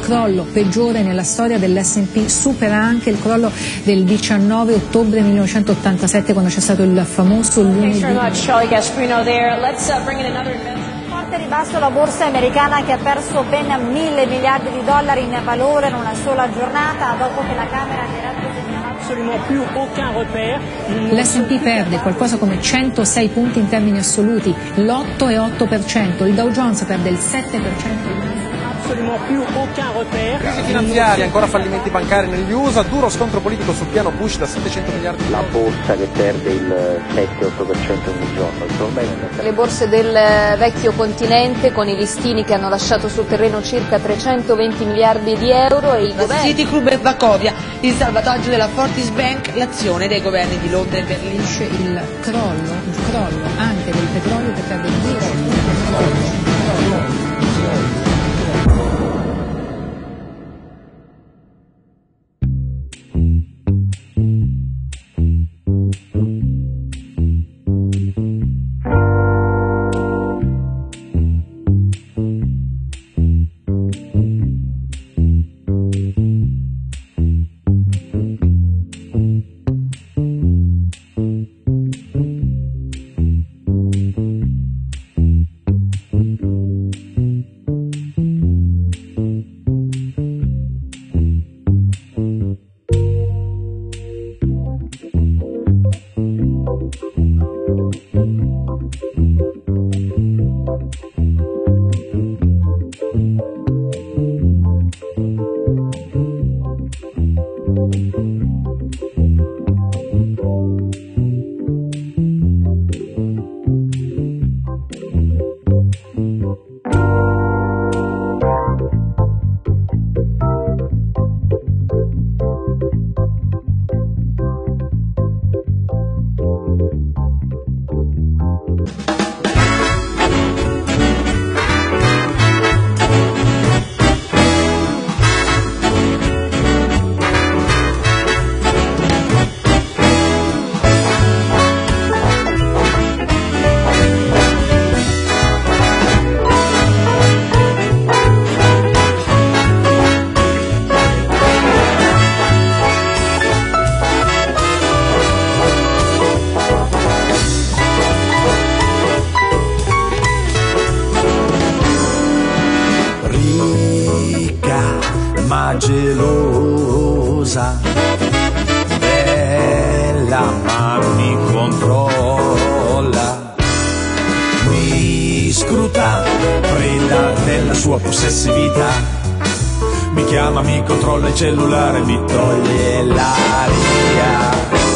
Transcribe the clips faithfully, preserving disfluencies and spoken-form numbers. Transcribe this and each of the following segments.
crollo peggiore nella storia dell'esse and pi, supera anche il crollo del diciannove ottobre millenovecentottantasette, quando c'è stato il famoso lunedì. Forte ribasso la borsa americana, che ha perso ben mille miliardi di dollari in valore in una sola giornata, dopo che la Camera dei rappresentanti. L'esse and pi perde qualcosa come centosei punti in termini assoluti, l'otto virgola otto per cento, il Dow Jones perde il sette per cento. Crisi finanziaria, ancora fallimenti bancari negli U S A, duro scontro politico sul piano Bush da settecento miliardi. La borsa che perde il sette otto per cento ogni giorno. Le borse del vecchio continente, con i listini che hanno lasciato sul terreno circa trecentoventi miliardi di euro, e il governo. Citigroup e Wachovia, il salvataggio della Fortis Bank, l'azione dei governi di Londra e Berlino. Il crollo, il crollo anche del petrolio, che perde il dieci per cento. gelosa, bella ma mi controlla, mi scruta, preda della sua possessività, mi chiama, mi controlla il cellulare, mi toglie l'aria.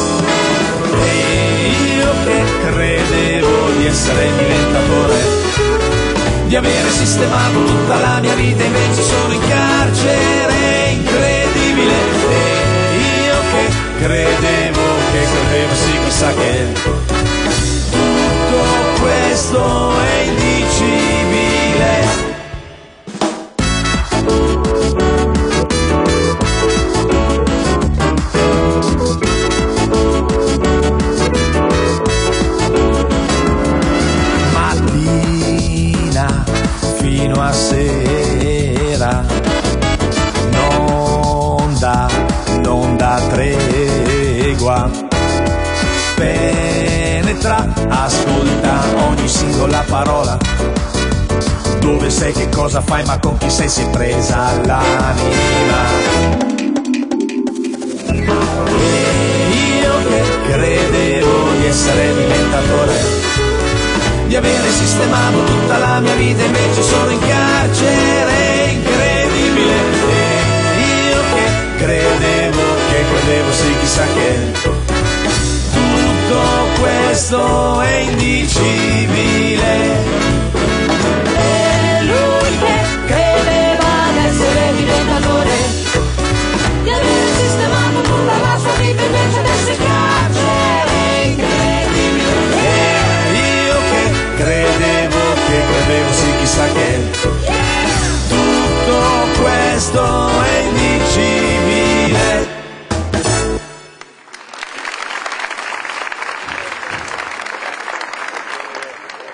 E io che credevo di essere diventatore, di avere sistemato tutta la mia vita, invece sono in carcere, incredibile. E io che credevo, che credevo, sì, chissà che tutto questo è indicibile. Fino a sera non dà, non dà tregua, penetra, ascolta ogni singola parola, dove sei, che cosa fai, ma con chi sei, si è presa l'anima. E io che credevo di essere diventatore, di avere sistemato tutta la mia vita, invece sono in carcere, incredibile. E io che credevo, che credevo, sì, chissà che tutto questo è indicibile. E lui che credeva di essere diventatore, di avere sistemato tutta la sua vita, invece adesso è in carcere, incredibile. Credevo, che credevo, sì, chissà che tutto questo è indicibile.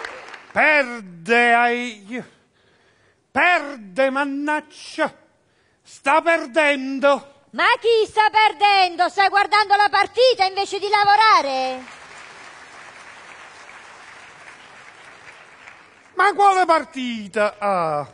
Perde, ai... perde, mannaggia, sta perdendo. Ma chi sta perdendo? Stai guardando la partita invece di lavorare? Ma quale partita? Ah.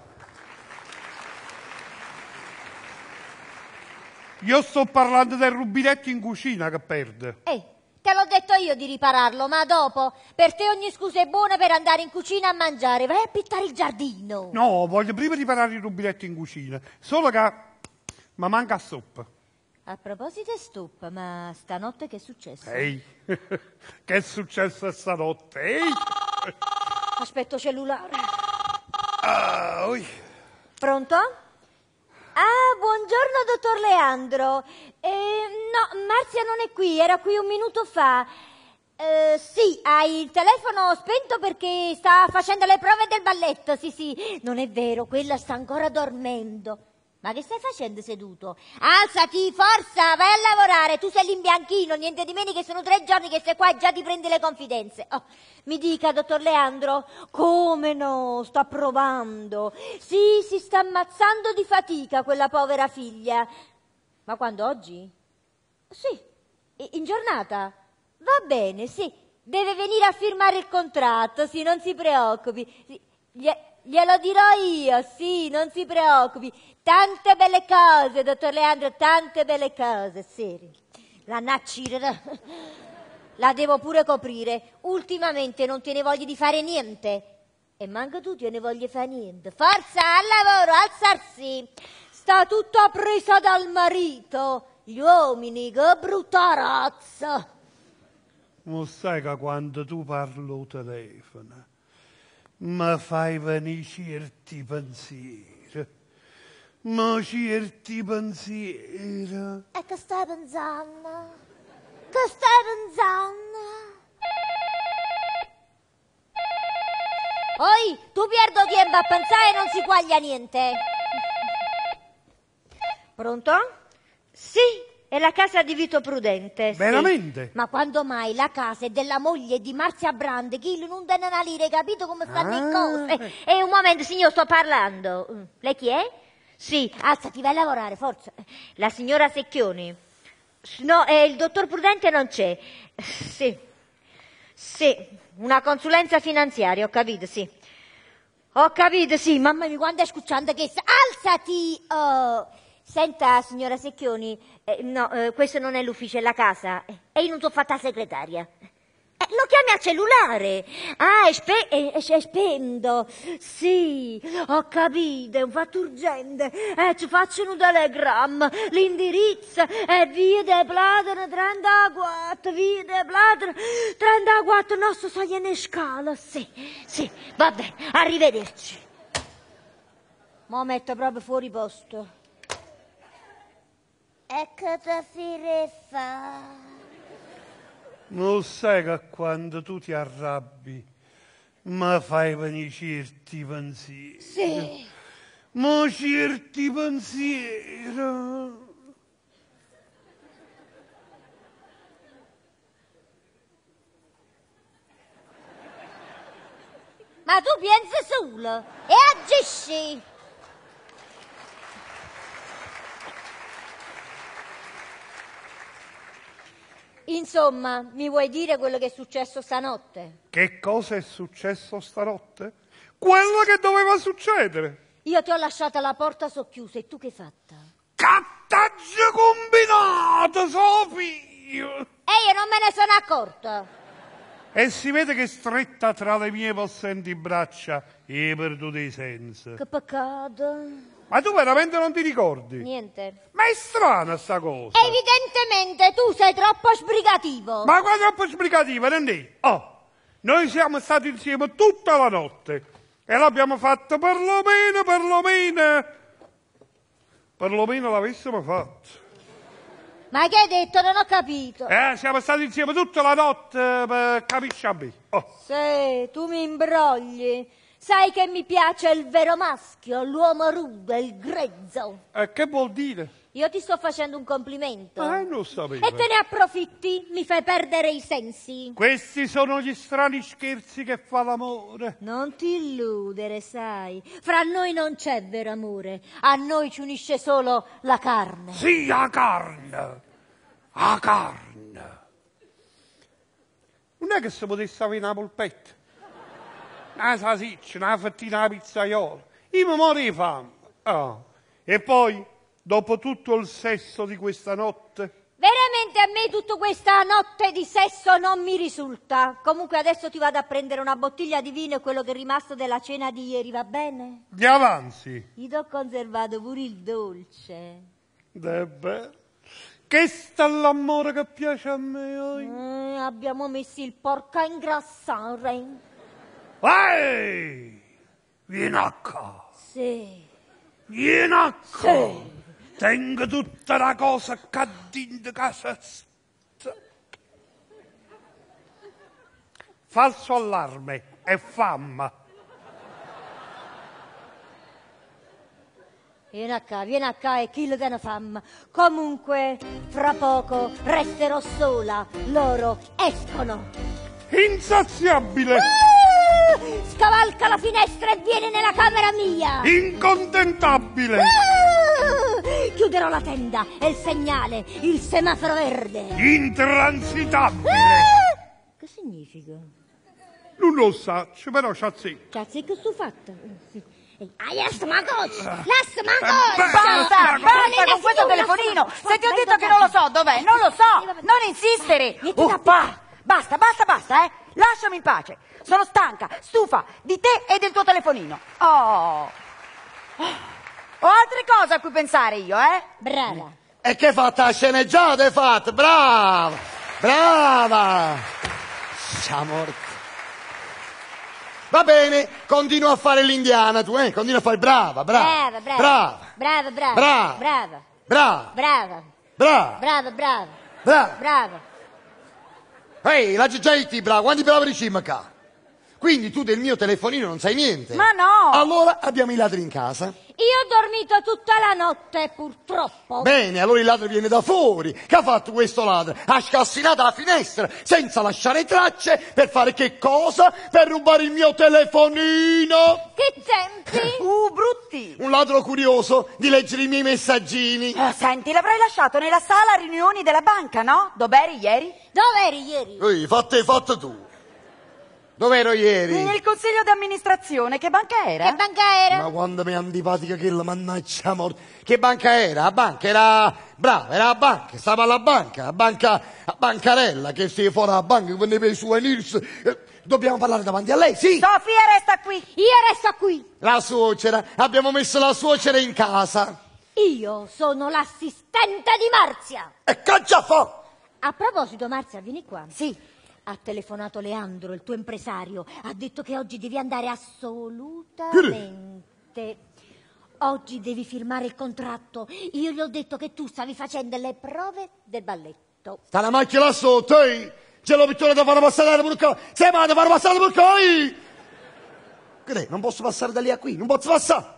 Io sto parlando del rubinetto in cucina che perde. Eh, te l'ho detto io di ripararlo, ma dopo, per te ogni scusa è buona per andare in cucina a mangiare. Vai a pittare il giardino. No, voglio prima riparare il rubinetto in cucina. Solo che mi manca stoppa. A proposito di stoppa, ma stanotte che è successo? Ehi, che è successo stanotte? Ehi. Aspetto cellulare. Ah, oi. Pronto? Ah, buongiorno dottor Leandro. Eh, no, Marzia non è qui, era qui un minuto fa. Eh, sì, hai il telefono spento perché sta facendo le prove del balletto, sì sì. Non è vero, quella sta ancora dormendo. Ma che stai facendo seduto? Alzati, forza, vai a lavorare. Tu sei l'imbianchino, niente di meno che sono tre giorni che sei qua e già ti prendi le confidenze. Oh, mi dica, dottor Leandro, come no, sta provando. Sì, si sta ammazzando di fatica quella povera figlia. Ma quando, oggi? Sì, in giornata. Va bene, sì, deve venire a firmare il contratto, sì, non si preoccupi. Sì, glielo dirò io, sì, non si preoccupi. Tante belle cose, dottor Leandro, tante belle cose, sì. La naccire, la devo pure coprire. Ultimamente non te ne voglio di fare niente. E manco tu te ne voglio fare niente. Forza, al lavoro, alzarsi. Sta tutta presa dal marito. Gli uomini, che brutta razza. Non sai che quando tu parli al telefono mi fai venire certi pensieri. Ma certi pensieri. E che stai pensando? Che stai pensando? Poi, tu perdo tempo a pensare e non si quaglia niente. Pronto? Sì, è la casa di Vito Prudente. Sì. Veramente? Ma quando mai la casa è della moglie di Marzia Brande, che lui non deve una lira, capito come fanno le cose? E un momento, signor, sto parlando. Lei chi è? Sì, alzati, vai a lavorare, forza. La signora Secchioni? No, eh, il dottor Prudente non c'è. Sì, sì, una consulenza finanziaria, ho capito, sì. Ho capito, sì, mamma mia, quando è scucciante che... Alzati! Oh. Senta, signora Secchioni, eh, no, eh, questo non è l'ufficio, è la casa. E eh, io non sono fatta segretaria. Eh, lo chiami al cellulare. Ah, è, spe- è, è spento. Sì, ho capito, è un fatto urgente. Eh, ci faccio un telegramma. L'indirizzo è via de Platano trentaquattro, via de Platano trentaquattro, nostro soglia in scala. Sì, sì, va bene, arrivederci. Mo' metto proprio fuori posto. E che te fire fa? Non sai che quando tu ti arrabbi mi fai venire certi pensieri. Sì. Ma certi pensieri. Ma tu pensi solo e agisci. Insomma, mi vuoi dire quello che è successo stanotte? Che cosa è successo stanotte? Quello che doveva succedere. Io ti ho lasciata la porta socchiusa e tu che hai fatto? Cattaggio combinato, Sofia! E io non me ne sono accorta. E si vede che stretta tra le mie possenti braccia e hai perduto i sensi. Che peccato. Ma tu veramente non ti ricordi? Niente. Ma è strana sta cosa. Evidentemente tu sei troppo sbrigativo. Ma qua troppo sbrigativo, non è? Oh, noi siamo stati insieme tutta la notte e l'abbiamo fatto perlomeno, perlomeno, perlomeno l'avessimo fatto. Ma che hai detto? Non ho capito. Eh, siamo stati insieme tutta la notte, per capisci a me. Oh. Sì, tu mi imbrogli. Sai che mi piace il vero maschio, l'uomo rude, il grezzo. Eh, che vuol dire? Io ti sto facendo un complimento. Eh, non sapevo. E te ne approfitti? Mi fai perdere i sensi. Questi sono gli strani scherzi che fa l'amore. Non ti illudere, sai. Fra noi non c'è vero amore. A noi ci unisce solo la carne. Sì, la carne. La carne. Non è che si potesse avere una polpetta, una salsiccia, una fettina di pizzaiola. Io mi moro di fame. Ah. E poi, dopo tutto il sesso di questa notte... Veramente a me tutta questa notte di sesso non mi risulta. Comunque adesso ti vado a prendere una bottiglia di vino e quello che è rimasto della cena di ieri, va bene? Gli avanzi. Gli ho conservato pure il dolce. Debbe. Che sta l'amore che piace a me oggi? Mm, abbiamo messo il porco a ingrassare. Ehi! Vieni a casa. Sì. Vieni a casa. Sì. Tengo tutta la cosa che dentro casa. Falso allarme e famma. Vieni a qua, vieni a qua e chi lo tiene fam. Comunque, fra poco resterò sola. Loro escono. Insaziabile. Ah! Scavalca la finestra e vieni nella camera mia. Incontentabile. Ah! Chiuderò la tenda e il segnale, il semaforo verde. Intransitabile. Ah! Che significa? Non lo so, però c'ha sì. Cazzo, che sto fatta? Ah, lascia ma cosa! Lascia ma cosa! Basta, basta con questo telefonino! Se ti ho detto che non lo so, dov'è? Non lo so! Non insistere! Uffa! Basta, basta, basta, eh! Lasciami in pace! Sono stanca, stufa di te e del tuo telefonino. Oh! Ho altre cose a cui pensare io, eh? Brava! E che fatta la sceneggiata hai fatto? Brava! Brava! Sia morta! Va bene, continua a fare l'indiana tu, eh? Continua a fare brava, brava. Brava, brava. Brava, brava. Brava. Brava. Brava. Brava. Brava. Brava, brava. Brava. Brava. Ehi, la Gigiaiti, brava, quanti bravi ricima qua? Quindi tu del mio telefonino non sai niente? Ma no! Allora abbiamo i ladri in casa. Io ho dormito tutta la notte, purtroppo. Bene, allora il ladro viene da fuori. Che ha fatto questo ladro? Ha scassinato la finestra senza lasciare tracce per fare che cosa? Per rubare il mio telefonino. Che tempi? Uh, brutti! Un ladro curioso di leggere i miei messaggini. Oh, senti, l'avrai lasciato nella sala riunioni della banca, no? Dov'eri ieri? Dov'eri ieri? Ehi, fatto e fatto tu. Dov'ero ieri? Nel consiglio di amministrazione. Che banca era? Che banca era? Ma quando mi è antipatica quella, mannaggia morte. Che banca era? La banca era... Brava, era la banca, stava alla banca, la banca... La bancarella, che stai fuori dalla banca, che ne i souvenirs... Eh, dobbiamo parlare davanti a lei, sì? Sofia, resta qui. Io resto qui. La suocera, abbiamo messo la suocera in casa. Io sono l'assistente di Marzia. E che già fa? A proposito, Marzia, vieni qua. Sì. Ha telefonato Leandro, il tuo impresario. Ha detto che oggi devi andare assolutamente. Oggi devi firmare il contratto. Io gli ho detto che tu stavi facendo le prove del balletto. Sta la macchina là sotto, ehi! C'è la pittura da fare passare per qua! Sei ma da fare passare per qua, ehi! Che non posso passare da lì a qui, non posso passare!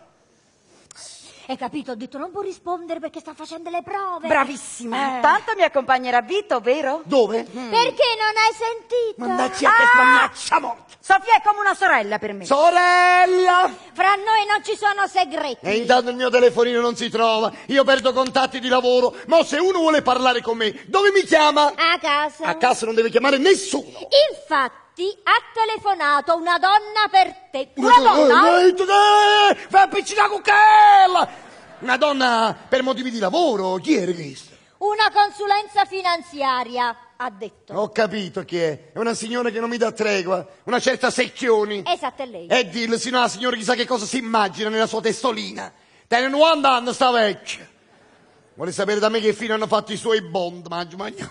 Hai capito? Ho detto non può rispondere perché sta facendo le prove. Bravissima. Eh. Tanto mi accompagnerà Vito, vero? Dove? Mm. Perché non hai sentito? Mannaggia che mannaggia morta! Sofia è come una sorella per me. Sorella! Fra noi non ci sono segreti. E intanto il mio telefonino non si trova, io perdo contatti di lavoro, ma se uno vuole parlare con me, dove mi chiama? A casa. A casa non deve chiamare nessuno. Infatti ha telefonato una donna per te. Una, Una donna? Eh, eh, eh, fai appiccicare con quella! Una donna per motivi di lavoro, chi era questa? Una consulenza finanziaria, ha detto. Ho capito chi è, è una signora che non mi dà tregua, una certa Secchioni. Esatto, è lei. E dillo, sino la signora chissà che cosa si immagina nella sua testolina. Tiene novanta anni sta vecchia. Vuole sapere da me che fine hanno fatto i suoi bond, mangio, mangio.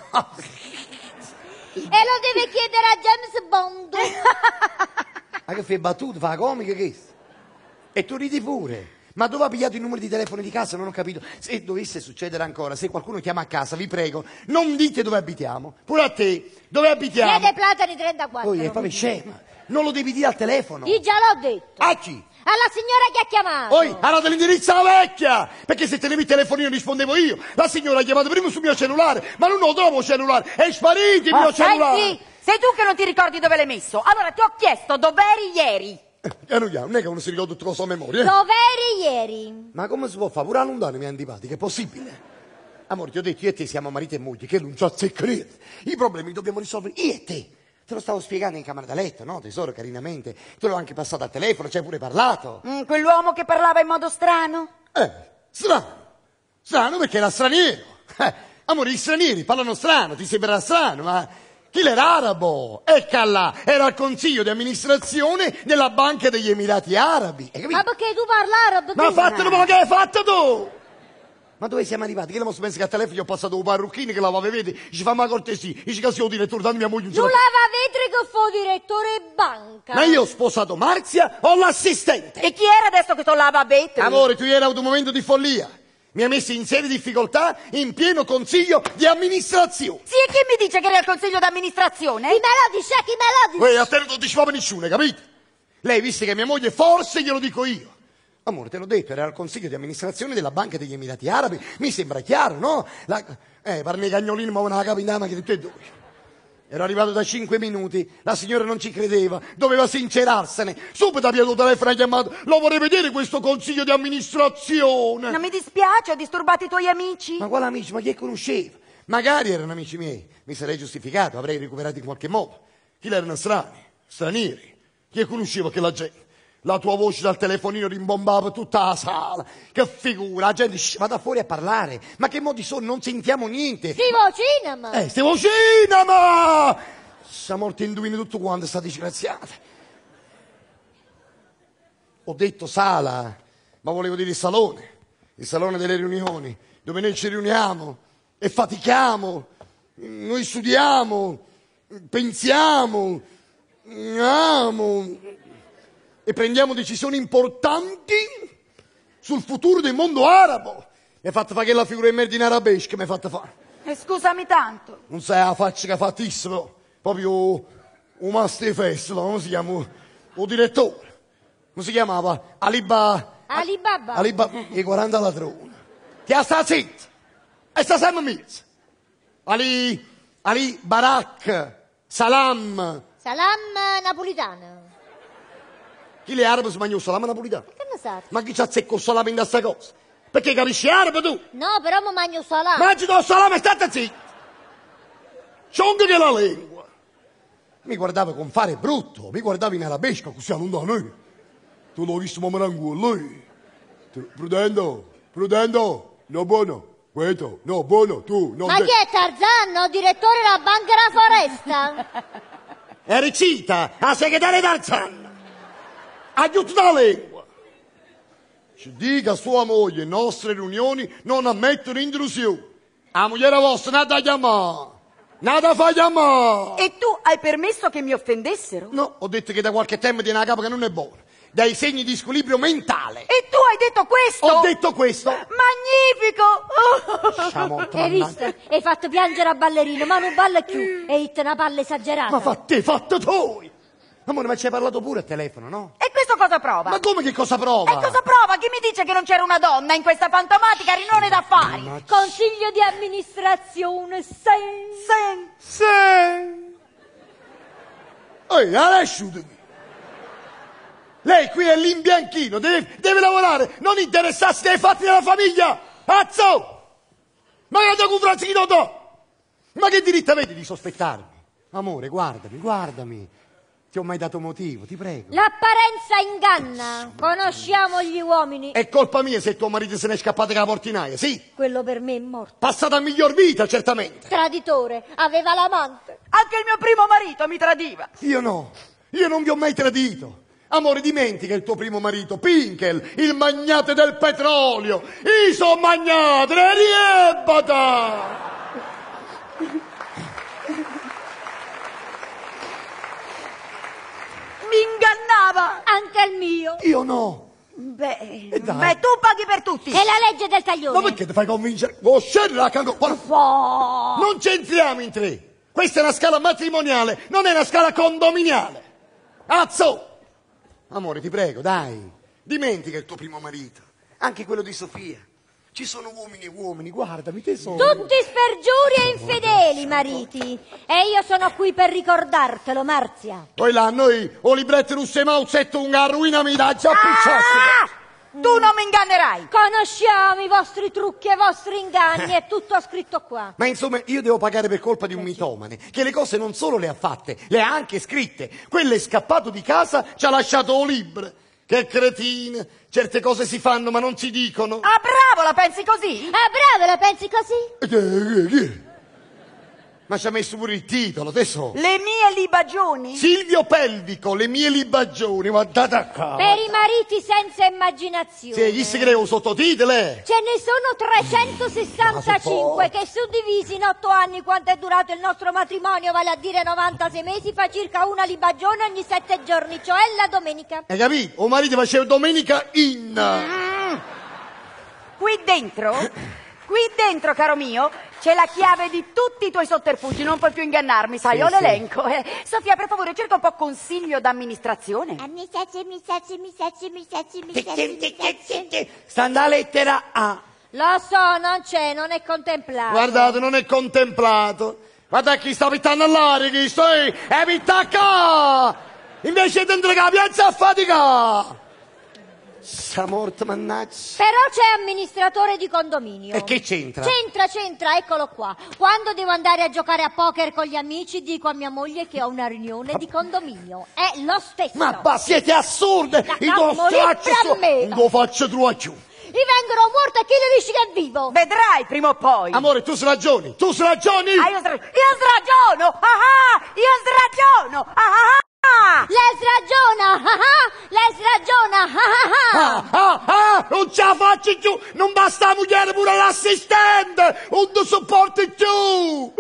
E lo deve chiedere a James Bond. Ma che fai battute, fa comica che? E tu ridi pure. Ma dove ha pigliato i numeri di telefono di casa? Non ho capito. Se dovesse succedere ancora, se qualcuno chiama a casa, vi prego, non dite dove abitiamo. Pure a te, dove abitiamo? Via dei Platani trentaquattro. Oh, è proprio scema. Non lo devi dire al telefono. Io già l'ho detto. A chi? Alla signora che ha chiamato. Poi, ha dato l'indirizzo alla vecchia! Perché se tenevi il telefonino rispondevo io. La signora ha chiamato prima sul mio cellulare, ma non lo trovo il cellulare. È sparito il Oh, mio cellulare. Senti, sei tu che non ti ricordi dove l'hai messo. Allora ti ho chiesto dov'eri ieri. Eh, non, non è che uno si ricorda tutto lo so a memoria. Eh? Dov'eri ieri? Ma come si può fare? Pure a lontano mi è antipatico, è possibile? Amore, ti ho detto, io e te siamo marito e moglie, che non c'ho secreto. I problemi li dobbiamo risolvere io e te. Te lo stavo spiegando in camera da letto, no, tesoro, carinamente. Te l'ho anche passato al telefono, ci hai pure parlato. Mm, quell'uomo che parlava in modo strano? Eh, strano. Strano perché era straniero. Eh, amore, gli stranieri parlano strano, ti sembrerà strano, ma... Chi era arabo? Ecco là, era il consiglio di amministrazione della Banca degli Emirati Arabi. Hai capito? Ma perché tu parli arabo? Ma tu? fatelo, ma che hai fatto tu? Ma dove siamo arrivati? Che non posso pensare che al telefono gli ho passato un parrucchino che lavava vetri, ci fa una cortesia, dice che sia il direttore, tanto mia moglie non ce Tu la... lava vetri che fu direttore banca. Ma io ho sposato Marzia o l'assistente? E chi era adesso che tu lava vetri? Amore, tu ieri hai avuto un momento di follia. Mi hai messo in serie difficoltà in pieno consiglio di amministrazione. Sì, e chi mi dice che era il consiglio d'amministrazione? Chi me lo dice? Chi me lo dice? Uè, a te non ti diceva nessuno, capito? Lei, visto che mia moglie, forse glielo dico io. Amore, te l'ho detto, era il consiglio di amministrazione della Banca degli Emirati Arabi. Mi sembra chiaro, no? La... Eh, parli cagnolini, ma non la capitava che tutte e due. Ero arrivato da cinque minuti, la signora non ci credeva, doveva sincerarsene. Subito ha piato il telefono e ha chiamato, lo vorrei vedere questo consiglio di amministrazione. Non mi dispiace, ho disturbato i tuoi amici. Ma quali amici? Ma chi conosceva? Magari erano amici miei, mi sarei giustificato, avrei recuperato in qualche modo. Chi erano strani, stranieri? Chi conosceva quella gente? La tua voce dal telefonino rimbombava tutta la sala. Che figura, la gente shh, vada fuori a parlare. Ma che modi sono? Non sentiamo niente. Stivo cinema. Eh, stivo cinema! Sta morto indovina tutto quanto, sta disgraziata. Ho detto sala, ma volevo dire il salone. Il salone delle riunioni, dove noi ci riuniamo e fatichiamo. Noi studiamo, pensiamo, amo... e prendiamo decisioni importanti sul futuro del mondo arabo. Mi hai fatto fare quella figura di merda in arabesca, mi hai fatto fare. E scusami tanto. Non sai la faccia che ha fattissimo, proprio un master festival, come si chiama? O direttore. Come si chiamava? Aliba... Alibaba. Alibaba, i quaranta ladroni. Ti ha sta zitto. E sta sempre mezzo. Ali... Ali Barak, Salam. Salam napolitano. Chi le arabe si mangia il salame napolitano? Che ne sai? Ma chi ci azzecca il salame in questa cosa? Perché capisci arabo tu? No, però mi mangio il salame. Mangi il salame e state zitto! C'onga che la lingua! Mi guardava con fare brutto, mi guardava in arabesco, così a noi. Tu l'ho visto mamma lei. Prudendo, prudendo, no buono, questo, no buono, tu, no... Ma chi è Tarzan, direttore della Banca della Foresta? È Ricita, la segretaria Tarzan! Aiuto la lingua! Ci dica a sua moglie, in nostre riunioni non ammettono intrusioni. La moglie vostra nata a chiamare, nata a far chiamare. E tu hai permesso che mi offendessero? No, ho detto che da qualche tempo tiene una capa che non è buona. Dai segni di squilibrio mentale. E tu hai detto questo? Ho detto questo. Magnifico! Sciamotto, Hai mannaggia. visto? Hai fatto piangere a ballerino, ma non balla più. Hai detto una palla esagerata. Ma fa te, fatto tu! Amore, ma ci hai parlato pure al telefono, no? E questo cosa prova? Ma come che cosa prova? E cosa prova? Chi mi dice che non c'era una donna in questa fantomatica riunione d'affari? Ma... Consiglio di amministrazione, sen. Sen. Sì. Ehi, adesso... Lei qui è l'imbianchino, deve, deve lavorare, non interessarsi dei fatti della famiglia! Azzo! Ma che da confronti chi Ma che diritto avete di sospettarmi? Amore, guardami, guardami. Ti ho mai dato motivo, ti prego. L'apparenza inganna. Conosciamo gli uomini. È colpa mia se tuo marito se n'è scappato con la portinaia, sì. Quello per me è morto. Passata a miglior vita, certamente. Traditore, aveva l'amante. Anche il mio primo marito mi tradiva. Io no, io non vi ho mai tradito. Amore, dimentica il tuo primo marito, Pinkel, il magnate del petrolio. Iso magnate, riebata! Mi ingannava. Anche il mio. Io no. Beh, E dai. beh, tu paghi per tutti. È la legge del taglione. Ma perché ti fai convincere? Oh, scegli la cango... Oh. Non c'entriamo in tre. Questa è una scala matrimoniale, non è una scala condominiale. Azzo! Amore, ti prego, dai. Dimentica il tuo primo marito, anche quello di Sofia. Ci sono uomini e uomini, guardami, tesoro. Tutti spergiuri e infedeli, mariti. E io sono qui per ricordartelo, Marzia. Poi là, noi, o libretti russe mauzetto, un garruina mi dà già Ah! Tu non mi ingannerai. Conosciamo i vostri trucchi e i vostri inganni, è tutto scritto qua. Ma insomma, io devo pagare per colpa di un mitomane, che le cose non solo le ha fatte, le ha anche scritte. Quello è scappato di casa, ci ha lasciato libro. Che cretina, certe cose si fanno ma non si dicono. Ah, bravo, la pensi così? Ah, bravo, la pensi così? Ma ci ha messo pure il titolo, tesoro. Le mie libagioni? Silvio Pelvico, le mie libagioni, guardate qua. Per i mariti senza immaginazione. Sì, gli si crea un sottotitolo. Ce ne sono trecentosessantacinque che suddivisi in otto anni, quanto è durato il nostro matrimonio, vale a dire novantasei mesi, fa circa una libagione ogni sette giorni, cioè la domenica. Hai capito? O marito faceva domenica in... Mm. Qui dentro... Qui dentro, caro mio, c'è la chiave di tutti i tuoi sotterfugi, non puoi più ingannarmi, sai, Sì, ho sì. l'elenco. Eh. Sofia, per favore, cerca un po' consiglio d'amministrazione. Mi sacci, mi sacci, mi sacci, mi sacci, mi sacci, mi sacci. Sta alla lettera A. Lo so, non c'è, non è contemplato. Guardate, non è contemplato. Guarda chi sta pittando all'aria, chi sta lì, e pitta qua! Invece dentro la piazza a fatica! Sta morta, mannaggia. Però c'è amministratore di condominio. E che c'entra? C'entra, c'entra, eccolo qua. Quando devo andare a giocare a poker con gli amici, dico a mia moglie che ho una riunione di condominio. È lo stesso. Ma ba, siete assurde! No, I no, tuoi morite stracci a so- me. non lo faccio trovare più. I vengono morto e chi le dici che è vivo? Vedrai prima o poi. Amore, tu ragioni, tu ragioni! Ah, io, sra- io sragiono! Ah, ah, io sragiono! Ah, ah, ah. Lei sragiona! Ah, ah, lei sragiona! Ah, ah, Ah, ah, ah, non ce la faccio più! Non basta la moglie, pure l'assistente! Non ti sopporto più!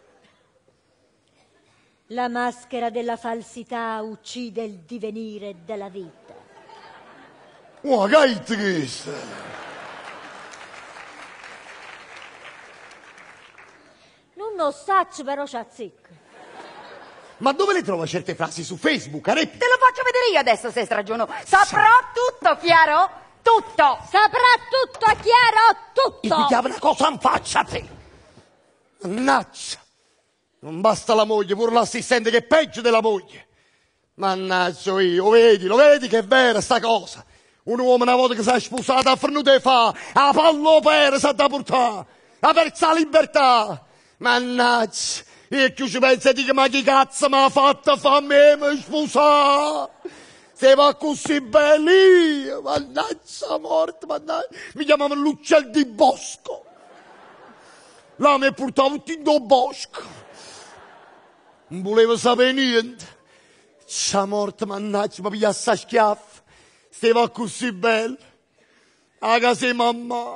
La maschera della falsità uccide il divenire della vita. Oh, che è questo? Non lo saccio, però c'ha zecca. Ma dove le trova certe frasi? Su Facebook, Areppi? Te lo faccio vedere io adesso se stragiono. Saprò tutto, chiaro? Tutto! Saprà tutto, è chiaro? E ti Tutto! chiama una cosa in faccia a te! Mannaggia! Non basta la moglie, pure l'assistente che è peggio della moglie! Mannaggia io, vedi, lo vedi che è vera sta cosa? Un uomo una volta che si è sposato a Fernute fa, a pallo per sa da portare, a persa la libertà! Mannaggia! E più ci pensa e dico, ma chi cazzo mi ha fatto fa me mi sposare? Se va così belli, mannaggia morte, mannaggia. Mi chiamavano l'uccel di bosco. Là mi portava tutti in do bosco. Non volevo sapere niente. C'ha morte, mannaggia, mi piglia sta schiaffa. Se va così bello. A casa di mamma.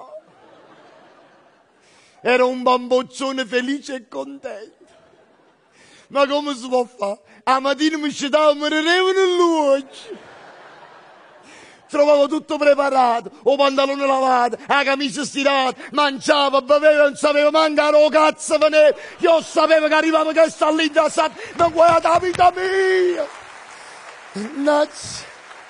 Era un bamboccione felice e contento. Ma come si può fare? A mattina mi scitavo, mi rendevano in luce. Trovavo tutto preparato, o pantalone lavato, la camicia stirata, mangiava, beveva, non sapeva mancare o cazzo veneva. Io sapevo che arrivava che sta lì da sat, ma guarda la vita mia. Mannaggia.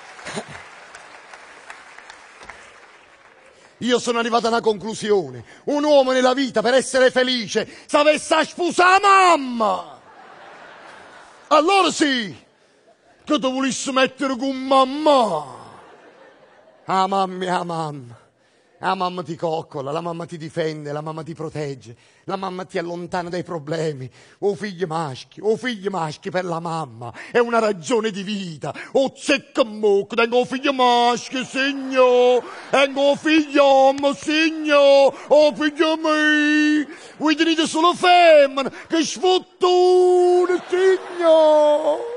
Io sono arrivato a una conclusione. Un uomo nella vita, per essere felice, sapesse sposare la mamma. Allora sì, che ti volessi mettere con mamma. Ah mamma, ah mamma. La mamma ti coccola, la mamma ti difende, la mamma ti protegge, la mamma ti allontana dai problemi. O figli maschi, o figli maschi per la mamma, è una ragione di vita. O zecca mucca, tengo figli maschi, signor, tengo figlio, ma signor, o figlio mio. Voi tenete solo femmine, che sfortuna, signor.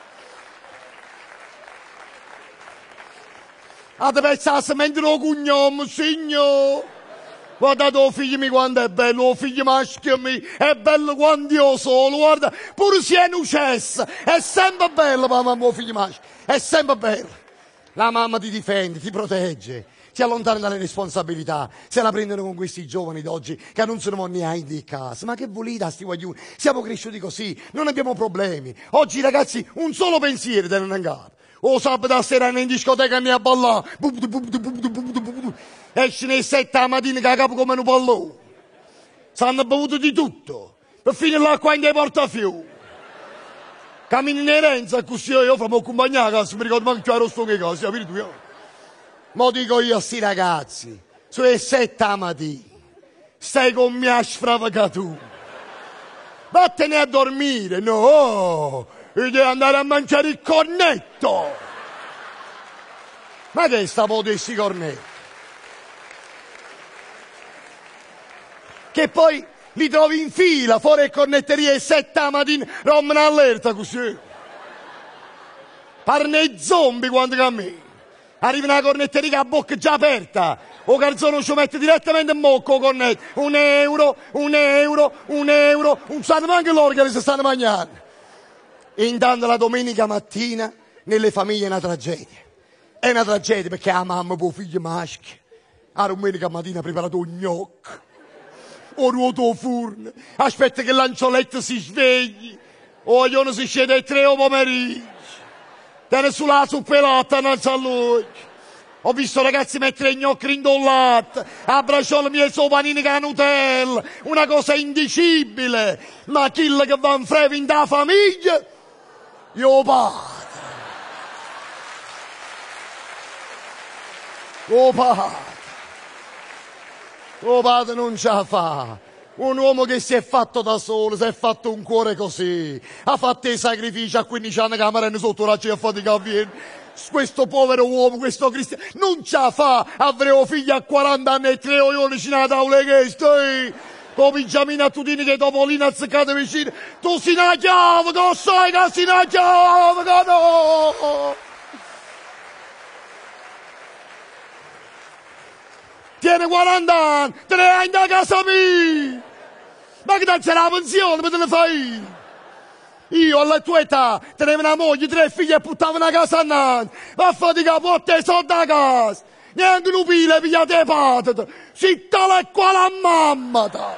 Ah, te pensa a sementare il cognome, signor? Guardate, oh figlio mio quanto è bello, oh figlio maschio mio, è bello quanto io solo, guarda, pure se è nucessa, è sempre bello, mamma, mio figlio maschio, è sempre bello. La mamma ti difende, ti protegge, ti allontana dalle responsabilità, se la prendono con questi giovani d'oggi che non sono neanche di casa. Ma che volete a sti guaglioni? Siamo cresciuti così, non abbiamo problemi. Oggi i ragazzi un solo pensiero devono andare. O sabato sera in discoteca ne a ballare. Esce alle sette la mattina che capo come un pallone. S'hanno bevuto di tutto. Per finire là qua in dei portafiumi. Cammini in erenza, così io fammi accompagnare a casa, mi ricordo manco che ero sto che casa, capito tu? Ma dico io a sti ragazzi, sono sette la mattina, stai con mia sfravagatura. Vattene a dormire, no! Io devo andare a mangiare il cornetto! Ma che sta po' di sti cornetti? Che poi li trovi in fila, fuori le cornetterie alle sette la mattina, rompono allerta così. Parne zombie quando cammini. Arriva una cornetteria che ha la bocca già aperta. O calzone ci mette direttamente in bocca, cornetto. Un euro, un euro, un euro. Non sanno neanche loro che si stanno mangiando. E intanto la domenica mattina nelle famiglie è una tragedia. È una tragedia perché la mamma può figlio maschio. La domenica mattina ha preparato un gnocco. O ruoto o furno. Aspetta che l'anzioletto si svegli. O io non si scende alle tre o pomeriggio. Tiene sulla suppelata innanzi a lui. Ho visto ragazzi mettere i gnocchi rindollati, a bracciolo mie sopanini con la Nutella, una cosa indicibile. Ma chi che va in freve in da famiglia, io padre. Oh padre. Oh padre non ce la fa. Un uomo che si è fatto da solo, si è fatto un cuore così, ha fatto i sacrifici a quindici anni che la marina sotto la a fatica a Vienna. Questo povero uomo, questo cristiano, non ce la fa. Avremo figli a quaranta anni e tre ionici nella tavola che stai. Con pigiamina a tutini che dopo lì azzeccate vicino. Tu sei una chiave, che lo sai che sei una chiave, che no! Tiene quaranta anni, te ne hai in casa mia! Ma che dai la pensione, ma te ne fai? Io alla tua età tenevo una moglie, tre figli e buttavo una casa annanzi. Va a fatica, porta i soldi a casa. Neanche un pile pigliate le patate. Si tale qua la mamma. Ta.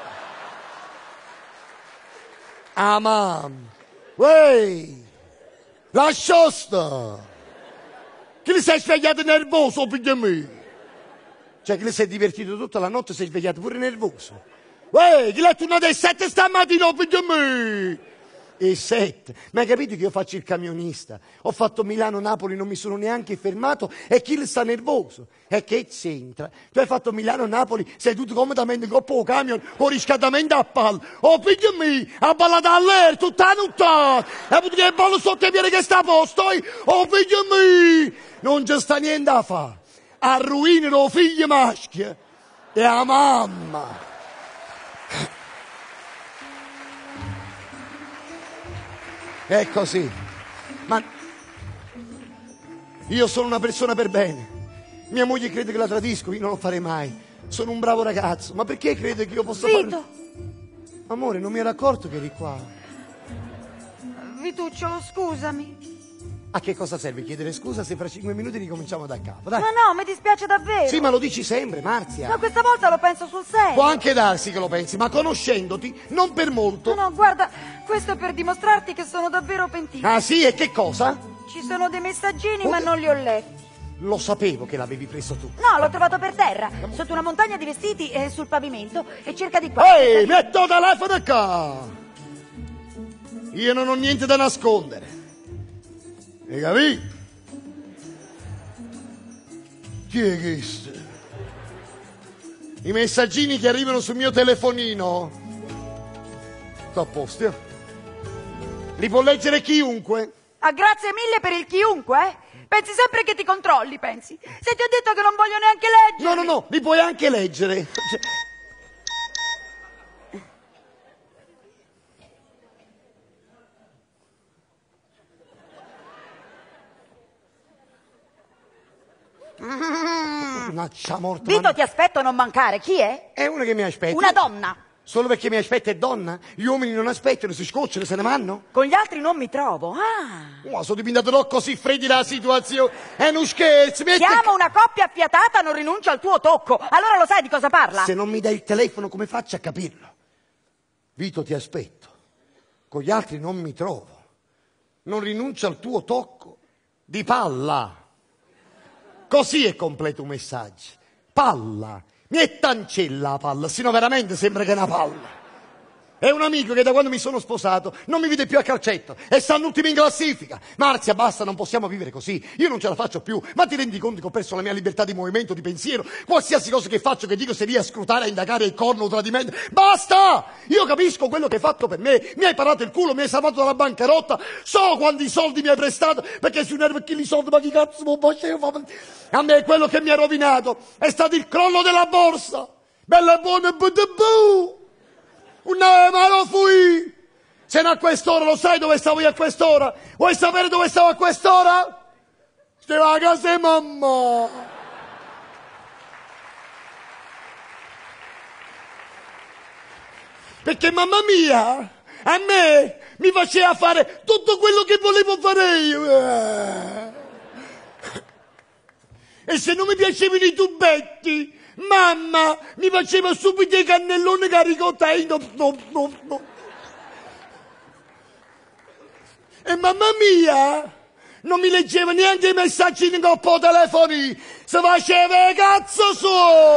Ah mamma. Uè. Lascia sta. Che li sei svegliato nervoso, figlio mio? Cioè che li sei divertito tutta la notte e sei svegliato pure nervoso. Uè, che l'hai tornato alle sette stamattina, figlio mio? E sette, ma hai capito che io faccio il camionista? Ho fatto Milano-Napoli, non mi sono neanche fermato e chi sta nervoso? E che c'entra? Tu hai fatto Milano-Napoli, sei tutto comodamente in coppa o camion o riscaldamento a palla. Oh figlio mio, ha ballato all'aria tutta la notte, e poi che ballo sotto i piedi che sta a posto, eh? Oh figlio mio, non c'è sta niente da fare. Arruinano il figlio maschio e la mamma. È così. Ma io sono una persona per bene. Mia moglie crede che la tradisco, io non lo farei mai. Sono un bravo ragazzo. Ma perché crede che io possa fare... Vito! Amore, non mi ero accorto che eri qua. Vituccio, scusami. A che cosa serve chiedere scusa se fra cinque minuti ricominciamo da capo? Dai. Ma no, mi dispiace davvero. Sì, ma lo dici sempre, Marzia. Ma questa volta lo penso sul serio. Può anche darsi che lo pensi, ma conoscendoti, non per molto. No, no, guarda, questo è per dimostrarti che sono davvero pentita. Ah sì, e che cosa? Ci sono dei messaggini, Oh, ma non li ho letti. Lo sapevo che l'avevi preso tu. No, l'ho trovato per terra, sotto una montagna di vestiti e sul pavimento, e cerca di qua. Ehi, metto il telefono qua! Io non ho niente da nascondere. Hai capito? Chi è questo? I messaggini che arrivano sul mio telefonino. Sto a posto, eh? Li può leggere chiunque. Ah, grazie mille per il chiunque, eh? Pensi sempre che ti controlli, pensi? Se ti ho detto che non voglio neanche leggere. No, no, no, li puoi anche leggere. Mannaggia morta. Vito, ma... ti aspetto, non mancare. Chi è? È una che mi aspetta. Una donna. Solo perché mi aspetta è donna? Gli uomini non aspettano, si scocciano, se ne vanno? Con gli altri non mi trovo. Ah. Oh, sono dipintato così freddi la situazione. È uno scherzo. Mette... Siamo una coppia affiatata, non rinuncio al tuo tocco. Allora lo sai di cosa parla? Se non mi dai il telefono, come faccio a capirlo? Vito, ti aspetto. Con gli altri non mi trovo. Non rinuncio al tuo tocco. Di palla. Così è completo un messaggio. Palla. Mi è tancella la palla, sino veramente sembra che è una palla. È un amico che da quando mi sono sposato non mi vede più a calcetto e stanno ultimi in classifica. Marzia, basta, non possiamo vivere così. Io non ce la faccio più. Ma ti rendi conto che ho perso la mia libertà di movimento, di pensiero? Qualsiasi cosa che faccio, che dico, sei lì a scrutare, a indagare il corno o tradimento. Basta! Io capisco quello che hai fatto per me. Mi hai parato il culo, mi hai salvato dalla bancarotta. So quanti soldi mi hai prestato, perché su nervo chi li soldi, ma chi cazzo mi faceva? A me quello che mi ha rovinato è stato il crollo della borsa. Bella buona budabu! Una ma lo fui! Se non a quest'ora, lo sai dove stavo io a quest'ora? Vuoi sapere dove stavo a quest'ora? Stavo a casa di mamma! Perché mamma mia, a me, mi faceva fare tutto quello che volevo fare io. E se non mi piacevano i tubetti, mamma mi faceva subito i cannelloni caricotai. No, no, no, no. E mamma mia non mi leggeva neanche i messaggi in coppo telefoni. Se faceva cazzo su.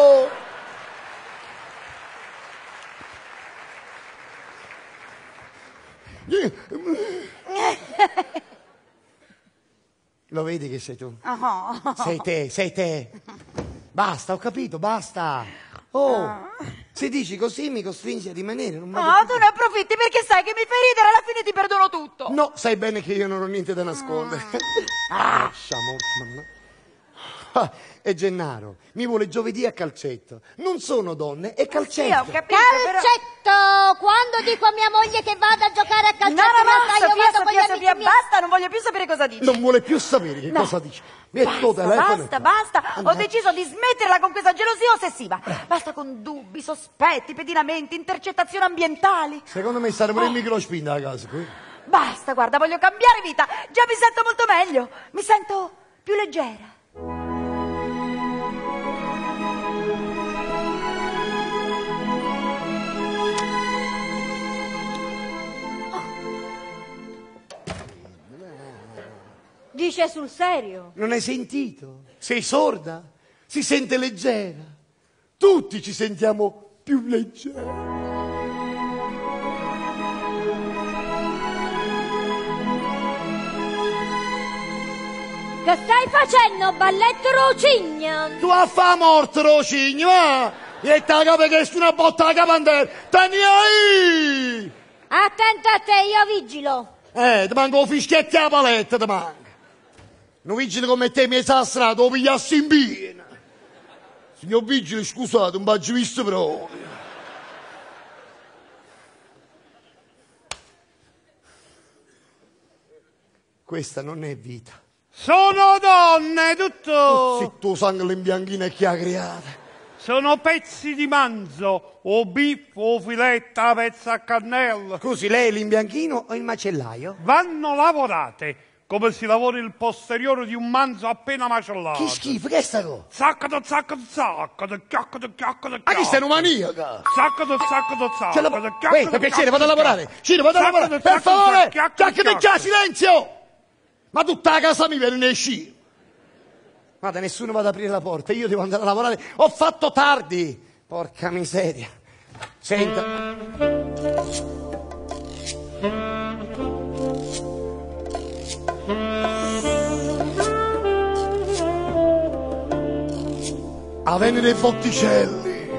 Lo vedi che sei tu? Oh. Sei te, sei te. Basta, ho capito, basta. Oh, se dici così mi costringi a rimanere. Non No, tu ne approfitti perché sai che mi fai ridere e alla fine ti perdono tutto. No, sai bene che io non ho niente da nascondere. Ah. Lasciamo, mamma. Ah, e Gennaro mi vuole giovedì a calcetto. Non sono donne, è calcetto. Sì, ho capito, Calcetto! Però... Quando dico a mia moglie che vada a giocare a calcetto, No, no, no, io Sofia, vado con gli Sofia, amici Sofia, miei. basta, non voglio più sapere cosa dici. Non vuole più sapere che No. cosa dici. Metto Basta, telefono. basta, basta. Ho deciso di smetterla con questa gelosia ossessiva. Basta con dubbi, sospetti, pedinamenti, intercettazioni ambientali. Secondo me sarebbe il microspinda a casa qui. Basta, guarda, voglio cambiare vita. Già mi sento molto meglio. Mi sento più leggera. Dice sul serio? Non hai sentito? Sei sorda? Si sente leggera. Tutti ci sentiamo più leggeri. Che stai facendo, balletto Rocigna? Tu a fa morto, Rocigno, va! E te la capo che è una botta alla capandera. Teni ahí! Attento a te, io vigilo. Eh, ti manco fischietti alla paletta, ti manca. Non vigile come te mi hai assassinato, lo pigliassi in piena. Signor vigile, scusate, non faccio visto proprio. Questa non è vita. Sono donne, tutto! Oh, se tu sangue l'imbianchina e chi ha creato? Sono pezzi di manzo, o biffo, o filetta, pezza a cannella. Scusi, lei è l'imbianchino o il macellaio? Vanno lavorate come si lavora il posteriore di un manzo appena macellato. Che schifo, che è sta cosa? Zaccato, zaccato, zaccato, chiaccato, chiaccato, Ma chi stai una maniaca? Zaccato, zaccato, Ce la... zaccato, Ehi, per piacere, vado a lavorare. Ciro, vado a lavorare. Per favore, chiacchiate già, silenzio! Ma tutta la casa mi viene ne sci. Guarda, nessuno va ad aprire la porta, io devo andare a lavorare. Ho fatto tardi. Porca miseria. Senta. A venire i botticelli.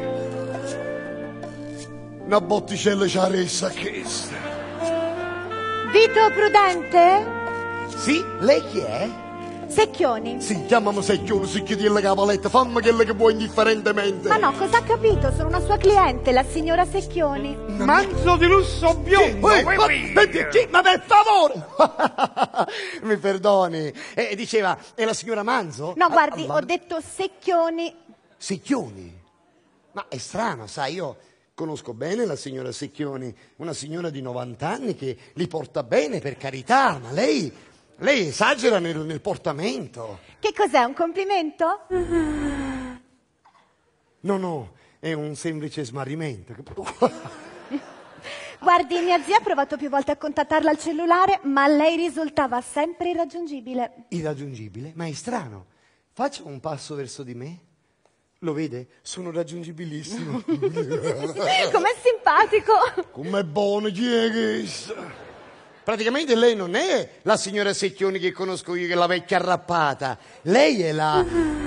Una botticella c'ha ressa questa. Vito Prudente? Sì, lei chi è? Secchioni. Sì, chiamami Secchioni, se chiedi la capaletta, fammi quello che vuoi indifferentemente. Ma no, cosa ha capito? Sono una sua cliente, la signora Secchioni. Manzo di lusso biondo. Che? Eh, ma, ma, chi? Ma per favore! Mi perdoni. Eh, diceva, è la signora Manzo? No, guardi, Ah, ho detto Secchioni. Secchioni? Ma è strano, sai, io conosco bene la signora Secchioni, una signora di novanta anni che li porta bene, per carità, ma lei... Lei esagera nel, nel portamento. Che cos'è, un complimento? No, no, è un semplice smarrimento. Guardi, mia zia ha provato più volte a contattarla al cellulare, ma lei risultava sempre irraggiungibile. Irraggiungibile? Ma è strano. Faccia un passo verso di me. Lo vede? Sono raggiungibilissimo. Com'è simpatico. Com'è buono, chi è che... Praticamente lei non è la signora Secchioni che conosco io, che è la vecchia arrappata. Lei è la...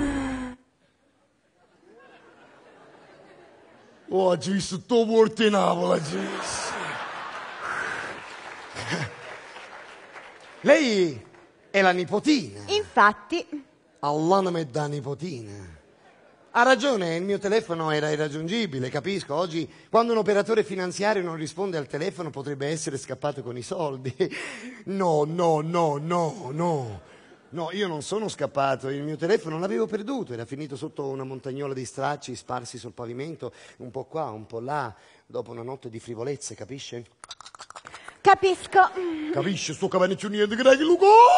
Oh, oggi ho visto tutto Porto Napoli, lei è la nipotina. Infatti. All'anima è da nipotina. Ha ragione, il mio telefono era irraggiungibile, capisco. Oggi, quando un operatore finanziario non risponde al telefono, potrebbe essere scappato con i soldi. No, no, no, no, no. No, io non sono scappato, il mio telefono l'avevo perduto, era finito sotto una montagnola di stracci sparsi sul pavimento, un po' qua, un po' là, dopo una notte di frivolezze, capisce? Capisco. Capisce, sto capendo niente, che dai che lo...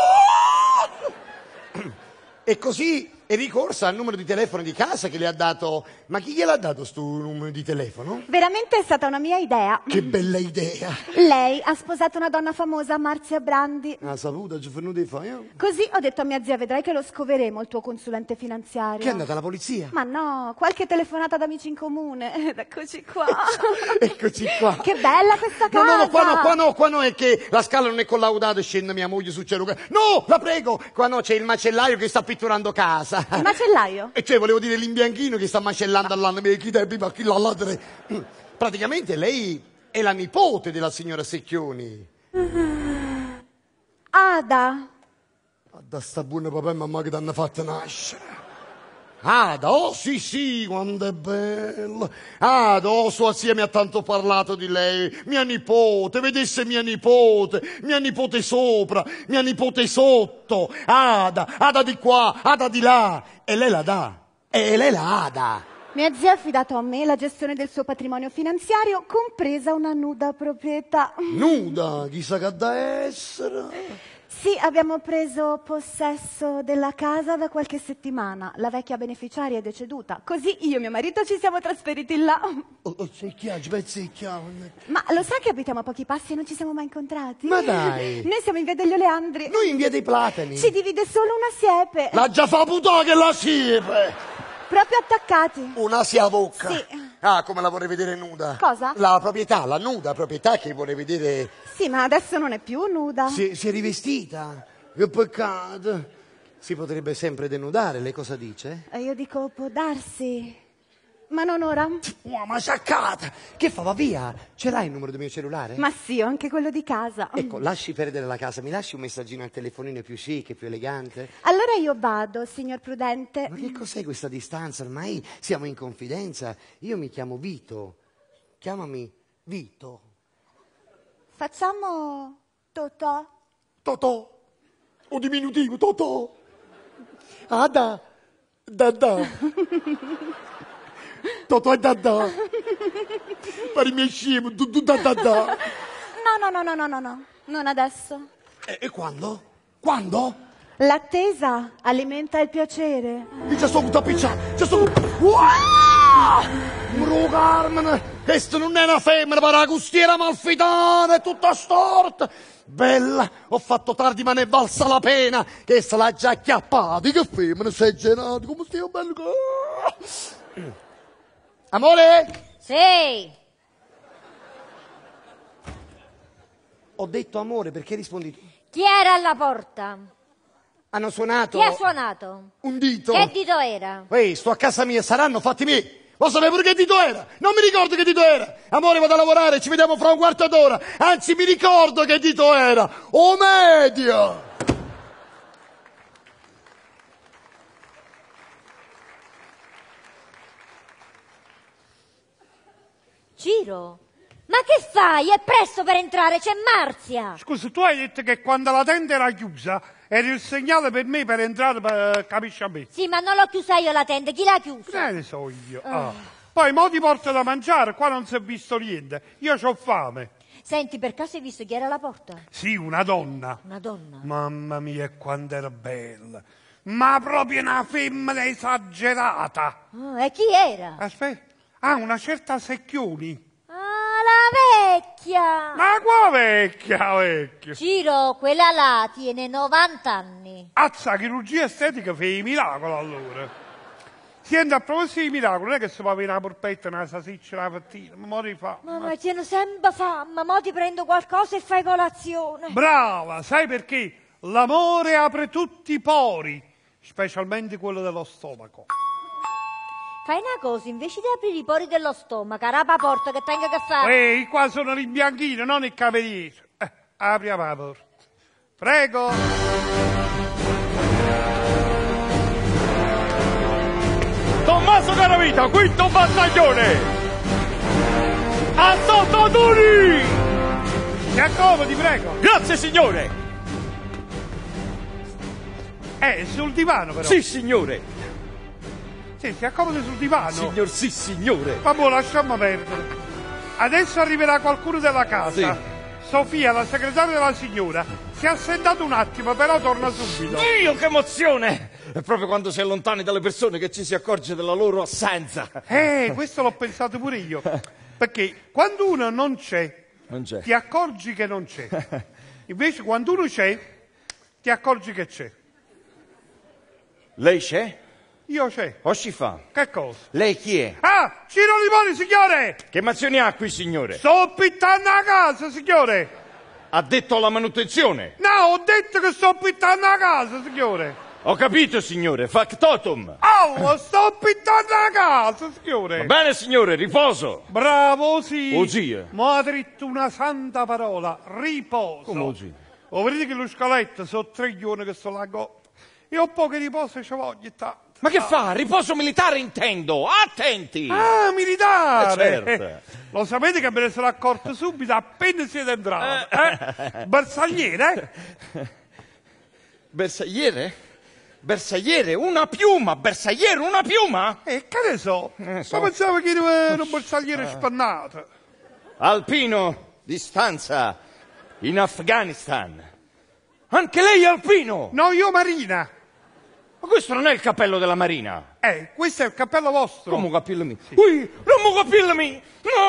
E così è ricorsa al numero di telefono di casa che le ha dato... Ma chi gliel'ha dato sto numero di telefono? Veramente è stata una mia idea. Che bella idea! Lei ha sposato una donna famosa, Marzia Brandi. Ah, saluta, ci fanno dei fai. Così ho detto a mia zia, vedrai che lo scoveremo, il tuo consulente finanziario. Che è andata alla polizia? Ma no, qualche telefonata d'amici in comune. Ed eccoci qua. Eccoci qua. Che bella questa casa. No, no, no, qua no, qua no, qua no, è che la scala non è collaudata e scende mia moglie sul cielo. No, la prego! Qua no, c'è il macellaio che sta pitturando casa. Il macellaio? E cioè, volevo dire l'imbianchino che sta macellando all'anno per chi tempi, ma chi la ladre. Praticamente lei è la nipote della signora Secchioni. Ada. Ada sta buona papà e mamma che ti hanno fatto nascere. Ada, oh sì sì, quanto è bella. Ada, oh, suo zia mi ha tanto parlato di lei. Mia nipote, vedesse mia nipote, mia nipote sopra, mia nipote sotto. Ada, Ada di qua, Ada di là. E lei la dà, e lei la Ada. Mia zia ha affidato a me la gestione del suo patrimonio finanziario, compresa una nuda proprietà. Nuda? Chissà che da essere. Sì, abbiamo preso possesso della casa da qualche settimana. La vecchia beneficiaria è deceduta. Così io e mio marito ci siamo trasferiti là. Oh, oh, secchiaggio, pezzicchia. Ma lo sa che abitiamo a pochi passi e non ci siamo mai incontrati? Ma dai! Noi siamo in via degli Oleandri. Noi in via dei Platani. Ci divide solo una siepe. La già fa puttana che la siepe! Proprio attaccati. Una siavocca. Sì. Ah, come la vorrei vedere nuda. Cosa? La proprietà, la nuda proprietà che vorrei vedere. Sì, ma adesso non è più nuda. Si, si è rivestita. Che peccato. Si potrebbe sempre denudare, lei cosa dice? E io dico, può darsi. Ma non ora? Oh, ma sciaccata! Che fa, va via? Ce l'hai il numero del mio cellulare? Ma sì, ho anche quello di casa. Ecco, lasci perdere la casa, mi lasci un messaggino al telefonino più chic, più elegante? Allora io vado, signor Prudente. Ma che cos'è questa distanza? Ormai siamo in confidenza. Io mi chiamo Vito. Chiamami Vito. Facciamo Totò. Totò. O diminutivo, Totò. Ada. Dadà. Totò e Dadà. Pari miei scemo, tu tu da da da. No, no, no, no, no, no, no. Non adesso. E, e quando? Quando? L'attesa alimenta il piacere. Mi c'è sto piccia, c'è sto... Mro Carmen, questa non è una femmina, ma una costiera malfitana, è tutta storta. Bella, ho fatto tardi ma ne è valsa la pena, che se l'ha già acchiappata, che femmina, sei genato, come stai bello. Amore? Sì. Ho detto amore, perché rispondi tu? Chi era alla porta? Hanno suonato... Chi ha suonato? Un dito. Che dito era? Ehi, sto a casa mia, saranno fatti miei. Lo sapevo pure che dito era. Non mi ricordo che dito era. Amore, vado a lavorare, ci vediamo fra un quarto d'ora. Anzi, mi ricordo che dito era. O media. Ciro? Ma che fai? È presto per entrare, c'è Marzia. Scusa, tu hai detto che quando la tenda era chiusa era il segnale per me per entrare, per... capisci a me? Sì, ma non l'ho chiusa io la tenda, chi l'ha chiusa? Che ne so io. Oh. Ah. Poi mo ti porto da mangiare, qua non si è visto niente. Io c'ho fame. Senti, per caso hai visto chi era alla porta? Sì, una donna. Una donna? Mamma mia, quanto era bella. Ma proprio una femmina esagerata. Oh, e chi era? Aspetta. Ah, una certa Secchioni. Ah, la vecchia! Ma qua vecchia, vecchia! Ciro, quella là tiene novanta anni. Azza, chirurgia estetica fa i miracoli allora. Senti, a proposito di miracoli, non è che si può avere una polpetta, una salsiccia la mattina, ma mo rifà. Mamma, tiene sempre fame, mo ti prendo qualcosa e fai colazione. Brava, sai perché? L'amore apre tutti i pori, specialmente quello dello stomaco. Fai una cosa, invece di aprire i pori dello stomaco, rapa la porta che tenga che fare. Ehi, qua sono l'imbianchino, non il cameriere. Eh, apri la porta. Prego. Tommaso Caravita, quinto battaglione! A Sottoturi! Si accomodi, prego. Grazie, signore! Eh, sul divano però. Sì, signore! Sì, si accomodi sul divano. Signor, sì, signore! Vabbè, lasciamo perdere. Adesso arriverà qualcuno della casa. Sì. Sofia, la segretaria della signora, si è assentato un attimo, però torna subito. Dio, che emozione! È proprio quando si è lontani dalle persone che ci si accorge della loro assenza. Eh, questo l'ho pensato pure io. Perché quando uno non c'è, non c'è, ti accorgi che non c'è. Invece quando uno c'è, ti accorgi che c'è. Lei c'è? Io c'è. O si fa? Che cosa? Lei chi è? Ah, Ciro Limoni, signore! Che mansioni ha qui, signore? Sto pittando a casa, signore! Ha detto alla manutenzione? No, ho detto che sto pittando a casa, signore! Ho capito, signore, factotum! Oh, sto pittando a casa, signore! Va bene, signore, riposo! Bravo, sì! Osia! Ma ha detto una santa parola, riposo! Come osia? Oh, vedete che lo scaletto sono tre giorni che sto là go... Io ho poco riposo e ci voglio tanto. Ma che fa? Riposo militare intendo! Attenti! Ah, militare! Eh, certo. Eh, lo sapete che me ne sono accorto subito appena siete entrati? Eh? Bersagliere? Bersagliere? Bersagliere? Una piuma! Bersagliere, una piuma? Eh, che ne so? Eh, so. Ma pensavo che era un bersagliere spannato. Alpino di stanza in Afghanistan. Anche lei è alpino? No, io marina. Ma questo non è il cappello della marina. Eh, questo è il cappello vostro. Come cappello mio? Sì. Ui, non mi cappello mio!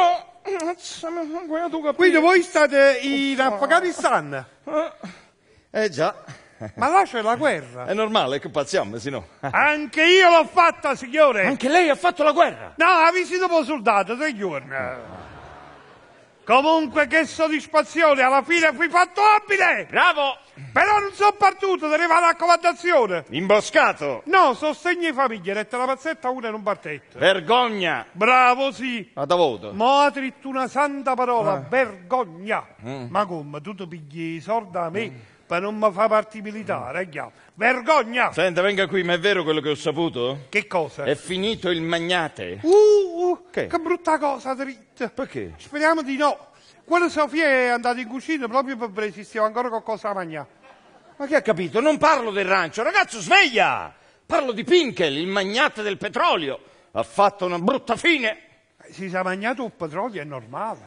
No! Quindi voi state in Afghanistan? Eh già. Ma là c'è la guerra. È normale che pazziamo, se no. Anche io l'ho fatta, signore. Anche lei ha fatto la guerra? No, ha visitato un soldato, tre giorni. Comunque, che soddisfazione, alla fine fui fatto abile! Bravo! Però non sono partito, teneva la raccomandazione. Imboscato? No, sostegno di famiglia, retta la pazzetta una e non partetta. Vergogna! Bravo, sì. Ma da voto? Ma ha detto una santa parola, ah. vergogna. Mm. Ma come, tu ti pigli i soldi da me mm. per non mi fare parte militare, mm. eh, vergogna! Senta, venga qui, ma è vero quello che ho saputo? Che cosa? È finito il magnate. Uh, uh che? che brutta cosa, dritta. Perché? Speriamo di no. Quando Sofia è andata in cucina proprio per esistere ancora qualcosa da mangiare. Ma che ha capito? Non parlo del rancio, ragazzo, sveglia! Parlo di Pinkel, il magnate del petrolio. Ha fatto una brutta fine. Si è mangiato il petrolio, è normale.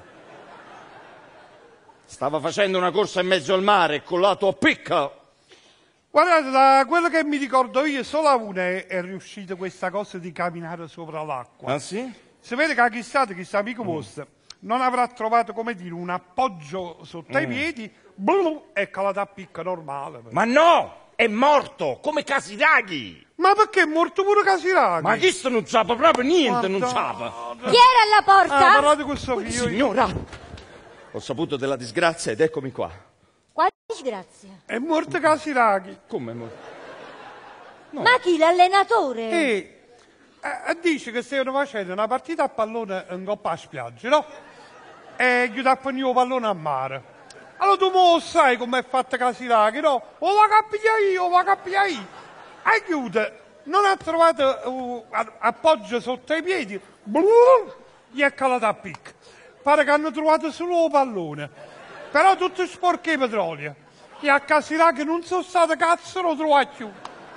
Stava facendo una corsa in mezzo al mare, collato a picca. Guardate, da quello che mi ricordo io, solo a una è, è riuscita questa cosa di camminare sopra l'acqua. Ah sì? Si vede che chissà, chissà amico mm. vostro, non avrà trovato, come dire, un appoggio sotto mm. i piedi, blu, è calata a picca normale. Ma no! È morto, come Casiraghi! Ma perché è morto pure Casiraghi? Ma chi sto non sapeva proprio niente, non sapeva. Chi era alla porta? Ah, parlate con Sofia. Signora! Ho saputo della disgrazia ed eccomi qua. Quale disgrazia? È morto Casiraghi. Come è morto? No. Ma chi, l'allenatore? Eh, eh, dice che stavano facendo una partita a pallone in coppa a spiaggia, no? E gli dappano io pallone a mare. Allora tu mo sai com'è fatta Casiraghi, no? O va capia io, o va capia io. Aiuta, non ha trovato uh, appoggio sotto i piedi, blu, gli è calata a picca. Pare che hanno trovato solo il pallone, però tutto sporco di petrolio. E a Casiraghi non sono state cazzo, lo trovate più.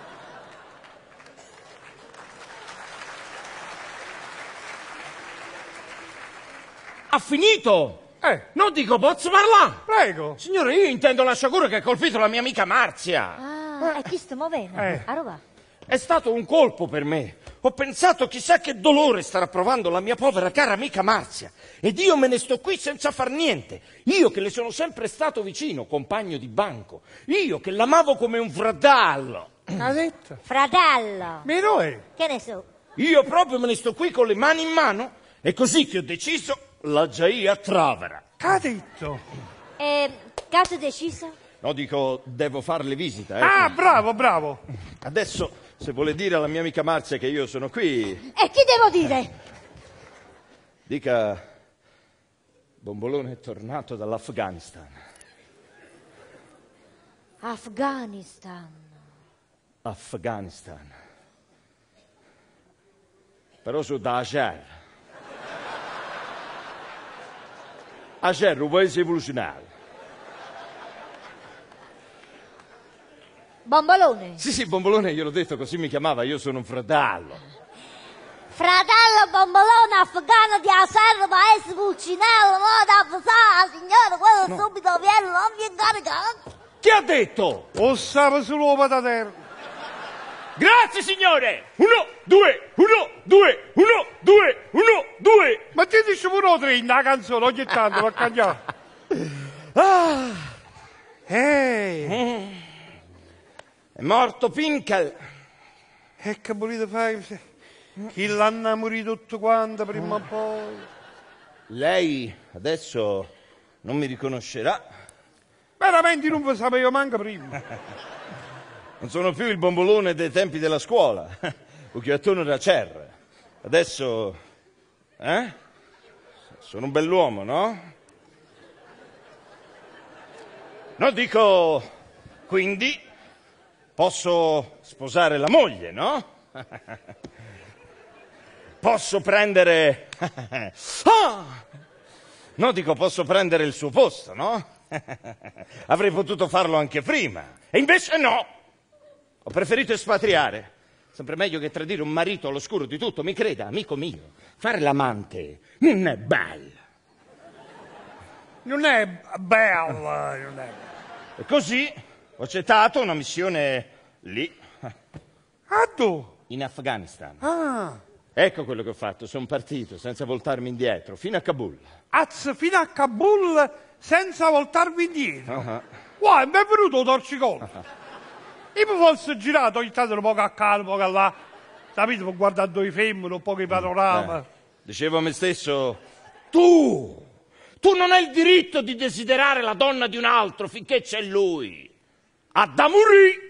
Ha finito! Eh. Non dico, posso parlare? Prego. Signore, io intendo la sciagura che ha colpito la mia amica Marzia. Ah, e chi sta muovendo? Eh. A roba. È stato un colpo per me, ho pensato chissà che dolore starà provando la mia povera cara amica Marzia. Ed io me ne sto qui senza far niente. Io che le sono sempre stato vicino, compagno di banco. Io che l'amavo come un fratello. Ha detto? Fratello. Meno è. Che ne so? Io proprio me ne sto qui con le mani in mano. È così che ho deciso la Gaia Travera. Che ha detto? E che hai deciso? No, dico, devo fare le visite. Eh. Ah, bravo, bravo. Adesso, se vuole dire alla mia amica Marzia che io sono qui... E chi devo dire? Dica, Bombolone è tornato dall'Afghanistan. Afghanistan. Afghanistan. Però su da Ager. Ager, un paese evoluzionario. Bombolone. Sì, sì, Bombolone, gliel'ho detto, così mi chiamava, io sono un fratello. Fratello Bombolone afghano di Aser, paese Pulcinello, moda Fasà, signore, quello No. subito viene, non vi incarica. Chi ha detto? O stava sull'uomo da terra. Grazie, signore! Uno, due, uno, due, uno, due, uno, due. Ma ti dici pure tre in una canzone ogni tanto per cambiare. Ah, Ehi, è morto Pinkel. e che volete fare? Chi l'hanno morito tutto quanto prima o poi? Lei adesso non mi riconoscerà. Veramente non lo sapevo manco prima. Non sono più il Bombolone dei tempi della scuola. Occhiatone da Cerra. Adesso, eh? Sono un bell'uomo, no? No, dico, quindi posso sposare la moglie, no? Posso prendere... Ah! No, dico, posso prendere il suo posto, no? Avrei potuto farlo anche prima. E invece no! Ho preferito espatriare. Sempre meglio che tradire un marito all'oscuro di tutto. Mi creda, amico mio, fare l'amante non è bello. Non è bella, non è. E così ho accettato una missione lì, Ah, tu? in Afghanistan. Ah, Ecco quello che ho fatto, sono partito senza voltarmi indietro, fino a Kabul. azz fino a Kabul senza voltarmi indietro. Ah, Guarda, mi è venuto un torcicollo. Io mi fossi girato ogni tanto un po' a calmo, un po' là, capito, per guardare due femmine, un po' che panorama. Eh, dicevo a me stesso, tu, tu non hai il diritto di desiderare la donna di un altro finché c'è lui. Ha da morire.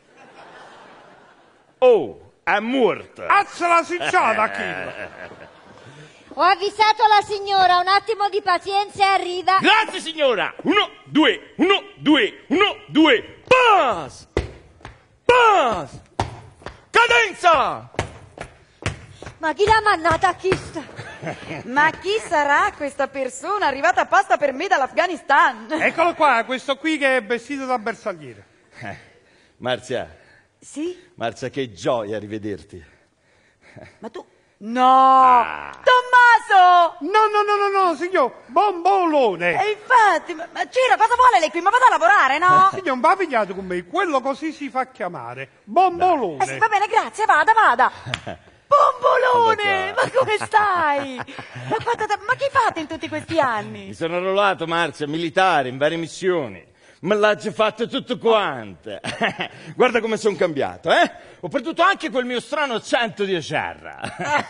Oh, è morta. Azza la sicciata, Achille. Ho avvisato la signora, un attimo di pazienza e arriva. Grazie signora. Uno, due, uno, due, uno, due. Pass! Pass! Cadenza! Ma chi l'ha mandata a chi sta? Ma chi sarà questa persona arrivata apposta per me dall'Afghanistan? Eccolo qua, questo qui che è vestito da bersagliere. Eh, Marzia, Sì? Marzia, che gioia rivederti. Ma tu... No! Tommaso! No, no, no, no, no, signor, Bombolone. E infatti, ma, ma Ciro, cosa vuole lei qui? Ma vado a lavorare, no? Signor, non va pigliato con me, quello così si fa chiamare. Bombolone. Eh sì, va bene, grazie, vada, vada. Bombolone, ma come stai? Ma, quanta- ma che fate in tutti questi anni? Mi sono arruolato, Marzia, militare, in varie missioni. Me l'ha già fatto tutto quanto. Guarda come sono cambiato, eh? Ho perduto anche quel mio strano accento di Acerra.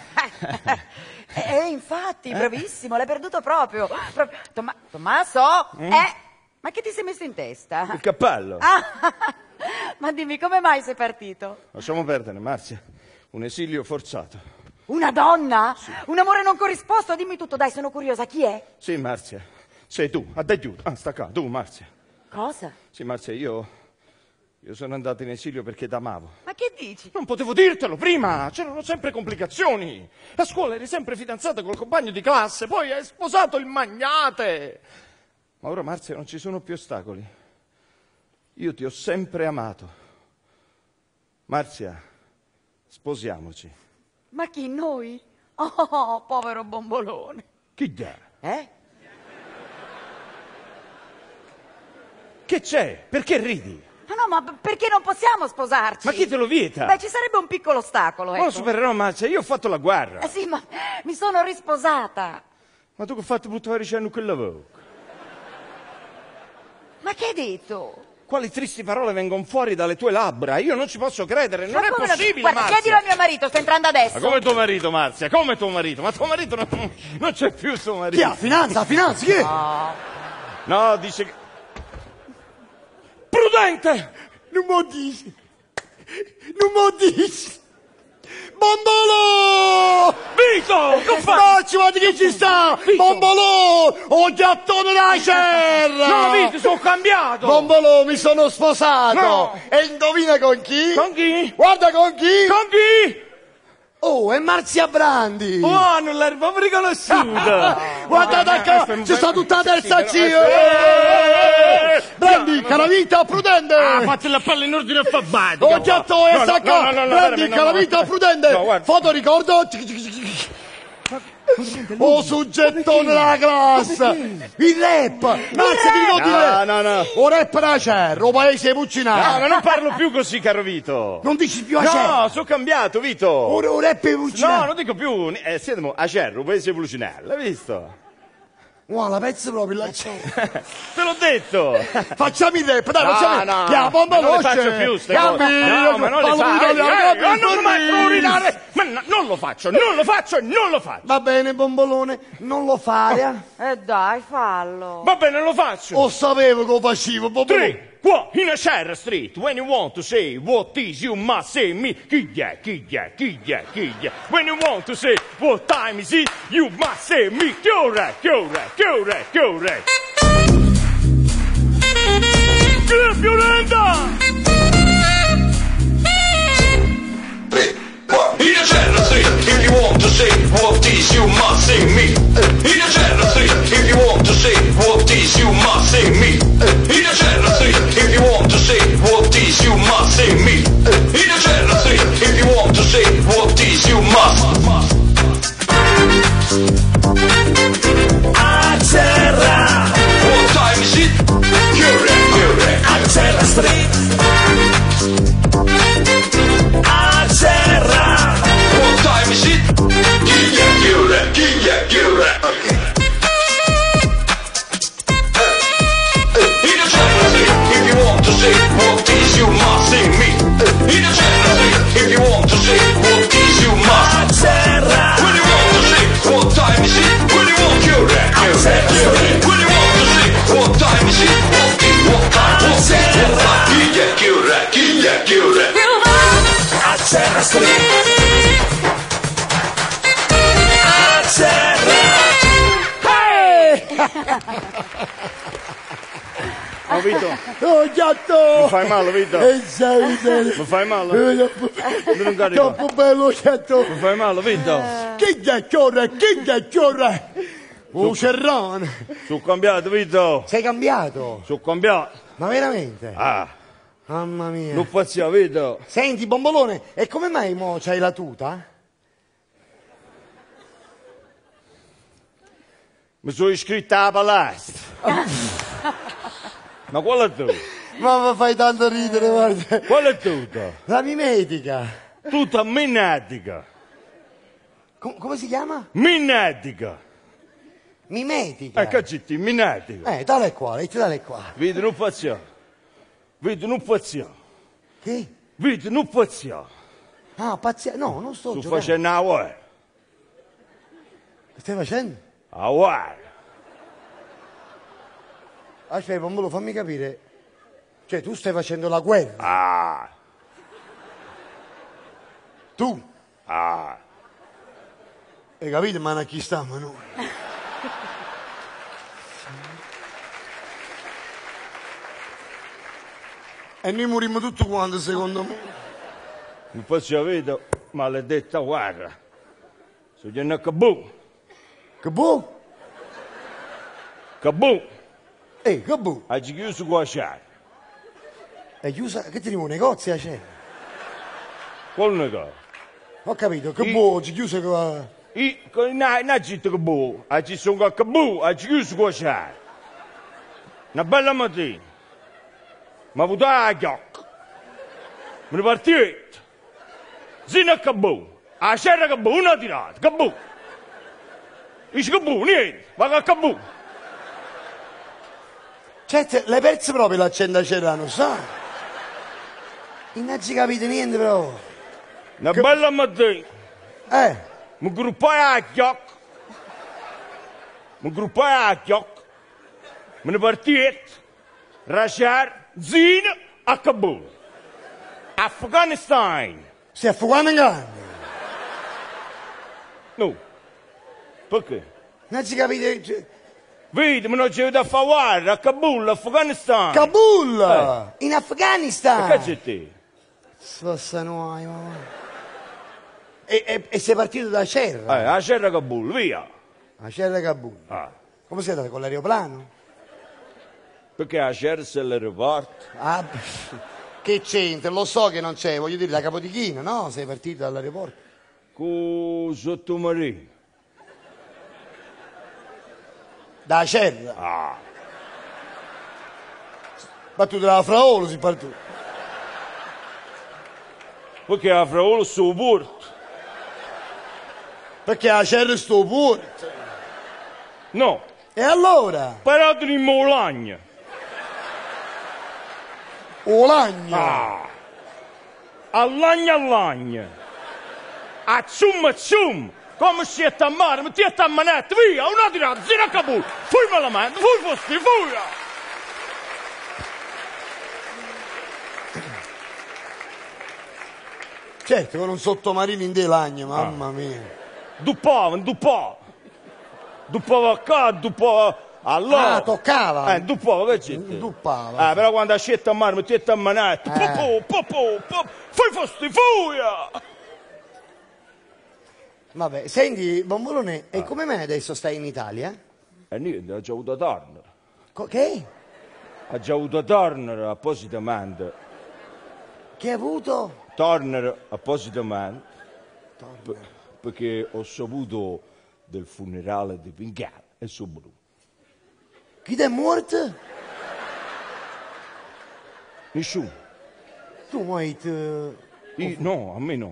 Eh, infatti, bravissimo, l'hai perduto proprio. Pro- Tomma- Tommaso? Mm? Eh? Ma che ti sei messo in testa? Il cappello. Ah, ma dimmi, come mai sei partito? Lasciamo perdere, Marzia. Un esilio forzato. Una donna? Un amore non corrisposto? Dimmi tutto, dai, sono curiosa, chi è? Sì, Marzia. Sei tu. A te giù. Ah, sta qua. Tu, Marzia. Cosa? Sì, Marzia, io... Io sono andato in esilio perché t'amavo. Ma che dici? Non potevo dirtelo prima, c'erano sempre complicazioni. A scuola eri sempre fidanzata col compagno di classe, poi hai sposato il magnate. Ma ora, Marzia, non ci sono più ostacoli. Io ti ho sempre amato. Marzia, sposiamoci. Ma chi, noi? Oh, povero Bombolone. Chi dà? Eh? Che c'è? Perché ridi? Ma no, ma perché non possiamo sposarci? Ma chi te lo vieta? Beh, ci sarebbe un piccolo ostacolo, ecco. Non lo supererò, Marzia, io ho fatto la guerra. Eh sì, ma mi sono risposata. Ma tu che hai fatto buttare dicendo che lavoro? Ma che hai detto? Quali tristi parole vengono fuori dalle tue labbra? Io non ci posso credere, non Ma è come non- possibile, Guarda, Marzia. chiedilo a mio marito, sta entrando adesso. Ma come tuo marito, Marzia? Come tuo marito? Ma tuo marito non, non c'è più tuo marito. Chi ha? Finanza, finanza, chi è? No, no, dice che... Prudente! Non mo dici. Non mo dici. Bombolo! Vito! Che fai? Facci, guarda che ci sta! Bombolo! Ho gattone da serra! No, Vito, sono cambiato! Bombolo, mi sono sposato! No. E indovina con chi? Con chi? Guarda con chi? Con chi? Oh, è Marzia Brandi! Oh, non l'hai proprio riconosciuta! Guarda da qua, c'è sta tutta la terza C! Brandi, caravita, prudente! Ah, fatti la palla in ordine alfabetico! Oh, gatto, e sta qua! Brandi, no, caravita, no. prudente! No, guarda. Foto ricordo! Oh, soggettone della classe! Il rap! Marzia, ti ricordi il No, rap? no, no. O rap da cerro, o paese Puccinaro! No, ma non parlo più così, caro Vito! Non dici più a cerro! No, sono cambiato, Vito! O o rap Puccinaro! No, non dico più, eh, siamo a Cerro, paese Pulcinello, l'hai visto? Guarda, la pezzo proprio là. Te l'ho detto! Facciamo il rap, dai, No, facciamo no, la bomba ma non le veloce. faccio più ste Gambi, cose. No, ma non le ballo faccio. italiano, Eh, gambi, eh, non mai fermi. urinare. Ma no, non lo faccio, non lo faccio e non lo faccio. Va bene, bombolone, non lo fare. Eh dai, fallo. Va bene, lo faccio. O sapevo che lo facevo, bombolone. Three, qua, in a Cerro Street, when you want to say what is you must say me. Chi è, chi è, chi è, chi è. When you want to say what time is it, you must say me. Che ora, che ora, che ora, che ora. Che violenta! In a Cerro Street, if you want to say what is you must say me. In a Cerro Street, if you want to say what is you must say me. In a Cerro Street, if you want to say what is you must say me. In a Cerro Street, if you want to say what is you must. A Cerra, what time is it? Chiure, chiure, a Cerro Street. A Cerra, what time is it? Chiglia, chiure, chiglia, chiure. Ok. In a Cerro Street, if you want to say what is you must say me. In a Cerro Street, if you want to say what is you must. A Cerra, when you want to say what time is it? When you want chiure, chiure, chiure. When you want to say what time is it? What is, what time, what is, what time? Chiglia, chiure, chiglia, chiure. A Cerro Street. A Cerro. Hey! Oh, Vito, Oh, gatto! mi fai male, Vito. E sei bene. Mi fai male? Eh, Non carico. Troppo bello, gatto. Mi fai male, Vito. Chi è chiore, chi è chiore? Un serrone. Sono cambiato, Vito. Sei cambiato? Sono cambiato. Ma veramente? Ah, Mamma mia. non faccio, Vito. Senti, bombolone, e come mai mo c'hai la tuta? Mi sono iscritto alla palestra. Ma qual è tu? Mamma, fai tanto ridere, guarda. Qual è tutta? La mimetica. Tutta mimetica. Com- come si chiama? Mimetica. Mimetica. Eh, che c'è, mimetica. Eh, tale qua, letti tale qua. Vedi, non faccio. Vedi, non faccio. Che? Vedi, non faccio. Ah, pazzia... No, non sto Sto giocando. facendo la guerra. Che stai facendo? La guerra. Aspetta, bombolo, fammi capire. Cioè, tu stai facendo la guerra. Ah. Tu? Ah. Hai capito, ma a chi stiamo noi? E noi morimmo tutti quanti, secondo me. Non faccio vedere maledetta guerra. Sono in Kabul. Kabul? Kabul. Ehi, Kabul. Hai chiuso qua a Cerro. È chiusa, che ti dico, un negozio c'è? Qual negozio? Ho capito, Kabul, ci chiuso qua. I, non hai detto Kabul, hai chiuso a Kabul, hai chiuso qua a Cerro. Una bella mattina. Ma avuto la chiocca. Me ne partito. Zino a Cabù. A serra Cabù, una tirata, Cabù. Dice Cabù, niente, va a Cabù. Certo, l'hai perso proprio l'accento a Cerrano, sa? Non ci capite niente proprio. Una che... bella mattina. Eh? Mi gruppai a chiocca. Mi gruppai a chiocca. Me ne partito. Rashar, Zino a Kabul. Afghanistan. Sei Afghanistan? No. Perché? Non ci capite... Cioè... Vedi, me non c'è da fare a Kabul, Afghanistan. Kabul? Eh. In Afghanistan? E che c'è te? Sposta noi, mamma. E, e, e sei partito da Cerra? Eh, a Cerra Kabul, via. A Cerra Kabul? Ah. Come sei andato, con l'aeroplano? Perché a Cerra c'è l'aeroporto. Ah, che c'entra? Lo so che non c'è, voglio dire, da Capodichino, no? Sei partito dall'aeroporto. Con sottomarino. Da Cerra? Ah. Battuto da Fraolo si partito. Perché a Fraolo sto porto. Perché a Cerra sto porto. No. E allora? Parato in Molagna. Olagna? Ah. Allagna allagna. A zoom a zoom. Come siete a mare, mettete a manetta, via, una tirata, zino a Kabul. Fui malamente, fui fosti, fuia. Certo, con un sottomarino in delagno, mamma ah. mia. Duppava, duppava. Duppava qua, duppava allora. Ah, toccava? Eh, duppava, che c'è? Duppava. Eh, però quando scette a mare, mettete a manetta, eh. popò, popò, popò, fui fosti, fuia. Vabbè, senti, Bombolone, ah. e come mai adesso stai in Italia? E eh, niente, ha già avuto Turner. Co- che? Ha già avuto Turner appositamente. Che ha avuto? Turner appositamente. Turner. P- perché ho saputo del funerale di Pincal e sono venuto. Chi è morto? Nessuno. Tu vuoi... Te... Io, no, a me no.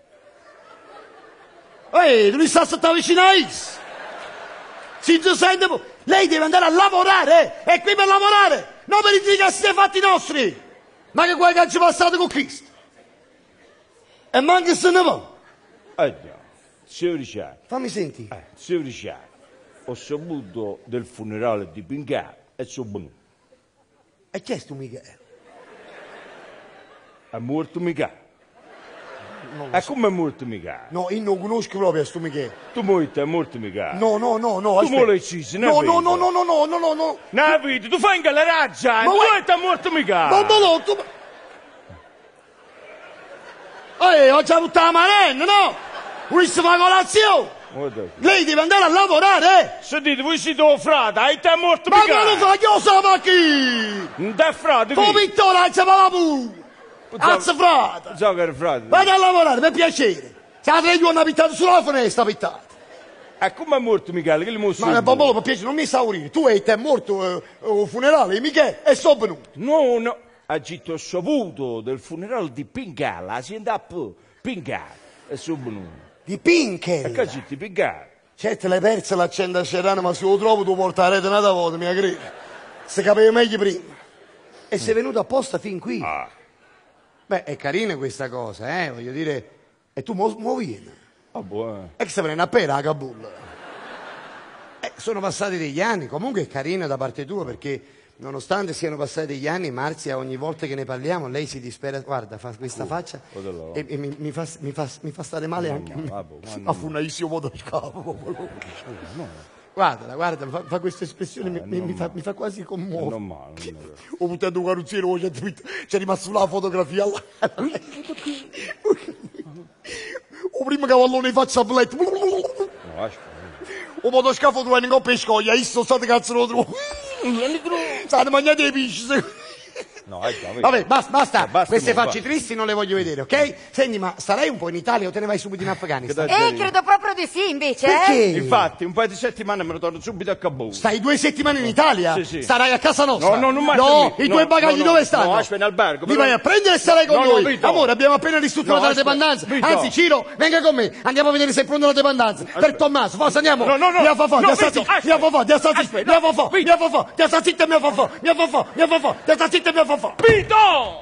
Ehi, tu mi stai stata vicino a Is? Si sente, lei deve andare a lavorare, è qui per lavorare, non per i tricassi dei fatti nostri. Ma che guai che ci passato con Cristo? E manca se ne va. Eh già, signor Ricciardo. Fammi sentire. Eh, signor Ricciardo, ho saputo del funerale di Pincal e sono venuto. E chi è sto Michele? È morto Michele. E so. Come è morto Michele? No, io non conosco proprio sto Michele. Tu morto è morto Michele? No, no, no, no. Tu me l'hai ucciso, no, no, no, no, no, no, no, no, no. No, vedi, tu fai in galleraggia, tu morto è morto Michele. Non me lo, tu... Ehi, ho già avuto la marenna, no? Vuoi si fa colazione? Lei deve andare a lavorare, eh? Sentite, voi siete un frate, hai te morto ma Michele. Ma non lo fa, io sono chi? Non è frate, tu pittore, hai la pure. Azza frate! Già che era frate! Vado a lavorare, per piacere! Se la tre giorni abitato sulla finestra, pittata! E come è morto Michele? Che gli mostro? Ma Bobbolo, per piacere, non mi esaurire! Tu e te è morto al eh, funerale di Michele e sono venuto! No, no! Ha detto, ho saputo del funerale di Pincal, la si andava a Pincal e sono venuto! Di Pincal? E che ha detto Pincal? Certo, l'hai persa l'accento a Cerrano, ma se lo trovo tu portare una volta, mi credi? Se capivo meglio prima! E sei venuto apposta fin qui! Ah! Beh, è carina questa cosa, eh, voglio dire. E tu mo, mo vieni. Ah, buono. E che se prende a pera a Kabul. Eh, sono passati degli anni, comunque è carina da parte tua perché nonostante siano passati degli anni, Marzia ogni volta che ne parliamo lei si dispera, guarda, fa questa oh, faccia oh, e, e mi, mi, fa, mi, fa, mi fa stare male no, anche no, a me. A funaissimo modo scavo. Guarda, guarda, fa, fa questa espressione, eh, mi, mi, fa, mi fa quasi commuovere. Non male, non male. Ho buttato un carrozziere, c'è rimasta la fotografia là. O primo cavallone faccia a bletto. No, aspetta. O motoscafo tu hai un po' pescoglia, io sono stato cazzo lo trovo. State mangiate i pesci. No, eh, già, Vabbè, basta, basta. basta Queste mo, facce va. tristi non le voglio vedere, ok? Senti, ma starai un po' in Italia o te ne vai subito in Afghanistan? Eh, credo proprio di sì, invece, Perché? eh? Infatti, un paio di settimane me ne torno subito a Kabul. Stai due settimane in Italia? Sì, sì. Starai a casa nostra? No, no, non mai No, per me. i No, tuoi bagagli no, no. dove stanno? No, aspetta, in albergo. Li però- vai a prendere e starai con No, no, noi. Vito. Amore, abbiamo appena ristrutturato No, la aspetta. dependenza. Vito. Anzi, Ciro, venga con me. Andiamo a vedere se è pronta la dependenza. Per Tommaso, forza, andiamo. No, no, no. Mia fafà, No, mia sta Vito, zitta, aspetta. mia fafà, mia sta zitta, Aspetta, mia no, fafà, Vito. mia fafà, mia sta zitta, mia fafà, mia fafà, mia fafà, mia sta zitta, mia fafà. Vito!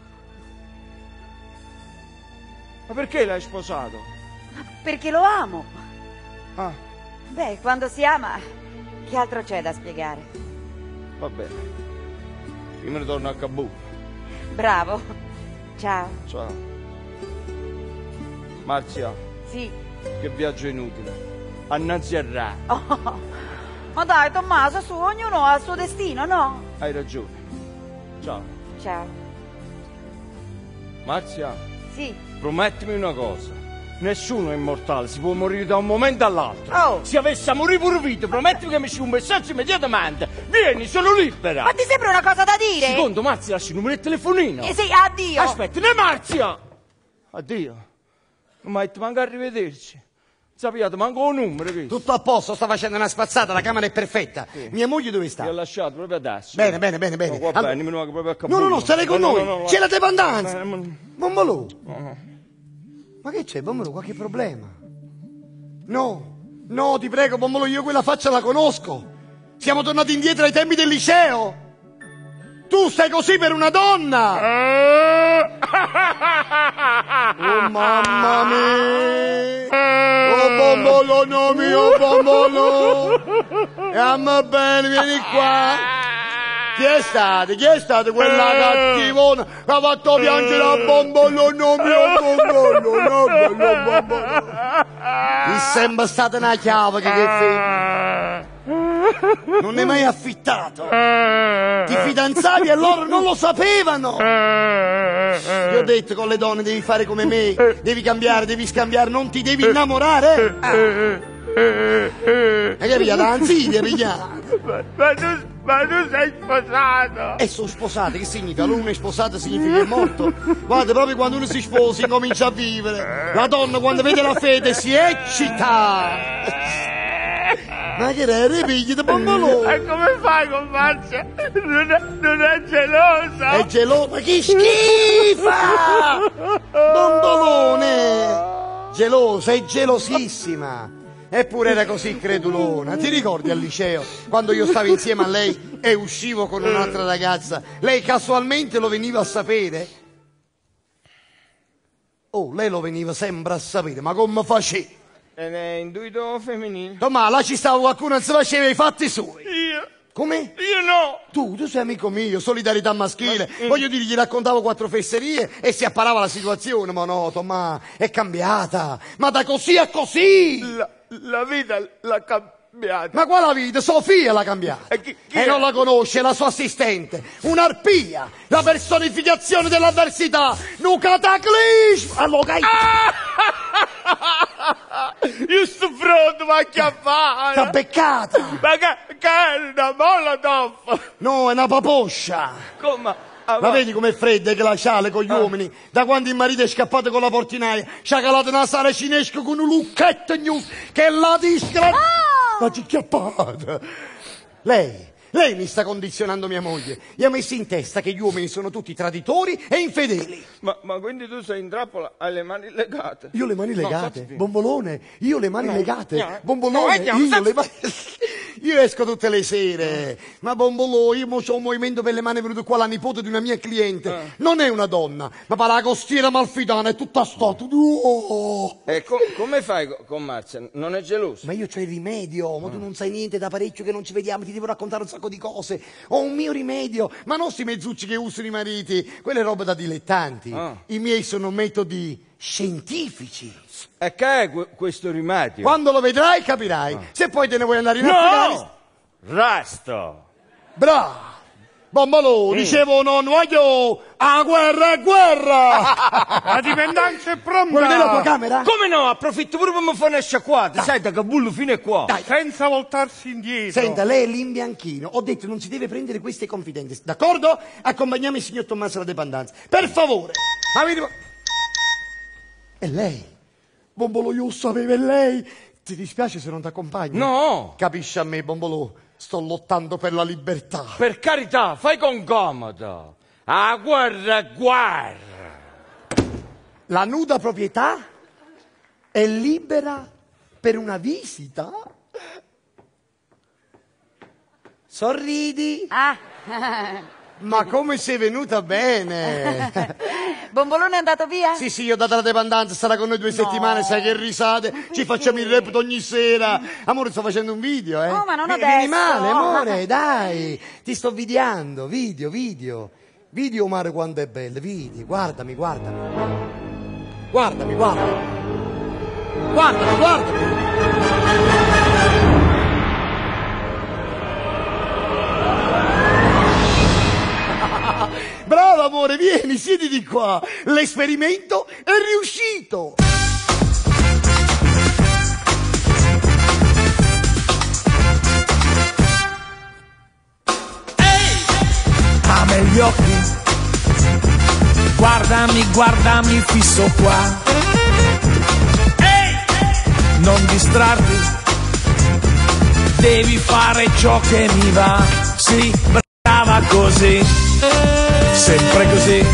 Ma perché l'hai sposato? Perché lo amo. Ah, Beh, quando si ama, che altro c'è da spiegare? va bene. Io me ne torno a Kabul. Bravo. Ciao. Ciao. Marzia, Sì. che viaggio inutile. Annanzi a Ra. Oh, ma dai, Tommaso, su, ognuno ha il suo destino, no? Hai ragione. Ciao. Ciao. Marzia, Sì. promettimi una cosa. Nessuno è immortale, si può morire da un momento all'altro. Oh. Se avessi a morire pure Vito, promettimi che mi sci un messaggio immediatamente. Vieni, sono libera. Ma ti sembra una cosa da dire? Secondo, Marzia, lasci il numero di telefonino. Eh sì, addio. Aspetta, ne Marzia! Addio. Non mi hai detto manco arrivederci. Sappiate, manco un numero, che? Tutto a posto, sta facendo una spazzata, la camera è perfetta. Mia moglie dove sta? Ti ho lasciato proprio adesso. Bene, bene, bene, bene. No, va Allora- bene, mi vengo proprio a Kabul. No, no, no, starei con No, noi. no, no, C'è la eh, dependenza. ma- Bombolù. no. Ma che c'è, Bombolù? Qualche problema? No, no, ti prego, Bombolù, io quella faccia la conosco. Siamo tornati indietro ai tempi del liceo. Tu stai così per una donna. Oh, mamma mia. Oh, Bombolù, no mio Bombolù. Stiamo bene, vieni qua. Chi è stato? Chi è stato quella cattivona che ha fatto piangere a Bombolù, no mio Bombolù, no mio Bombolù. Mi sembra stata una chiave che che fai. Non ne hai mai affittato. Ti fidanzavi e loro non lo sapevano. Ti ho detto, con le donne devi fare come me, devi cambiare, devi scambiare, non ti devi innamorare. Ah. Hai capito? L'ansidia, pigliare. Ma, ma, tu, ma tu sei sposato! E sono sposate, che significa? L'uno è sposato significa che è morto. Guarda, proprio quando uno si sposa incomincia a vivere. La donna quando vede la fede si eccita. Ma che era? Ripigli di Bombolù. E come fai con Marzia? Non è, non è gelosa? È geloso, ma che schifa! Bombolone! Gelosa, è gelosissima. Eppure era così credulona. Ti ricordi al liceo, quando io stavo insieme a lei e uscivo con un'altra ragazza? Lei casualmente lo veniva a sapere? Oh, lei lo veniva sempre a sapere, ma come faceva? È intuito femminile. Ma là ci stava qualcuno che si faceva i fatti suoi. Io? Come? Io no! Tu, tu sei amico mio, solidarietà maschile. Voglio dire, gli raccontavo quattro fesserie e si apparava la situazione. Ma no, Tomà, è cambiata. Ma da così a così! La, la vita l'ha cambiata. Ma quale vita? Sofia l'ha cambiata. E, chi, chi E è? non la conosce, la sua assistente. Un'arpia, la personificazione dell'avversità. Un cataclismo. Allora, Io sto pronto, ma che fare? t'ha beccata. Ma che, che è una molotov? No, è una paposcia. Come? Ah, Ma vedi com'è fredda che la sciale con gli uomini? Da quando il marito è scappato con la portinaia, ci ha calato una sala cinesca con un lucchetto news che la discra... La cicchiappata. Lei, lei mi sta condizionando mia moglie. Gli ha messo in testa che gli uomini sono tutti traditori e infedeli. Ma, ma quindi tu sei in trappola, hai le mani legate? Io le mani No, legate, stai- Bombolone, io le mani No, legate, no, Bombolone, no, no, io stai- le mani... Io esco tutte le sere, ma Bombolò, io mo c'ho un movimento per le mani, è venuto qua la nipote di una mia cliente, non è una donna, ma parla la costiera malfitana, è tutta stata. Oh. E co- come fai co- con Marzia? Non è geloso? Ma io c'ho il rimedio, ma tu non sai niente da parecchio che non ci vediamo, ti devo raccontare un sacco di cose. Ho un mio rimedio, ma non sti mezzucci che usano i mariti, quelle robe da dilettanti. Ah. I miei sono metodi scientifici. E che è que- questo rimedio? Quando lo vedrai capirai. Se poi te ne vuoi andare in Afghanistan. No! Resto! Bravo! Bombolò, Sì. dicevo non voglio, a guerra è guerra! La dipendenza è pronta! Vuoi vedere la tua camera? Come no? Approfitto pure per mi fare una sciacquata. Sai, da Cabullo fino a qua. Dai. Senza voltarsi indietro. Senta, lei è l'imbianchino. Ho detto non si deve prendere queste confidenze. D'accordo? Accompagniamo il signor Tommaso alla dependenza. Per favore. Ma vedi... È lei. Bombolò, io sapevo, è lei. Ti dispiace se non ti accompagno? No. Capisci a me, Bombolò? Sto lottando per la libertà. Per carità, fai con comodo. A guerra, guerra. La nuda proprietà è libera per una visita? Sorridi. Ah. Ma come sei venuta bene? Bombolone è andato via? Sì, sì, io ho dato la dependenza, sarà con noi due settimane, sai che risate, ci facciamo il repito ogni sera. Amore, sto facendo un video, eh? Oh, ma non Vi- adesso. Vieni male, amore, dai, ti sto videando, video, video. Video, Omar, quanto è bello, video, guardami, guardami. Guardami, guardami. Guardami, guardami. Bravo amore, vieni, siediti qua. L'esperimento è riuscito. Apri gli occhi, guardami, guardami fisso qua. Ehi, non distrarti, devi fare ciò che mi va. Sì, brava così, sempre così.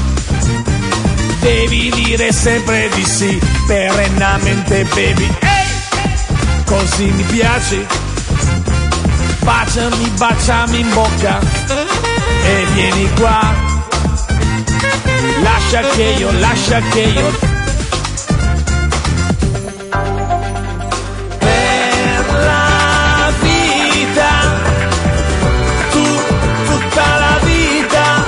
Devi dire sempre di sì, perennemente baby. Ehi, così mi piaci, baciami, baciami in bocca e vieni qua. Lascia che io, lascia che io per la vita, tu, tutta la vita,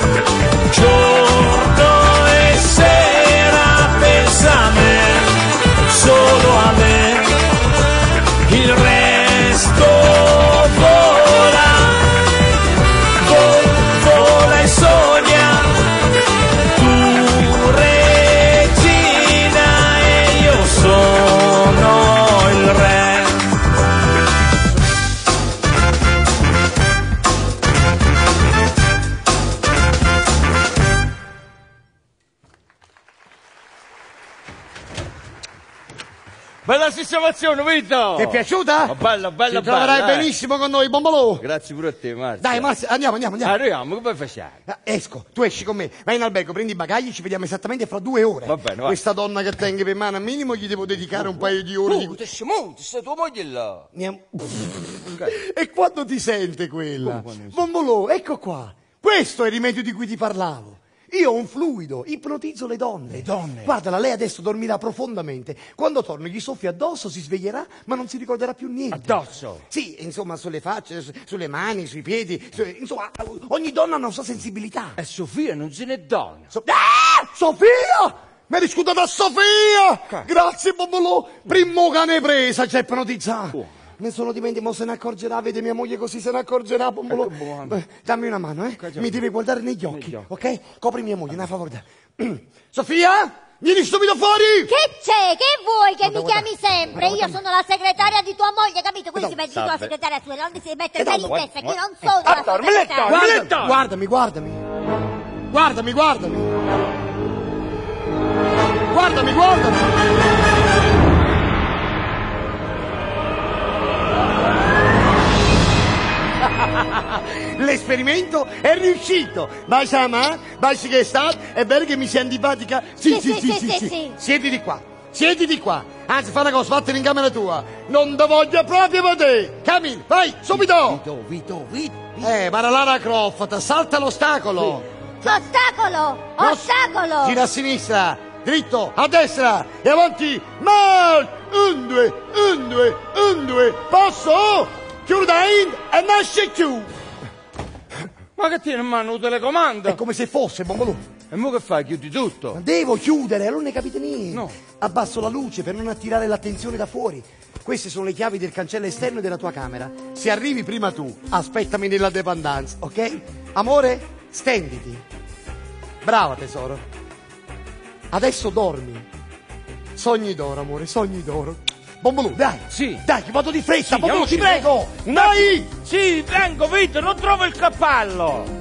giorno e sera, pensa a me, solo a me, il resto vola, vol, vola e sogna, tu regina e io sono il re. Bella sistemazione, Vito! Ti è piaciuta? Oh, bella, bella, Ti troverai bella, eh. benissimo con noi, Bombolò. Grazie pure a te, Marzio. Dai, Marzio, andiamo, andiamo, andiamo. Arriviamo, come facciamo? Ah, Esco, tu esci con me, vai in albergo, prendi i bagagli, ci vediamo esattamente fra due ore. Va bene, va. Questa donna che tengo per mano, al minimo gli devo dedicare un paio di ore. Oh, di... ti smonti, sei tua moglie là. Andiamo. E quando ti sente quella? Come quando mi Bombolò, ecco qua. Questo è il rimedio di cui ti parlavo. Io ho un fluido, ipnotizzo le donne. Le donne? Guardala, lei adesso dormirà profondamente. Quando torno gli soffio addosso, si sveglierà, ma non si ricorderà più niente. Addosso? Sì, insomma, sulle facce, su- sulle mani, sui piedi. su- insomma, ogni donna ha una sua sensibilità. E Sofia non se ne donna. So- ah! Sofia! Mi hai riscuotato a Sofia! Grazie, Bombolò. Primo cane presa, c'è ipnotizzato. Ne sono dimenticato, se ne accorgerà, vede mia moglie così se ne accorgerà, Bombolò. Ecco, buono. Beh, dammi una mano, eh? Ecco, Mi devi guardare negli occhi, Negli occhi. ok? Copri mia moglie, una favore. Sofia? Vieni subito fuori! Che c'è? Che vuoi che Guarda, mi guarda. chiami sempre? Guarda, Io guarda. sono la segretaria di tua moglie, capito? Quindi si Madonna, mette tu la salve. segretaria sua, non si mette Eh, per in guarda, testa, che guarda. io non sono la Attore, me l'è segretaria. tolto. Guarda, guardami, guardami. Guardami, guardami. Guardami, guardami. L'esperimento è riuscito. Vai Sama, vai che è stato? È vero che mi sei antipatica? Sì, sì, sì, sì, sì. Siediti qua, siediti qua. Anzi, fai una cosa, vattene in camera tua. Non ti voglio proprio per te. Cammin, vai, subito. Vito, Vito, Vito. Eh, ma la Lara Croft, salta l'ostacolo. Ostacolo! Ostacolo! Gira a sinistra, dritto, a destra e avanti. March! Un, due, un, due, un, due. Posso? Chiuda in e nasce giù. Ma che tiene in mano un telecomando? È come se fosse, Bombolù. E mo che fai? Chiudi tutto? Ma devo chiudere, allora ne capite niente. No. Abbasso la luce per non attirare l'attenzione da fuori. Queste sono le chiavi del cancello esterno della tua camera. Se arrivi prima tu, aspettami nella dépendance, ok? Amore, stenditi. Brava tesoro. Adesso dormi. Sogni d'oro, amore, sogni d'oro. Bombolù, dai. Sì. Dai, vado di fretta, Sì, Bombolù, ti andiamoci, prego. Un Dai. attimo. Sì, vengo, Vito, non trovo il cappello.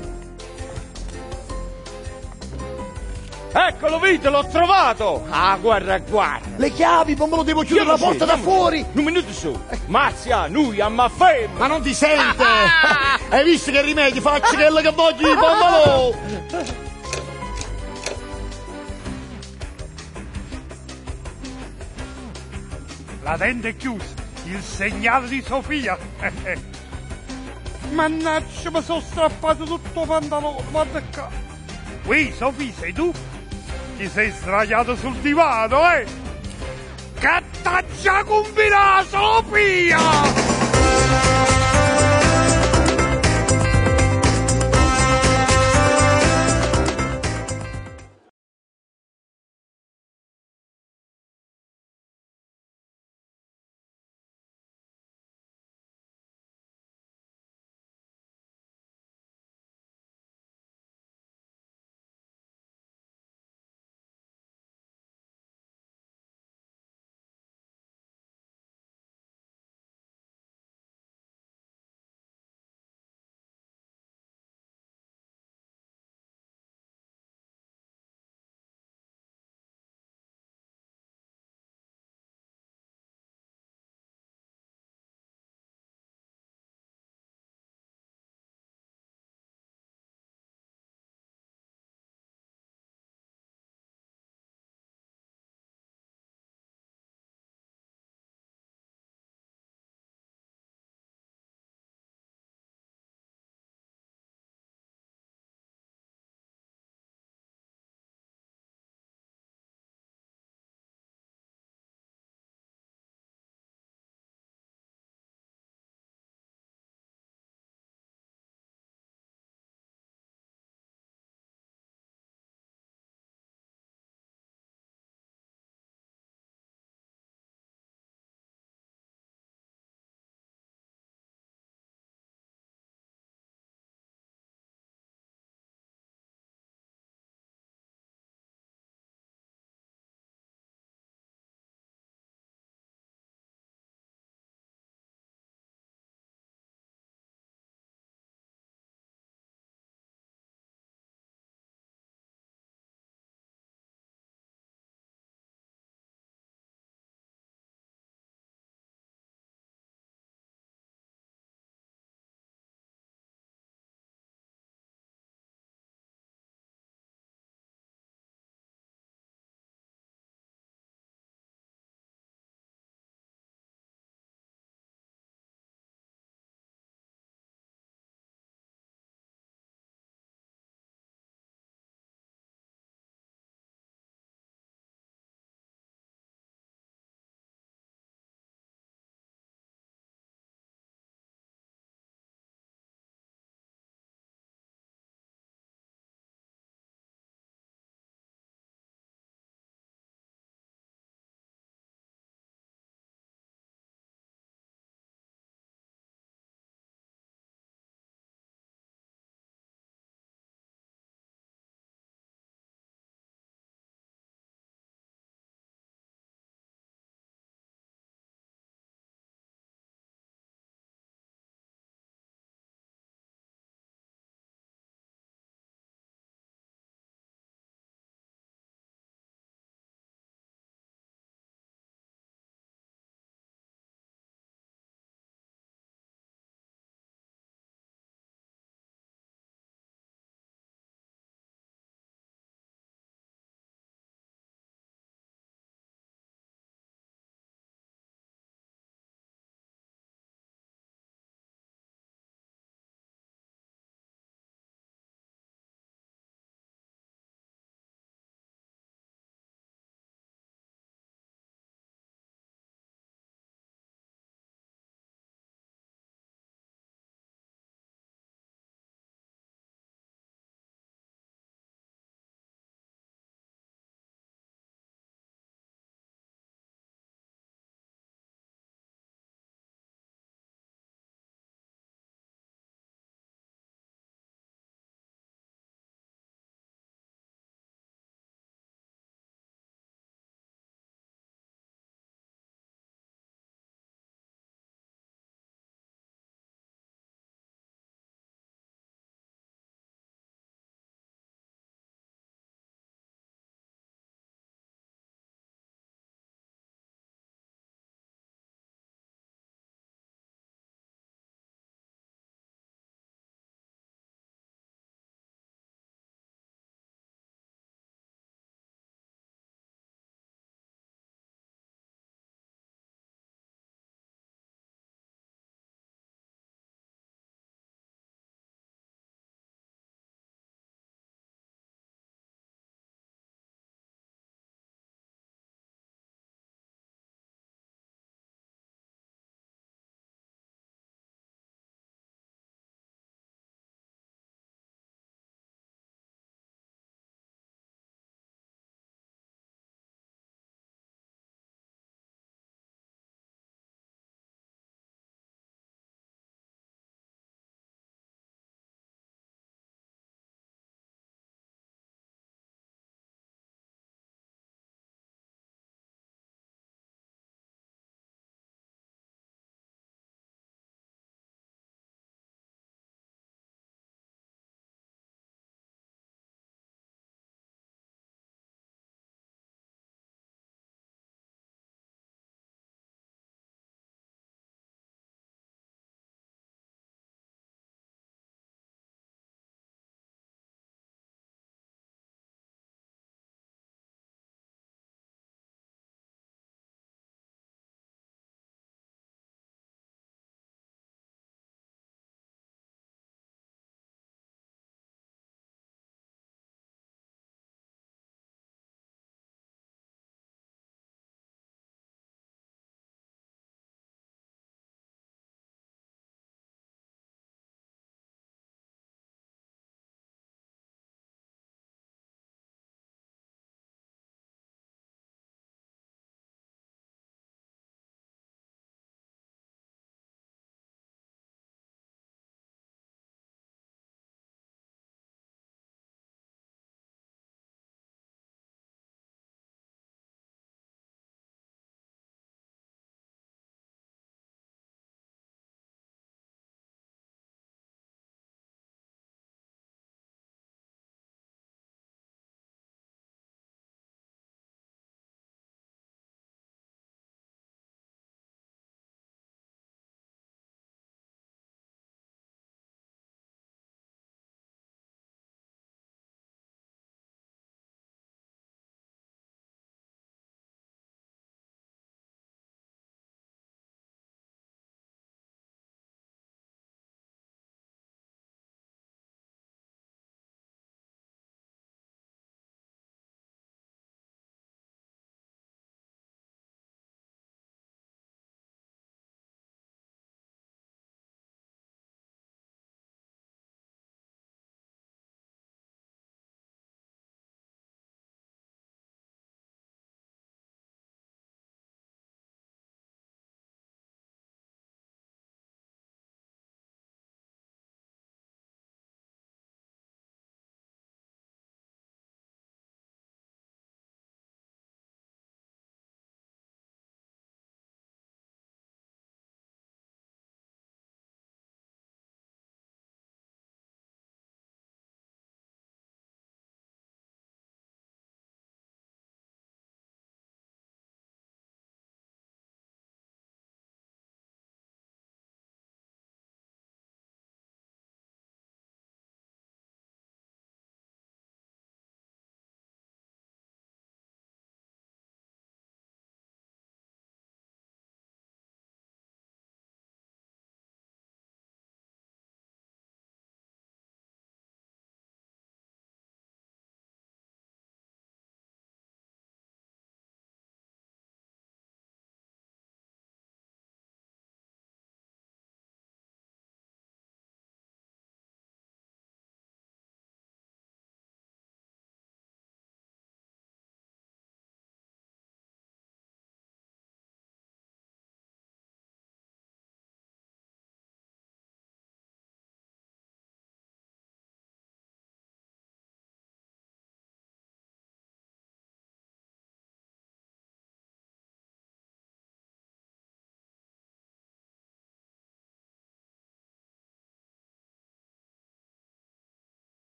Eccolo, Vito, l'ho trovato. Ah, guarda, guarda. Le chiavi, Bombolù, devo chiudere la porta da fuori. Un minuto su. Marzia, noi amma fermo. Ma non ti sente? Hai visto che rimedi? Faccio quello che voglio, Bombolù. La tenda è chiusa, il segnale di Sofia. Mannaggia, mi sono strappato tutto il pantalone, guarda qua. Ui, Sofia, sei tu? Ti sei sdraiato sul divano, eh? Che t'ha già combinato, Sofia!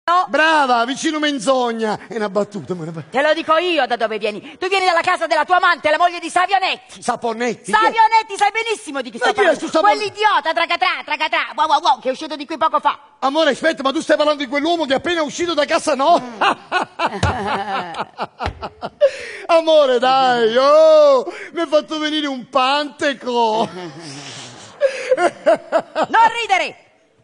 No. Brava, vicino Menzogna. È una battuta, ma una battuta. Te lo dico io da dove vieni. Tu vieni dalla casa della tua amante, la moglie di Savionetti. Saponetti? Savionetti, sai benissimo di chi sto Ma chi è parlando. sto Sapon- Quell'idiota, tracatrà, tracatrà, wow wow wow, che è uscito di qui poco fa. Amore, aspetta, ma tu stai parlando di quell'uomo che è appena uscito da casa, no? Amore, dai, oh, mi hai fatto venire un panteco. Non ridere!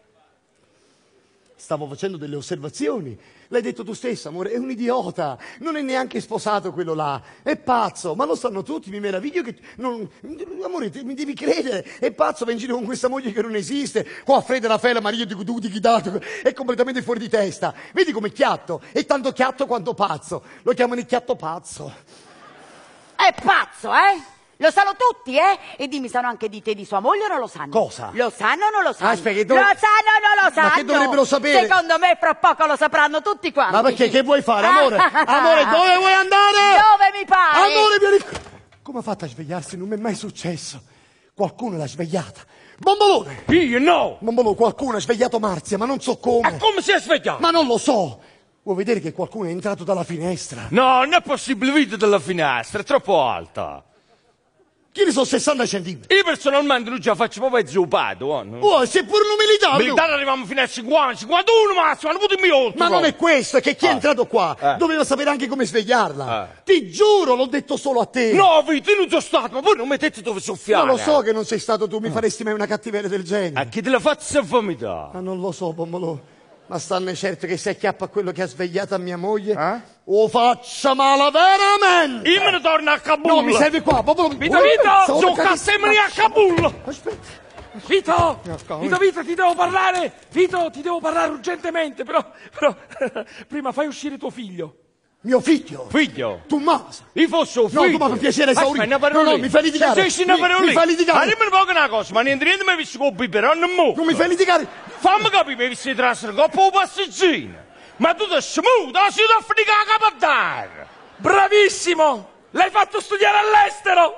Stavo facendo delle osservazioni. L'hai detto tu stessa, amore, è un idiota. Non è neanche sposato quello là. È pazzo, ma lo sanno tutti, mi meraviglio che... Non... Amore, te- mi devi credere. È pazzo, va in giro con questa moglie che non esiste. Qua Fred Raffaella Maria di Cuduti Chidato. È completamente fuori di testa. Vedi come chiatto? È tanto chiatto quanto pazzo. Lo chiamano il chiatto pazzo. È pazzo, eh? Lo sanno tutti, eh? E dimmi, sanno anche di te e di sua moglie o non lo sanno? Cosa? Lo sanno o non lo sanno? Ah, aspetta, che dov- Lo sanno o non lo sanno? Ma che dovrebbero sapere? Secondo me fra poco lo sapranno tutti quanti. Ma perché? Che vuoi fare, amore? Amore, dove vuoi andare? Dove mi pare? Amore, vieni... Come ha fatto a svegliarsi? Non mi è mai successo. Qualcuno l'ha svegliata. Bombolone! Io no! Bombolone, qualcuno ha svegliato Marzia, ma non so come. Ma come si è svegliato? Ma non lo so. Vuoi vedere che qualcuno è entrato dalla finestra? No, non è possibile, vita dalla finestra, è troppo alta. Chi ne so sessanta centimetri? Io personalmente non ce la faccio proprio ziopato. Oh, no. Oh, sei pure un militare! Militare arriviamo fino a cinquanta, cinquantuno massimo, non potremmo oltre. Ma non è questo, è che chi è Ah. entrato qua Eh. doveva sapere anche come svegliarla. Ah. Ti giuro, l'ho detto solo a te. No, Vito, io non sono stato, ma voi non mettete dove soffiare. Ma lo so che non sei stato tu, mi faresti mai una cattiveria del genere. A chi te la faccio infamità? Ma non lo so, Pomolo. Ma stanne certo che se acchiappa quello che ha svegliato a mia moglie, eh? O faccia male veramente! Io me ne torno a Kabul. No, mi serve qua, Pomolo. Vito, Vito, sono cassemini a Kabul. Aspetta. Vito, Vito, Vito, ti devo parlare. Vito, ti devo parlare urgentemente, però, però prima fai uscire tuo figlio. Mio figlio? Figlio? Tu masa? Io fossi un No, figlio. tu mi fai piacere esaurito. Aspetta, No, no, mi fai litigare. Sì, sì, una Mi- parola. mi fai litigare. Ma dimmi un po' una cosa, ma niente, niente mi hai visto con il biberon, non mo. Non mi fai litigare. Fammi capire, mi hai visto di trasferire coppa o passeggino. Ma tu sei smuto, la Sudafrica a capatare. Bravissimo! L'hai fatto studiare all'estero!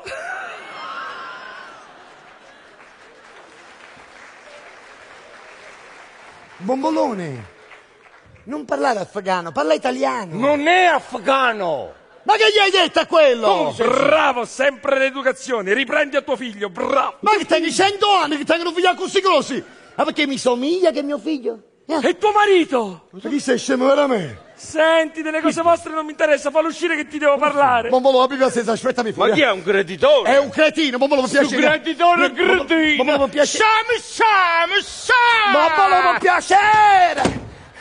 Bombolone, non parlare afghano, parla italiano. Non è afghano! Ma che gli hai detto a quello? Bravo, sempre l'educazione, riprendi a tuo figlio, bravo! Ma che tengi cento anni che tengono figli così grossi? Ma perché mi somiglia che è mio figlio? E tuo marito? Ma chi sei scemo veramente? Senti, delle cose vostre non mi interessa, fallo uscire che ti devo parlare. Bombolo, abbi pazienza, aspettami fuori. Ma chi è un creditore? È un cretino, Bombolo, mi Su piace. creditore cretino! Bombolo, mi piace. Sam, Sam, Sam! Bombolo, mi piacere!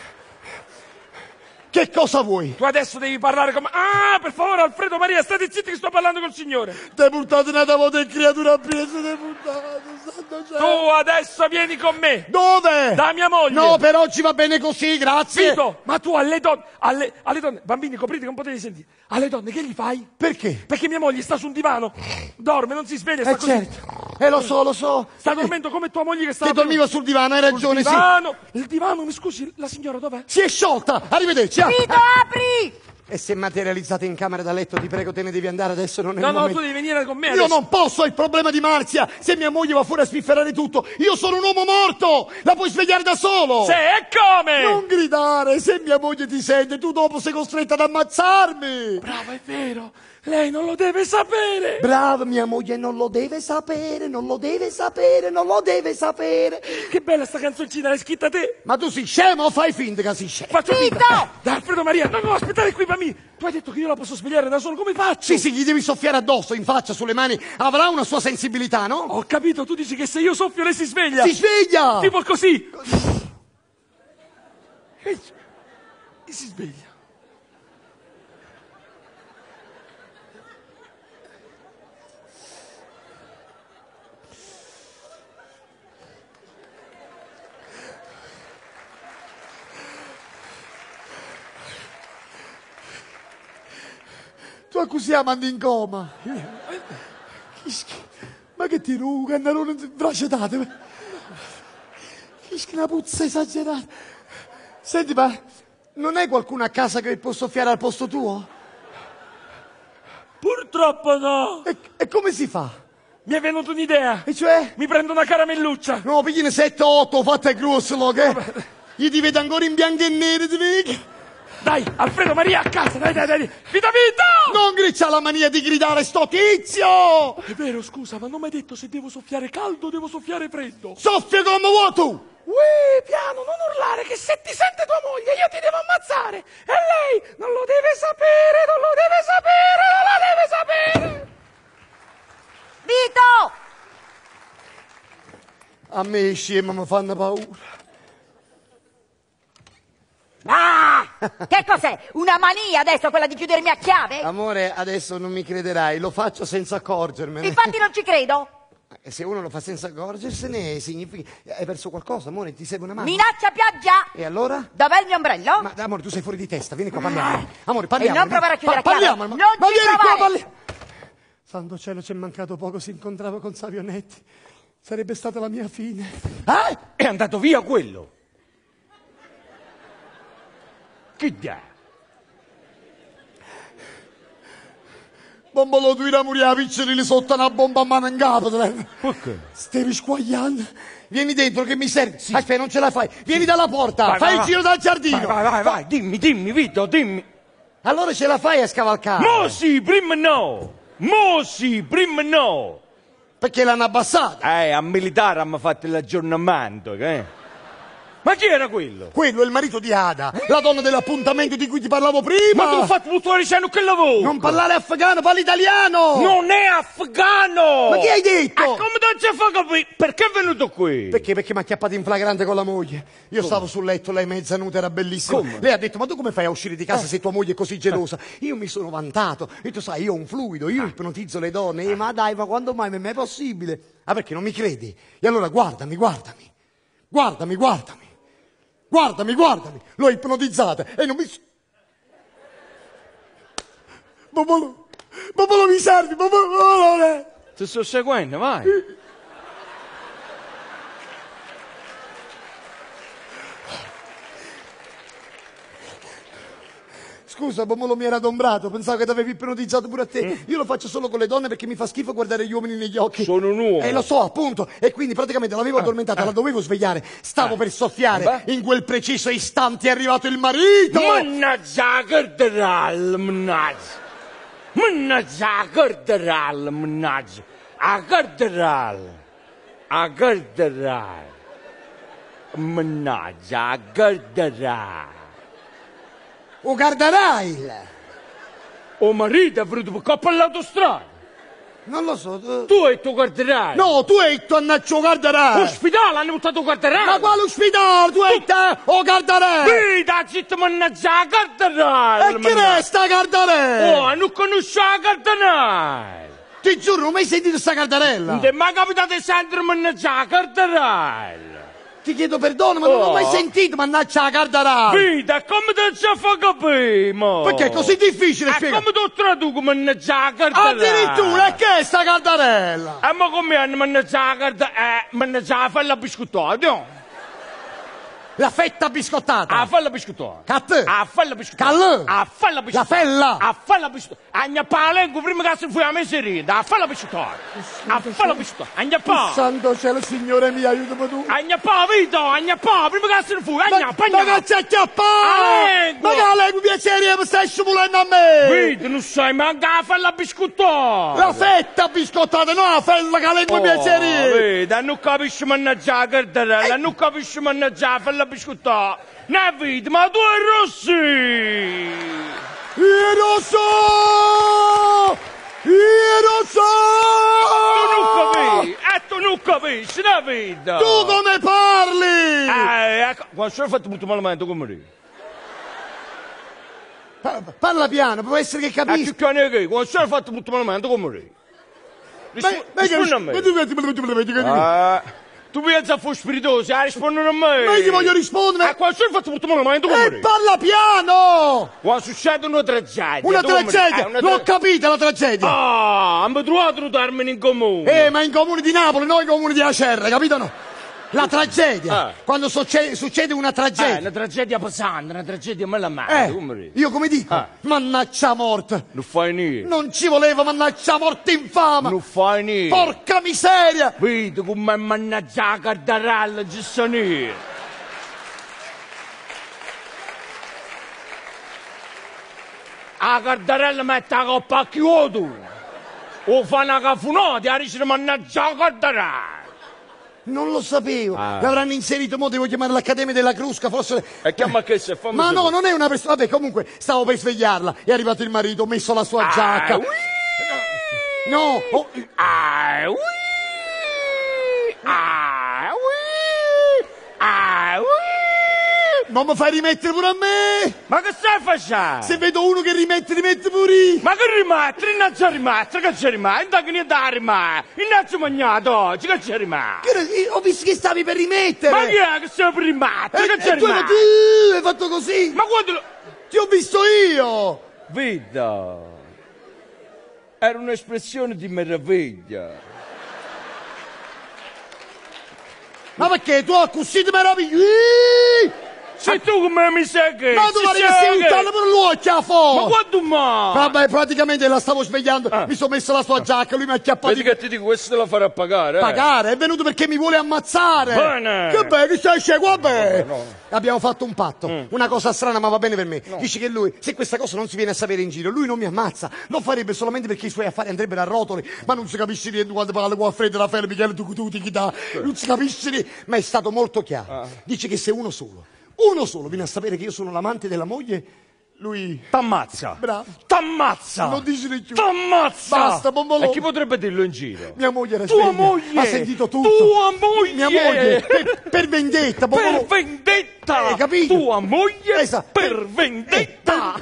Che cosa vuoi? Tu adesso devi parlare come... Ah, per favore, Alfredo Maria, state zitti che sto parlando col signore. Ti hai buttato una volta in creatura presa, ti hai buttato, santo cielo. Tu adesso vieni con me. Dove? Da mia moglie. No, per oggi va bene così, grazie. Vito, ma tu alle donne, alle, alle donne, bambini, coprite che non potete sentire. Alle donne che gli fai? Perché? Perché mia moglie sta su un divano, dorme, non si sveglia, sta Eh così. certo, eh lo so, lo so. Sta dormendo come tua moglie che sta... Che dormiva sul divano, hai ragione, sul divano. Il divano, mi scusi, la signora dov'è? sì. Si è sciolta, arrivederci. ah. Vito, apri! E se è materializzata in camera da letto, ti prego, te ne devi andare adesso, non è No, il no, momento. tu devi venire con me Io adesso. non posso, ho il problema di Marzia. Se mia moglie va fuori a spifferare tutto, io sono un uomo morto. La puoi svegliare da solo. Se e come? Non gridare, se mia moglie ti sente, tu dopo sei costretta ad ammazzarmi. Bravo, è vero. Lei non lo deve sapere. Brava, mia moglie non lo deve sapere, non lo deve sapere, non lo deve sapere. Che bella sta canzoncina, l'hai scritta te. Ma tu sei scemo o fai finta che sei scemo? Faccio Vito! finta. Da Alfredo Maria. No, no, aspettare qui, bambini. Tu hai detto che io la posso svegliare da solo, come faccio? Sì, sì, gli devi soffiare addosso, in faccia, sulle mani. Avrà una sua sensibilità, no? Ho capito, tu dici che se io soffio lei si sveglia. Si sveglia! Tipo così. E e si sveglia. Tu così la mandi in coma. Che schifo. Ma che ti ruga, non bracetate. Che schifo, una puzza esagerata. Senti, ma non hai qualcuno a casa che può soffiare al posto tuo? Purtroppo no. E, e come si fa? Mi è venuta un'idea. E cioè? Mi prendo una caramelluccia. No, pigliene sette otto, fatte grosso, che... Gli ti vedo ancora in bianco e nero, ti vedo. Dai, Alfredo Maria a casa, dai, dai, dai. Vita, vita! Non griccia la mania di gridare sto tizio! È vero, scusa, ma non mi hai detto se devo soffiare caldo o devo soffiare freddo? Soffia come vuoi tu! Ui, piano, non urlare, che se ti sente tua moglie io ti devo ammazzare! E lei non lo deve sapere, non lo deve sapere, non lo deve sapere! Vito! A me scema mi fanno paura. Ah! Che cos'è? Una mania adesso quella di chiudermi a chiave? Amore, adesso non mi crederai, lo faccio senza accorgermene. Infatti non ci credo. E se uno lo fa senza accorgersene, significa... Hai perso qualcosa, amore? Ti serve una mano? Minaccia piaggia! E allora? Dov'è il mio ombrello? Ma amore, tu sei fuori di testa, vieni qua, parliamo. Amore, parliamo. E non provare a chiudere pa- la chiave. Parliamo, Non ma ci vieni provare. qua, parliamo. Santo cielo, ci è mancato poco, si incontrava con Savionetti. Sarebbe stata la mia fine. Ah? È andato via quello! Che dà? Bombolo tu ira muria piccerili sotto una bomba a mano in capo. Perché? Stavi squagliando. Vieni dentro che mi serve. Sì. Aspetta, non ce la fai. Vieni dalla porta, Vai, fai vai, il vai. giro dal giardino. Vai, vai, vai, vai, dimmi, dimmi, Vito, dimmi. Allora ce la fai a scavalcare? Mo sì, prima no! Mo sì, prima no! Perché l'hanno abbassata? Eh, a militare hanno fatto l'aggiornamento, eh? Ma chi era quello? Quello è il marito di Ada, la donna dell'appuntamento di cui ti parlavo prima. Ma tu hai fatto tutto dicendo che lavoro? Non parlare afghano, parli italiano! Non è afghano! Ma chi hai detto? E come non ci fa capire? Perché è venuto qui? Perché? Perché mi ha chiappato in flagrante con la moglie. Io come? Stavo sul letto, lei mezza nuda, era bellissima. Come? Lei ha detto, ma tu come fai a uscire di casa eh. se tua moglie è così gelosa? Eh. Io mi sono vantato. E tu sai, io ho un fluido, io eh. ipnotizzo le donne. Eh, ma dai, ma quando mai? Ma è possibile? Ah, perché non mi credi? E allora guardami, guardami. Guardami, guardami. Guardami, guardami, l'ho ipnotizzata e non mi... Bobolo, Bobolo mi servi, Bobolo! Ti sto seguendo, vai. Scusa, Bobolo mi era adombrato, pensavo che ti avevi ipnotizzato pure a te. Mm. Io lo faccio solo con le donne perché mi fa schifo guardare gli uomini negli occhi. Sono un uomo. E eh, lo so, appunto. E quindi praticamente l'avevo addormentata, ah, ah. la dovevo svegliare. Stavo ah. per soffiare. Beh. In quel preciso istante è arrivato il marito. Mannaggia, Garderal, mannaggia. Mannaggia, Garderal, mannaggia. A Garderal. A Garderal. Mannaggia, Garderal. O Garderail! O marito è venuto per coppa all'autostrada! Non lo so, tu... Tu hai detto Garderail! No, tu hai detto annaccio Garderail! Ospedale hanno buttato Garderail! Ma quale ospedale? Tu hai detto o Garderail! Vita, zitta mannaggia Garderail! E chi resta Garderail? Oh, non conosci la Garderail! Ti giuro, non ho mai sentito sta Gardarella! Non ti è mai capitato di sentire mannaggia Garderail! Ti chiedo perdono, ma oh. non l'ho mai sentito, mannaggia la Gardarà! Vita, come te ci fa capire, mo? Perché è così difficile E spiegare? come tu traduco mannaggia la Gardarà? Addirittura, e che è sta Gardarella? E ma come hanno mannaggia la Gardarà? Eh, mannaggia la fella biscottata, no? La fetta biscottata! La fella biscottata! Cat! La fella biscottata! Cal! La fella biscottata! La fella! La fella biscottata! Agna palengo prima che si fu a meserina! La fella biscottata! La fella biscottata! Agna pa! Santo cielo, signore mio, aiutami tu! Agna pa, Vito! Agna pa! Prima che si fu! Agna pa! Ma che c'è chiappare? Ma che la lingua piacere mi stai scivolando a me? Vito, non sai manca la fella biscottata! La fetta biscottata, no la fella che la lingua piacere! Vito, non capisci mannaggia la Gardarella! Non capisci mannaggia la fella biscottata! Ne vedi, ma tu è Rossi! Io rosso! Io rosso! Tu non capisci! E tu non capisci, ne vedi! Tu come parli? Eh, ecco, quando hai fatto molto malamente come lì? Parla piano, può essere che capisci. E che cane che? Quando hai fatto molto malamente come lì? Rispondi a me! Eh... Tu pensi a fu spiritoso, a rispondere a me! Ma io ti voglio rispondere! A quando hai fatto tutto male, ma tu come? E parla piano! Quando succede una tragedia! Una tragedia! Eh, L'ho tra... capita la tragedia! Ah, abbiamo trovato un termine in comune! Eh, ma in comune di Napoli, non in comune di Acerra, capito no? La tragedia! Eh. Quando succede, succede una tragedia! Eh, una tragedia pesante, una tragedia malamata! Eh, come io come dico? Eh. Mannaccia morte! Non fai niente! Non ci voleva mannaccia morte infama! Non fai niente! Porca miseria! Vedi come mannaccia la Gardarella, ci sono io! la cardarella mette la coppa a chiudo. O fa una cafunata, e dice mannaggia la cardarella. Non lo sapevo. Ah. L'avranno inserito, mo devo chiamare l'Accademia della Crusca, forse... E chiama che se fa... Ma no, non è una persona... Vabbè, comunque, stavo per svegliarla. È arrivato il marito, ho messo la sua Ah, giacca. ui! No! Oh. Ah, ui! Ah, ui! Ah, ui! Non mi fai rimettere pure a me! Ma che stai facendo? Se vedo uno che rimette, rimette pure io! Ma che rimette? Innanzi a rimettere, che c'è rimette? Intanto che niente da rimettere! Innanzi mangiato oggi, che c'è rimette? Che- Ho visto che stavi per rimettere! Ma chi è che stai per rimettere? Che E, c'è e tu hai rimette? fatto, hai fatto così! Ma quando... lo- Ti ho visto io! Vita! Era un'espressione di meraviglia. Ma perché tu hai così di meraviglia? Sei tu come mi sai che? Ma tu si pare che sa stai che- buttando per l'occhio a fuoco! Ma quando mai? Vabbè, praticamente la stavo svegliando, Ah. mi sono messo la sua giacca, lui mi ha acchiappato. Vedi che ti dico, questo te lo farà pagare, eh? Pagare, è venuto perché mi vuole ammazzare. Bene. Che bello, che stai scemo, vabbè. No, no. Abbiamo fatto un patto, Mm. una cosa strana ma va bene per me. Dice che lui, se questa cosa non si viene a sapere in giro, lui non mi ammazza. Lo farebbe solamente perché i suoi affari andrebbero a rotoli, ma non si capisce niente quando parla con Alfredo la fermi, che tu tu ti chi dà. Non si capisce niente, ma è stato molto chiaro. Ah. Dice che se uno solo, uno solo viene a sapere che io sono l'amante della moglie, lui... T'ammazza! Bravo. T'ammazza! Non dici di più. T'ammazza! Basta, bombolone. E chi potrebbe dirlo in giro? Mia moglie era Tua sveglia, moglie! ha sentito tutto. Tua moglie! Mia moglie, per, per vendetta, Per bombolone. vendetta! Hai capito? Tua moglie Esatto. per vendetta!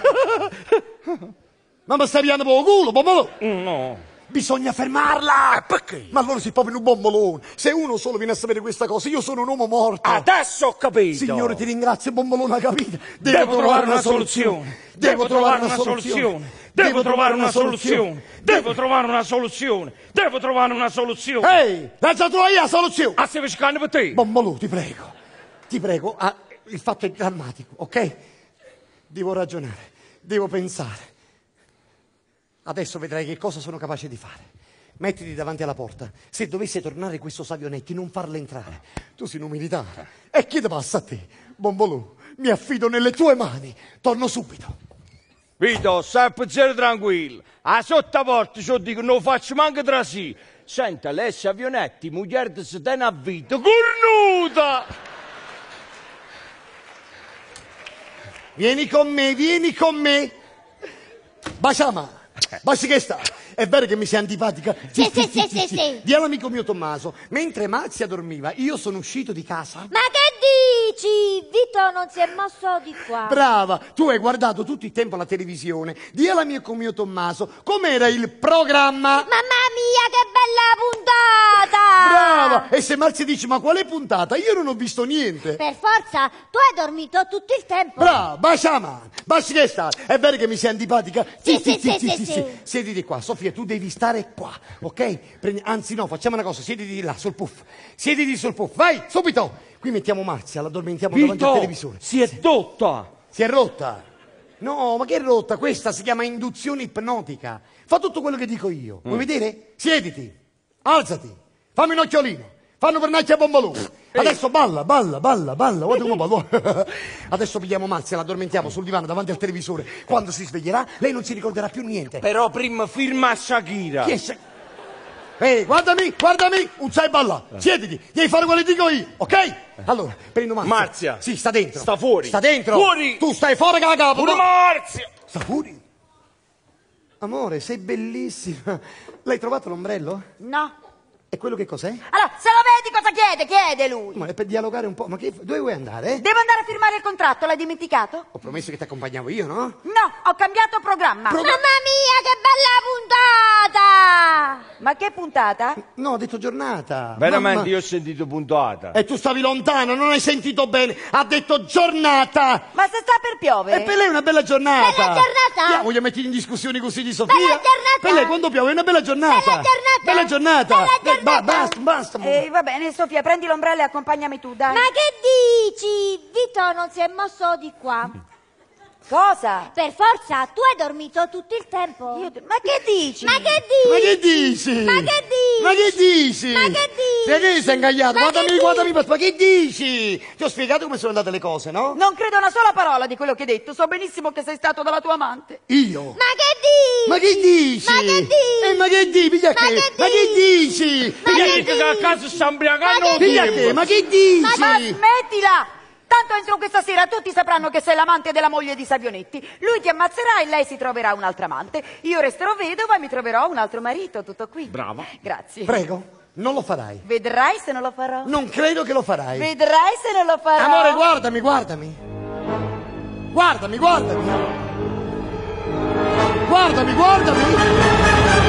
Ma mi stai piando per il culo, bombolone? No. Bisogna fermarla! Perché? Ma allora si proprio un bombolone. Se uno solo viene a sapere questa cosa, io sono un uomo morto. Adesso ho capito! Signore, ti ringrazio, bombolone, ha capito? Devo trovare una soluzione! Devo trovare una soluzione! Devo trovare una soluzione! Devo trovare una soluzione! Devo trovare una soluzione! Ehi, la già trovai la soluzione! Ah, stai cercando per te? Bombolone, ti prego. Ti prego, ah, il fatto è drammatico, ok? Devo ragionare, devo pensare. Adesso vedrai che cosa sono capace di fare. Mettiti davanti alla porta. Se dovesse tornare questo Savionetti, non farlo entrare. Tu sei un militare. E chi ti passa a te? Bombolù, mi affido nelle tue mani. Torno subito. Vito, stai zero tranquillo. A sotto porta ci dico, non faccio manco tra sì. Senta, lei Savionetti, moglie di se tiene a vita, cornuta! Vieni con me, vieni con me. Baciama. Basta che sta. È vero che mi sei antipatica? Sì, sì, sì, sì, sì. Di all'amico mio Tommaso, mentre Marzia dormiva, io sono uscito di casa. Ma che dici? Vito non si è mosso di qua. Brava, tu hai guardato tutto il tempo la televisione. Di all'amico mio Tommaso, com'era il programma? Mamma mia, che bella puntata! Brava! E se Marzia dice, ma quale puntata? Io non ho visto niente. Per forza, tu hai dormito tutto il tempo. Brava, baciama! Basta che sta. È vero che mi sei antipatica? Sì, sì, sì, sì, sì. Siediti qua, Sofia, tu devi stare qua, ok? Prendi- Anzi no, facciamo una cosa, siediti là, sul puff. Siediti sul puff, vai, subito! Qui mettiamo Marzia, l'addormentiamo davanti al televisore. Si è dotta! Si è rotta? No, ma che è rotta? Questa si chiama induzione ipnotica. Fa tutto quello che dico io. Vuoi vedere? Siediti, alzati, fammi un occhiolino. Fanno per nacchia bombolone. Adesso balla, balla, balla, balla. Guarda come ballo. Adesso pigliamo Marzia, l'addormentiamo sul divano davanti al televisore. Quando si sveglierà, lei non si ricorderà più niente. Però prima firma Shakira. Chi è Sha- Ehi, guardami, guardami, non sai ballare. Siediti, devi fare quello che dico io, ok? Allora, prendo Marzia. Marzia. Sì, sta dentro. Sta fuori. Sta dentro. Fuori. Tu stai fuori che la capo. Pure no? Marzia! Sta fuori. Amore, sei bellissima. L'hai trovato l'ombrello? No. E quello che cos'è? Allora, se lo vedi cosa chiede? Chiede lui. Ma è per dialogare un po'. Ma che, dove vuoi andare? eh? Devo andare a firmare il contratto, l'hai dimenticato? Ho promesso che ti accompagnavo io, no? No, ho cambiato programma. Pro- Mamma mia, che bella puntata! Ma che puntata? No, ho detto giornata. Veramente Mamma- io ho sentito puntata. E tu stavi lontano, non hai sentito bene. Ha detto giornata. Ma se sta per piovere? E per lei è una bella giornata. Bella giornata? Yeah, voglio mettere in discussione così di Sofia? Bella giornata? Per lei quando piove è una bella giornata. Bella giornata? Bella giornata. Bella Eh, ba- giornata? basta, basta. Eh, va bene, Sofia, prendi l'ombrello e accompagnami tu, dai. Ma che dici? Vito non si è mosso di qua. Cosa? Per forza, tu hai dormito tutto il tempo. Io- ma che dici? Ma che dici? Ma che dici? Ma che dici? Ma che dici? Ma che dici? Perché sei ingagliato? Ma Guardami, che guardami, ma che dici? Ti ho spiegato come sono andate le cose, no? Non credo una sola parola di quello che hai detto. So benissimo che sei stato dalla tua amante. Io? Ma che dici? Ma che dici? Ma che dici? Eh, ma che dici? Piglia Ma che? che Ma che dici? Ma Piglia che che dici? a casa sta imbriagando Piglia che? Ma che dici? Ma smettila! Tanto entro questa sera tutti sapranno che sei l'amante della moglie di Savionetti. Lui ti ammazzerà e lei si troverà un altro amante. Io resterò vedova e mi troverò un altro marito. Tutto qui. Brava. Grazie. Prego, non lo farai. Vedrai se non lo farò. Non credo che lo farai. Vedrai se non lo farò. Amore, guardami, guardami. Guardami, guardami. Guardami, guardami.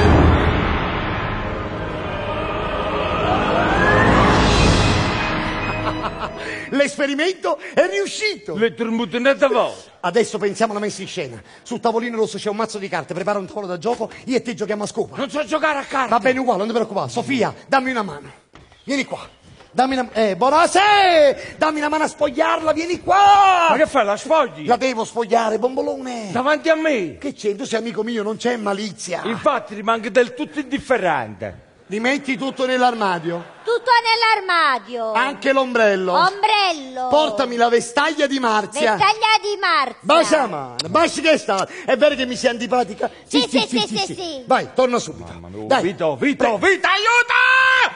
L'esperimento è riuscito. Le turmutinette voi. Adesso pensiamo alla messa in scena. Sul tavolino rosso c'è un mazzo di carte, prepara un tavolo da gioco, io e te giochiamo a scopa. Non so giocare a carte. Va bene uguale, non ti preoccupare. Sofia, dammi una mano. Vieni qua. Dammi una... Eh, buonasera! Dammi una mano a spogliarla, vieni qua! Ma che fai, la sfogli? La devo spogliare, bombolone. Davanti a me. Che c'è? Tu sei amico mio, non c'è malizia. Infatti rimanga del tutto indifferente. Li metti tutto nell'armadio? Tutto nell'armadio. Anche l'ombrello? Ombrello. Portami la vestaglia di Marzia. Vestaglia di Marzia. Bacia la mano, baci che sta. È vero che mi sei antipatica? Sì, sì, sì, sì, sì. Vai, torna subito. Dai. Vito, Vito, Vito, aiuta!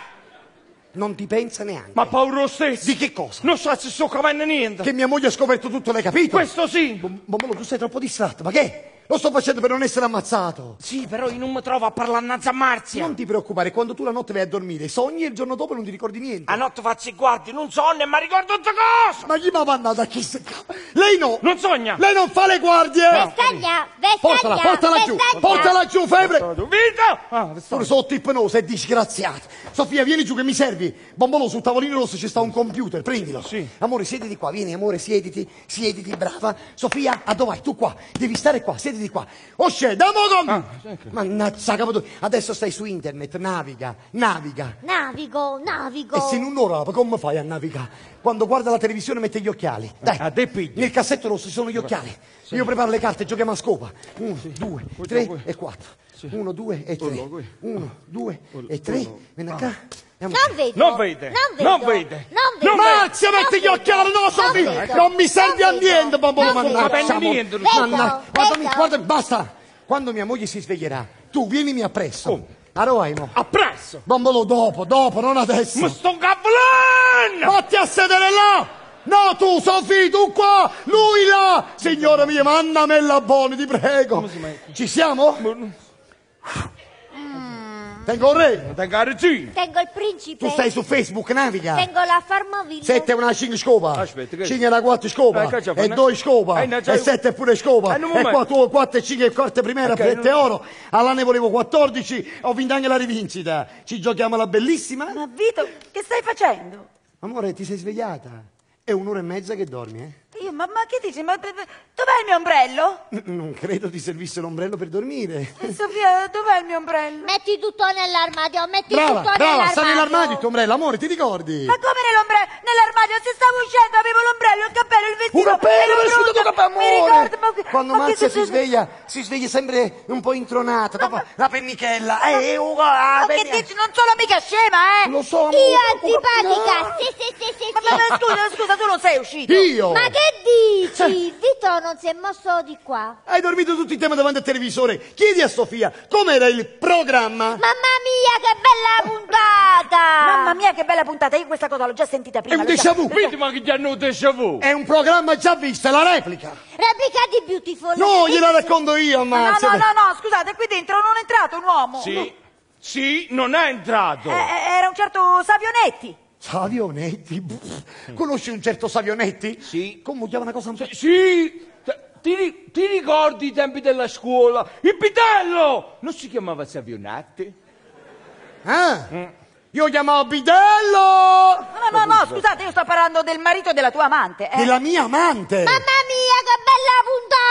Non ti pensa neanche. Ma paura stesso. Di che cosa? Non so se sto capendo niente. Che mia moglie ha scoperto tutto, l'hai capito? Questo sì. Bombolo, tu sei troppo distratto, ma che? Lo sto facendo per non essere ammazzato. Sì, però io non mi trovo a parlare innanzi a Marzia. Non ti preoccupare, quando tu la notte vai a dormire, sogni e il giorno dopo non ti ricordi niente. A notte faccio i guardi, non sogno e mi ricordo tutte cose. Ma chi mi ha mandato a chi? Lei no! Non sogna. Lei non fa le guardie! Vestaglia, vestaglia. Portala, portala giù! vestaglia. Portala giù, febbre! Vito! Ah, Sono sotto ipnosi, è disgraziato. Sofia, vieni giù che mi servi. Bombolo, sul tavolino rosso ci sta un computer, prendilo. Sì. Amore, siediti qua, vieni, amore, siediti, siediti, brava. Sofia, a dove vai? Tu qua, devi stare qua, siediti qua. Oh, scè, da mo con... Ah, ecco. Mannazza, capo tu. Adesso stai su internet, naviga, naviga. Navigo, navigo. E se in un'ora, come fai a navigare? Quando guarda la televisione mette gli occhiali. Dai, a te pigli. nel cassetto rosso ci sono gli occhiali. Io preparo le carte, giochiamo a scopa. Uno, due, tre e quattro. Uno, due e tre. Uno, due e tre. Vieni qua. Non vedo. Non vede. Non vedo. Non vede. Non vedo. Marzia, metti gli occhiali, no, Sofia! Non mi serve a niente, bambino, Non mannaggia. capendo niente. Vedo, Manna- Guardami, vedo. guardami, basta. Quando mia moglie si sveglierà, tu vienimi appresso. Aroaimo. Appresso. Bambolo, dopo, dopo, non adesso. Ma sto cavolando! Fatti a sedere là! No, tu, Sofì, tu qua, lui là! Signora mia, mannamella buoni, ti prego. Ci siamo? Tengo il re. Tengo la regina. Tengo il principe. Tu stai su Facebook, naviga. Tengo la farmovilla. Sette è una cinque scopa. Aspetta, che- cinque è una quattro scopa. Eh, che c'è, E no? due scopa. Eh, no, c'è- E sette è pure scopa. Eh, non E mi- quattro, quattro e cinque e quarta primera, Ok, sette non- oro. All'anno ne volevo quattordici, ho vinto anche la rivincita. Ci giochiamo alla bellissima? Ma Vito, che stai facendo? Amore, ti sei svegliata? È un'ora e mezza che dormi, eh? Io, ma, ma che dici? Ma, dov'è il mio ombrello? N- non credo ti servisse l'ombrello per dormire. Eh, Sofia, dov'è il mio ombrello? Metti tutto nell'armadio, metti Brava, tutto brava, sta nell'armadio. nell'armadio il tuo ombrello, amore, ti ricordi? Ma come nell'ombrello? Nell'armadio, se stavo uscendo avevo l'ombrello, il cappello, il vestito. Un cappello, ero è uscito brutta. tuo cappello, Mi amore! ricordo, ma, Quando ma che Marzia si succede? sveglia, si sveglia sempre un po' intronata, dopo la pennichella, eh, uguale, la Ma che pennichella. dici? Non sono mica scema, eh! Lo so, amore. Io antipatica, sì, sì, sì, sì, Ma, sì. ma, ma scusa, scusa, tu non sei uscito. Io? Ma che dici? Vito non si è mosso di qua. Hai dormito tutto il tempo davanti al televisore. Chiedi a Sofia, com'era il programma? Mamma mia, che bella puntata! Mamma mia, che bella puntata! Io questa cosa l'ho già sentita È prima. un l'ho già- déjà vu. Vedi, ma che ti hanno déjà vu? È un programma già visto, è la replica. Replica di Beautiful. No, gliela racconto io, No, Marzia. no, no, no, scusate, qui dentro non è entrato un uomo. Sì. Sì, non è entrato. Eh, eh, era un certo Savionetti. Savionetti? Conosci un certo Savionetti? Sì. Come chiama una cosa un po'... Sì, ti, ri- ti ricordi i tempi della scuola? Il Pitello! Non si chiamava Savionetti? Ah? Io chiamavo Bidello! No, no, no, no, scusate, io sto parlando del marito della tua amante. Eh. Della mia amante! Mamma mia, che bella puntata!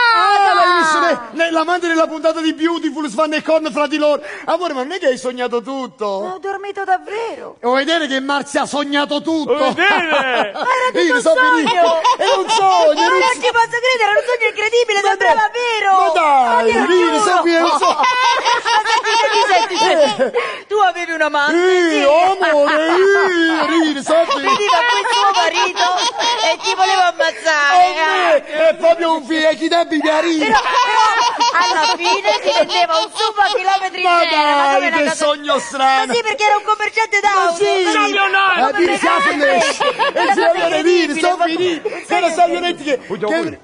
l'hai visto ne- ne- l'amante della puntata di Beautiful svanne con fra di loro. Amore, ma non è che hai sognato tutto? Ho dormito davvero. Vuoi vedere che Marzia ha sognato tutto? Vuoi vedere? Ma era tutto Io un so finito. sogno. È un sogno, Ma non non si- ci posso credere, era un sogno incredibile, Ma sembrava dai, vero. ma dai, te lo Rino, giuro. Sofia, è un sogno. Senti, senti, senti. Tu avevi un amante. sì. Io, amore, io, Rino, Sofia. Veniva qui tuo marito e ti voleva ammazzare. È proprio un figlio, chi debbi di Rino. Però, però alla fine si vendeva un sugo a chilometri Ma interi. Ma dai, come una che cosa- sogno strano. Ma sì, perché era un commerciante d'auto. Ma sì. così, Camionati. Ma come di pregante. Safnes, Una e cosa Savionetti, incredibile, sono proprio- finiti. un Era sogno Savionetti che... che-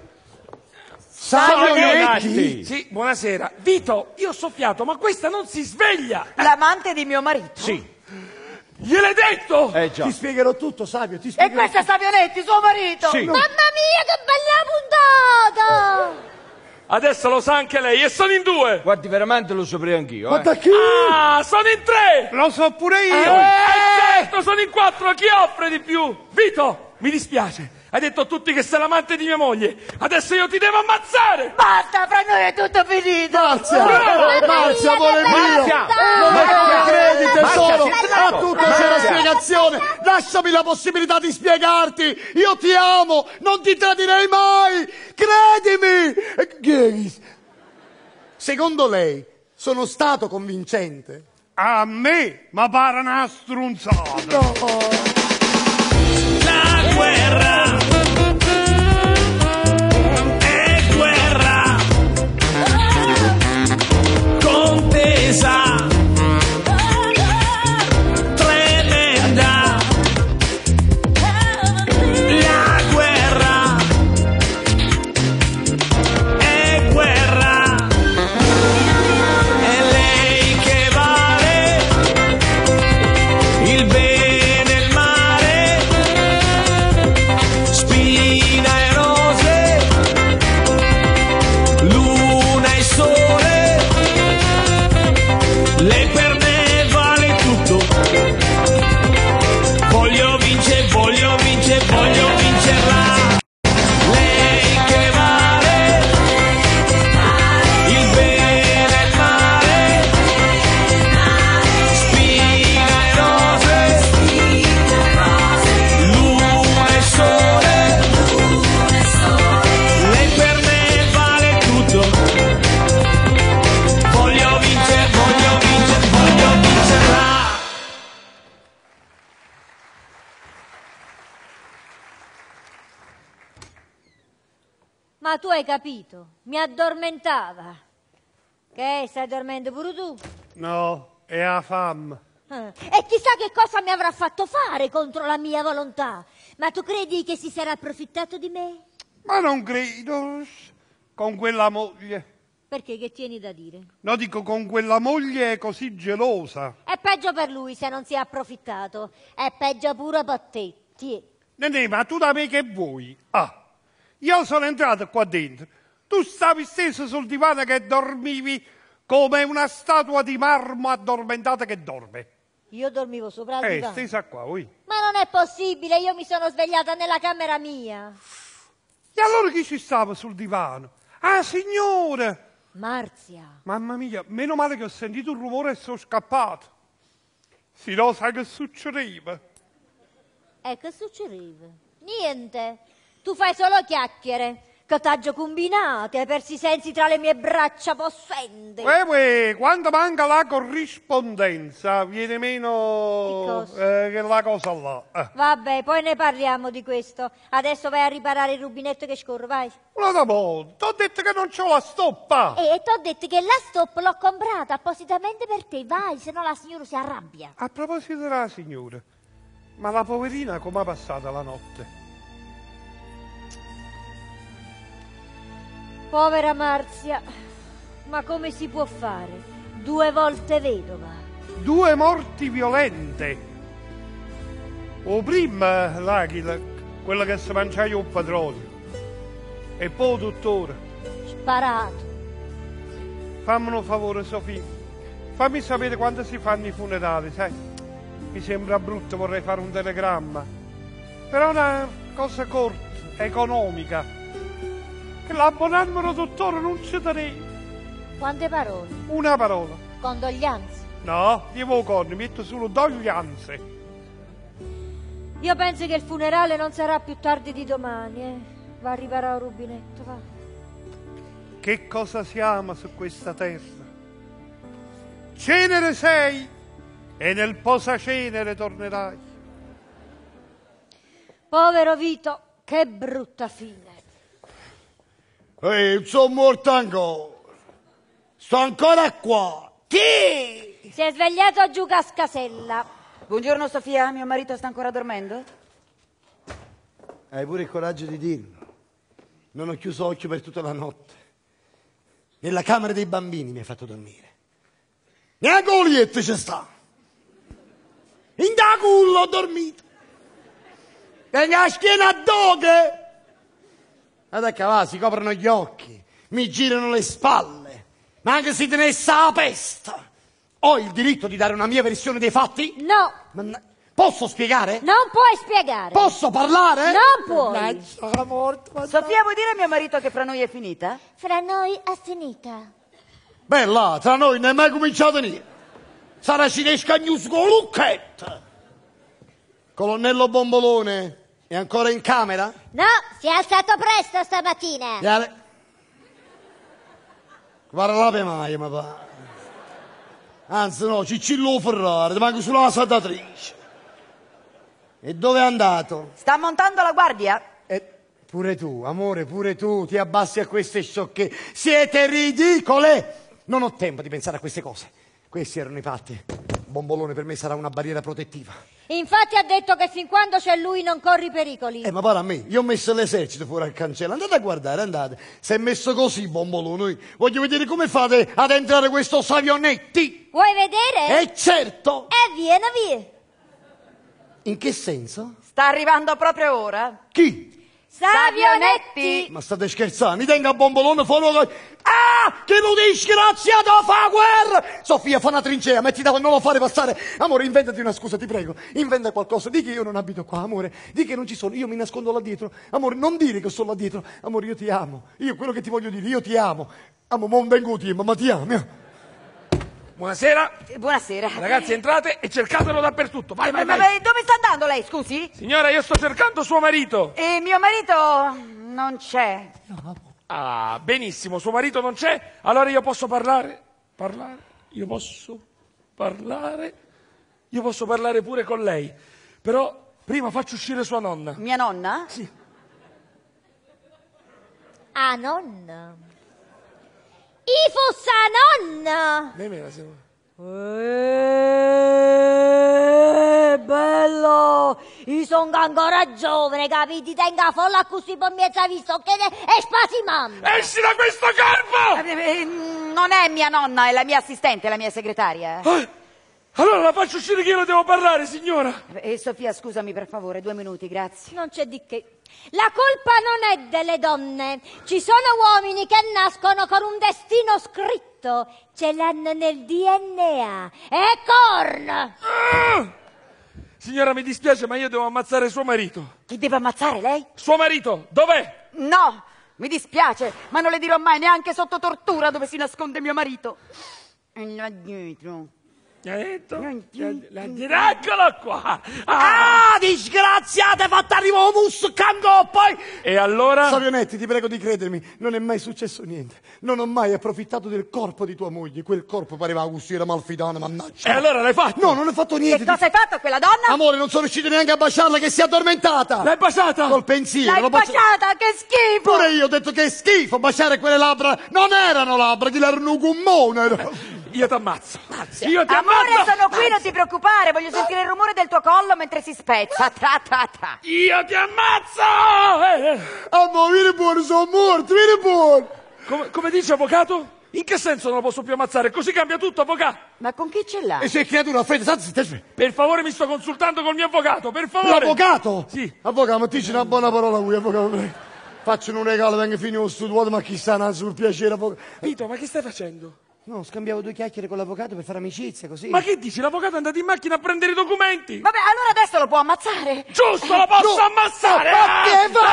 Savionetti? Sì, buonasera. Vito, io ho soffiato, ma questa non si sveglia. L'amante di mio marito. Sì. Gliel'hai detto? Eh già. Ti spiegherò tutto, Savio, ti E spiegherò. questo è Savionetti, suo marito. Sì. Mamma mia, che bella puntata! Adesso lo sa anche lei e sono in due. Guardi, veramente lo saprei anch'io. Ma Eh. da chi? Ah, sono in tre. Lo so pure io. Eh, certo, sono in quattro. Chi offre di più? Vito, mi dispiace. Hai detto a tutti che sei l'amante di mia moglie. Adesso io ti devo ammazzare. Basta, fra noi è tutto finito. Marzia, Mamma Marzia, mia, amore che mio. Marzia, Non è che credi, tesoro. Marzia, A tutto c'è la spiegazione. Lasciami la possibilità di spiegarti. Io ti amo, non ti tradirei mai. Credimi. E che- Secondo lei sono stato convincente? A me, ma pare una strunzata. La guerra è guerra, contesa tremenda. La guerra è guerra, è lei che vale il bene e il male. Spina e rose, luna e sole, lei per me vale tutto. Voglio vincere, voglio vincere, voglio vincerla. Lei che vale il bene e il male. Spina e rose, luna e sole, lei per me vale tutto. Voglio vincere, voglio vincere, voglio vincerla. Ma tu hai capito? Mi addormentava. Che stai dormendo pure tu? No, è a fam. Eh, E chissà che cosa mi avrà fatto fare contro la mia volontà. Ma tu credi che si sarà approfittato di me? Ma non credo. Con quella moglie. Perché che tieni da dire? No, dico, con quella moglie così gelosa. È peggio per lui se non si è approfittato. È peggio pure per te. Tiè. Nenè, ma tu da me che vuoi? Ah, io sono entrato qua dentro. Tu stavi steso sul divano che dormivi come una statua di marmo addormentata che dorme. Io dormivo sopra il Eh, divano. stesa qua, ui. Ma non è possibile, io mi sono svegliata nella camera mia. E allora chi ci stava sul divano? Ah, signore! Marzia. Mamma mia, meno male che ho sentito un rumore e sono scappato. Si no, sai che succedeva? E che succedeva? Niente. Tu fai solo chiacchiere. Che t'aggio combinato, hai perso i sensi tra le mie braccia possenti. Uè, uè, quando manca la corrispondenza viene Che meno cosa? eh, che la cosa là. Eh. Vabbè, poi ne parliamo di questo. Adesso vai a riparare il rubinetto che scorre, vai. Una volta, ti ho detto che non c'ho la stoppa. E, e ti ho detto che la stop l'ho comprata appositamente per te, vai, se no la signora si arrabbia. A proposito della signora, ma la poverina com'ha passata la notte? Povera Marzia, ma come si può fare? Due volte vedova. Due morti violente. O prima l'Aquila, quella che si mangiava il padrone, e poi tuttora. Sparato. Fammi un favore, Sofì. Fammi sapere quando si fanno i funerali, sai? Mi sembra brutto, vorrei fare un telegramma. Però una cosa corta, economica. che l'abbonamento dottore non ci darei. Quante parole? Una parola. Condoglianze. No, io con, mi metto solo doglianze. Io penso che il funerale non sarà più tardi di domani, eh. Va a riparare il rubinetto, va. Che cosa siamo su questa terra? Cenere sei e nel posacenere tornerai. Povero Vito, che brutta fine. Ehi, sono morto ancora. Sto ancora qua. Chi? Si è svegliato giù Cascasella. Buongiorno Sofia, mio marito sta ancora dormendo? Hai pure il coraggio di dirlo. Non ho chiuso occhio per tutta la notte. Nella camera dei bambini mi hai fatto dormire. Neanche Oliette c'è sta. In da culo ho dormito. E la schiena a doghe. Guarda va, si coprono gli occhi, mi girano le spalle. Ma anche se tenesse la pesta, ho il diritto di dare una mia versione dei fatti? No. Ma, posso spiegare? Non puoi spiegare. Posso parlare? Non puoi. Mannaggia, morto, Sofia, vuoi dire a mio marito che fra noi è finita? Fra noi è finita. Bella, tra noi non è mai cominciato niente. Sarà cinesca news con Lucchetta. Colonnello Bombolone è ancora in camera? No, si è alzato presto stamattina. Viale. Guarda la pemaia, ma va. Anzi no, Ciccillo Ferrari, ti manco sulla saldatrice. E dove è andato? Sta montando la guardia? E pure tu, amore, pure tu, ti abbassi a queste sciocche. Siete ridicole! Non ho tempo di pensare a queste cose. Questi erano i patti. Bombolone per me sarà una barriera protettiva. Infatti ha detto che fin quando c'è lui non corri pericoli. Eh, ma pare a me, io ho messo l'esercito fuori al cancello. Andate a guardare, andate. Se è messo così, Bombolone, voglio vedere come fate ad entrare questo Savionetti. Vuoi vedere? Eh, certo. E vieni via. In che senso? Sta arrivando proprio ora. Chi? Savionetti. Ma state scherzando? Mi tenga Bombolone fuori. Ah! Che lo disgraziato fa guerra! Sofia, fa una trincea, metti da non lo fare passare. Amore, inventati una scusa, ti prego. Inventa qualcosa. Di che io non abito qua, amore. Di che non ci sono. Io mi nascondo là dietro. Amore, non dire che sono là dietro. Amore, io ti amo. Io quello che ti voglio dire, io ti amo. Amo, non vengo tempo, ma ti amo. Buonasera. Buonasera. Ragazzi, entrate e cercatelo dappertutto. Vai, vai, Ma, vai. ma dove sta andando lei, scusi? Signora, io sto cercando suo marito. E mio marito non c'è. Ah, benissimo, suo marito non c'è. Allora io posso parlare? Parlare? Io posso parlare? Io posso parlare pure con lei. Però prima faccio uscire sua nonna. Mia nonna? Sì. Ah, nonna. I fossa nonna. Lei me la sembra. Eh, bello, io sono ancora giovane, capiti? Tenga folla così per mezza visto che è spasimando. Esci da questo corpo! Eh, eh, non è mia nonna, è la mia assistente, la mia segretaria. Eh, allora la faccio uscire che io lo devo parlare, signora. Eh, Sofia, scusami per favore, due minuti, grazie. Non c'è di che. La colpa non è delle donne. Ci sono uomini che nascono con un destino scritto. Ce l'hanno nel D N A. E corn! Ah! Signora, mi dispiace, ma io devo ammazzare suo marito. Chi deve ammazzare, lei? Suo marito, dov'è? No, mi dispiace, ma non le dirò mai neanche sotto tortura dove si nasconde mio marito. E là dietro. Mi ha detto? Eccolo qua! Ah, ah disgraziate, fatta arrivare un muscando poi! E allora? Savionetti, ti prego di credermi, non è mai successo niente. Non ho mai approfittato del corpo di tua moglie. Quel corpo pareva così, era malfidano, mannaggia. E allora l'hai fatto? No, non ho fatto niente. Che cosa hai fatto a quella donna? Amore, non sono riuscito neanche a baciarla, che si è addormentata. L'hai baciata? Col pensiero. L'hai baciata, che schifo! Pure io ho detto che è schifo, baciare quelle labbra. Non erano labbra, che erano un gummone. Io ti ammazzo. Io ti Amore, ammazzo. sono qui, non ti preoccupare. Voglio sentire il rumore del tuo collo mentre si spezza. Tra, tra, tra. Io ti ammazzo! Eh, eh. Amore, vieni buono, sono morto, vieni buono. Come, come dice, avvocato? In che senso non lo posso più ammazzare? Così cambia tutto, avvocato. Ma con chi ce l'ha? E sei creatura, fredda, stai. Per favore, mi sto consultando col mio avvocato, per favore. L'avvocato? Sì. Avvocato, ma dici una buona parola a lui, avvocato, prego. Faccio un regalo, venga finito studiato, ma chi sta naso sul piacere, avvocato. Vito, ma che stai facendo? No, scambiavo due chiacchiere con l'avvocato per fare amicizia, così. Ma che dici? L'avvocato è andato in macchina a prendere i documenti. Vabbè, allora adesso lo può ammazzare. Giusto, lo posso no, ammazzare! Ma che va?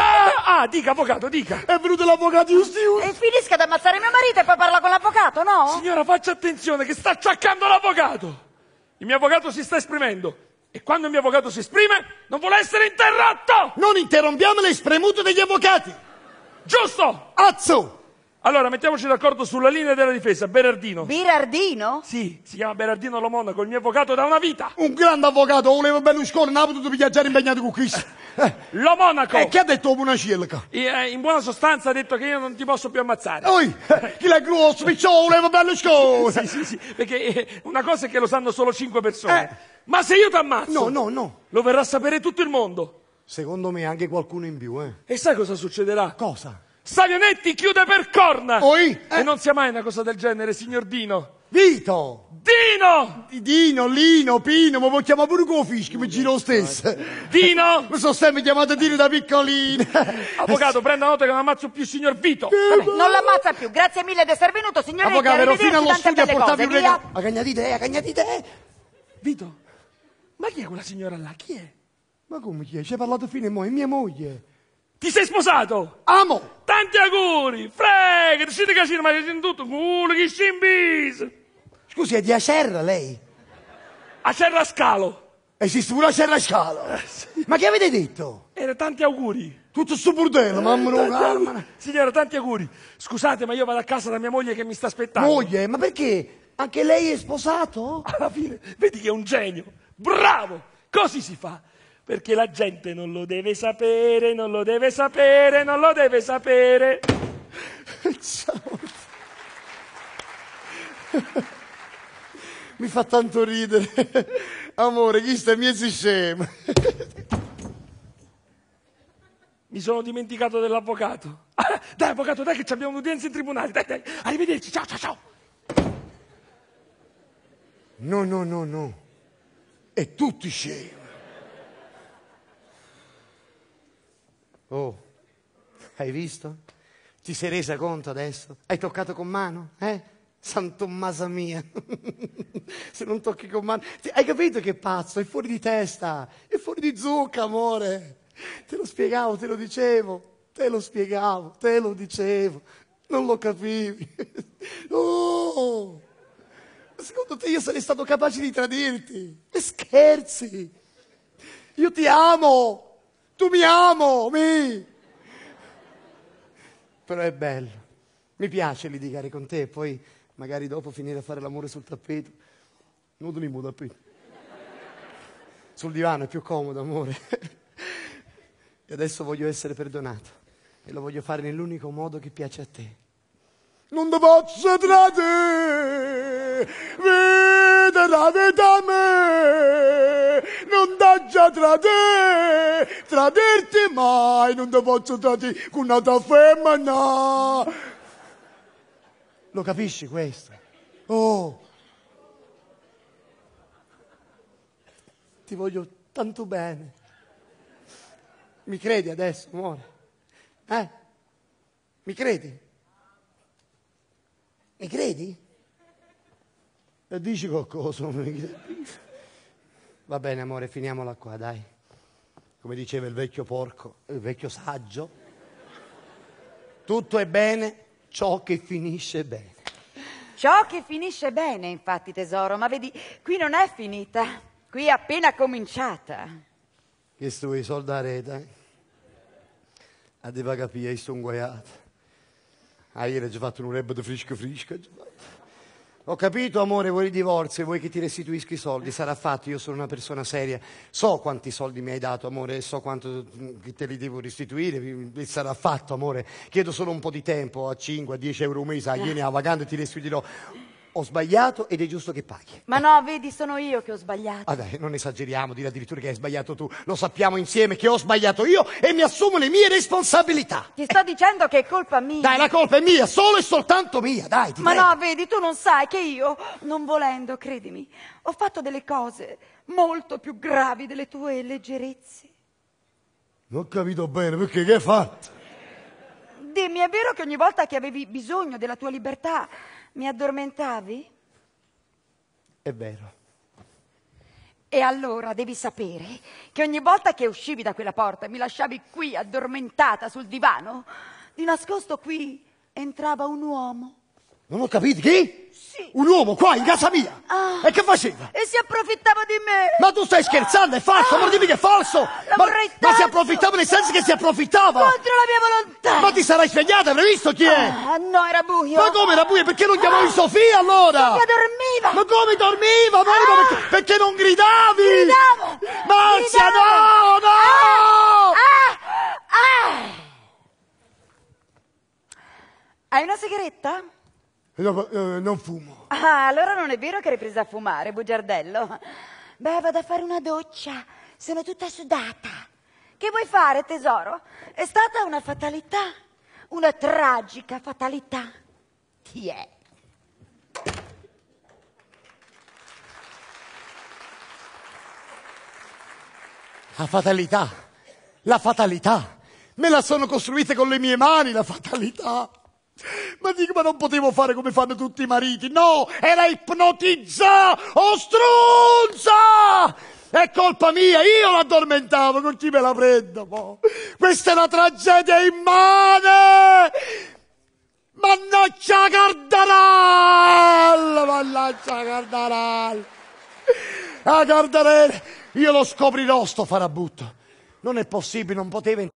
Ah, dica, avvocato, dica. È venuto l'avvocato Giustino. E finisca ad ammazzare mio marito e poi parla con l'avvocato, no? Signora, faccia attenzione che sta acciaccando l'avvocato. Il mio avvocato si sta esprimendo. E quando il mio avvocato si esprime, non vuole essere interrotto! Non interrompiamo le spremute degli avvocati! Giusto! Azzo! Allora, mettiamoci d'accordo sulla linea della difesa. Berardino. Birardino? Sì, si chiama Berardino Lo Monaco, il mio avvocato da una vita. Un grande avvocato, voleva Berlusconi, non ha potuto viaggiare impegnato con questo. Lo Monaco. E che ha detto una cielca? In buona sostanza ha detto che io non ti posso più ammazzare. Oi, chi l'ha grosso, picciolo, voleva Berlusconi. Sì, sì, sì, perché eh, una cosa è che lo sanno solo cinque persone. Eh. Ma se io ti ammazzo... No, no, no. Lo verrà a sapere tutto il mondo. Secondo me anche qualcuno in più, eh. E sai cosa succederà? Cosa? Savianetti chiude per corna! Oi? Eh. E non sia mai una cosa del genere, signor Dino. Vito! Dino! Dino, Lino, Pino, ma può chiamare pure con fischio, mi giro lo stesso. Dino! Mi sono sempre chiamato Dino da piccolino. Avvocato, prenda nota che non ammazzo più il signor Vito. Vabbè, non l'ammazza più, grazie mille di essere venuto, signoretti. Avvocato, ero fino allo arrivederci, studio a tante belle portarvi un cose, regalo. via. Ha cagnati te, ha cagnati te. Vito, ma chi è quella signora là? Chi è? Ma come chi è? Ci hai parlato fino e mo', è mia moglie. Ti sei sposato? Amo! Tanti auguri! Frega, ti siete casino, ma che tutto culo, che scimbis! Scusi, è di Acerra lei? Acerra Scalo. Esiste pure Acerra Scalo? Eh, sì. Ma che avete detto? Era tanti auguri. Tutto sto bordello, mamma no, calma. Signora, tanti auguri. Scusate, ma io vado a casa da mia moglie che mi sta aspettando. Moglie? Ma perché? Anche lei è sposato? Alla fine, vedi che è un genio. Bravo! Così si fa. Perché la gente non lo deve sapere, non lo deve sapere, non lo deve sapere. Ciao. Mi fa tanto ridere. Amore, chi sta mezzo scemo? Mi sono dimenticato dell'avvocato. Ah, dai, avvocato, dai che abbiamo un'udienza in tribunale. Dai, dai. Arrivederci, ciao, ciao, ciao. No, no, no, no. È tutti scemi. Oh, hai visto? Ti sei resa conto adesso? Hai toccato con mano? Eh? San Tommaso mia. Se non tocchi con mano... Hai capito che pazzo? È fuori di testa. È fuori di zucca, amore. Te lo spiegavo, te lo dicevo. Te lo spiegavo, te lo dicevo. Non lo capivi. Oh! Secondo te io sarei stato capace di tradirti? E scherzi! Io ti amo! Tu mi amo, mi! Però è bello. Mi piace litigare con te e poi magari dopo finire a fare l'amore sul tappeto. Nudo in tappeto. Sul divano è più comodo, amore. E adesso voglio essere perdonato. E lo voglio fare nell'unico modo che piace a te. Non ti posso tradire, vede la vita a me, non t'ha già tradire, tradirti mai, non ti posso tradire con una tua femmina. Lo capisci questo? Oh, ti voglio tanto bene. Mi credi adesso, amore? Eh? Mi credi? Mi credi? E dici qualcosa. Va bene, amore, finiamola qua, dai. Come diceva il vecchio porco, il vecchio saggio. Tutto è bene ciò che finisce bene. Ciò che finisce bene, infatti, tesoro, ma vedi, qui non è finita. Qui è appena cominciata. Che stu i soldi a rete, eh? A te va capire, io sono guaiato. Ah, ieri ho già fatto un rap di frisca frisca. Ho capito, amore, vuoi il divorzio e vuoi che ti restituisco i soldi. Sarà fatto, io sono una persona seria. So quanti soldi mi hai dato, amore, so quanto te li devo restituire. Sarà fatto, amore. Chiedo solo un po' di tempo, a cinque, a dieci euro un mese, a iene a vagando e ti restituirò. Ho sbagliato ed è giusto che paghi. Ma no, vedi, sono io che ho sbagliato. Ah dai, non esageriamo, dire addirittura che hai sbagliato tu. Lo sappiamo insieme che ho sbagliato io e mi assumo le mie responsabilità. Ti sto dicendo che è colpa mia. Dai, la colpa è mia, solo e soltanto mia, dai, ti Ma prego. no, vedi, tu non sai che io, non volendo, credimi, ho fatto delle cose molto più gravi delle tue leggerezze. Non ho capito bene, perché che hai fatto? Dimmi, è vero che ogni volta che avevi bisogno della tua libertà mi addormentavi? È vero. E allora devi sapere che ogni volta che uscivi da quella porta e mi lasciavi qui addormentata sul divano, di nascosto qui entrava un uomo. Non ho capito, chi? Sì. Un uomo qua in casa mia? Ah. E che faceva? E si approfittava di me. Ma tu stai scherzando, è falso, Ah. ma dimmi che è falso! La Ma, vorrei ma si tanto. approfittava nel senso che si approfittava! Contro la mia volontà. Ma ti sarai svegliata, avrei visto chi è? Ah, no, era buio. Ma come era buio? Perché non chiamavi Sofia allora? Sofia dormiva. Ma come dormiva? Monica, Ah. perché, perché non gridavi? Gridavo. Marzia, Gridavo. no, no! Ah. Ah. Hai una sigaretta? No, eh, non fumo. Ah, allora non è vero che eri presa a fumare, bugiardello. Beh, vado a fare una doccia. Sono tutta sudata. Che vuoi fare, tesoro? È stata una fatalità. Una tragica fatalità. Chi è? La fatalità. La fatalità. Me la sono costruita con le mie mani, la fatalità. Ma dico, ma non potevo fare come fanno tutti i mariti. No, era ipnotizzato. Oh, strunza! È colpa mia, io l'addormentavo, con chi me la prendo, mo? Questa è una tragedia immane! Mannaggia Cardarella! Mannaggia Cardarella! Ah, Cardarella! Io lo scoprirò, sto farabutto. Non è possibile, non poteva...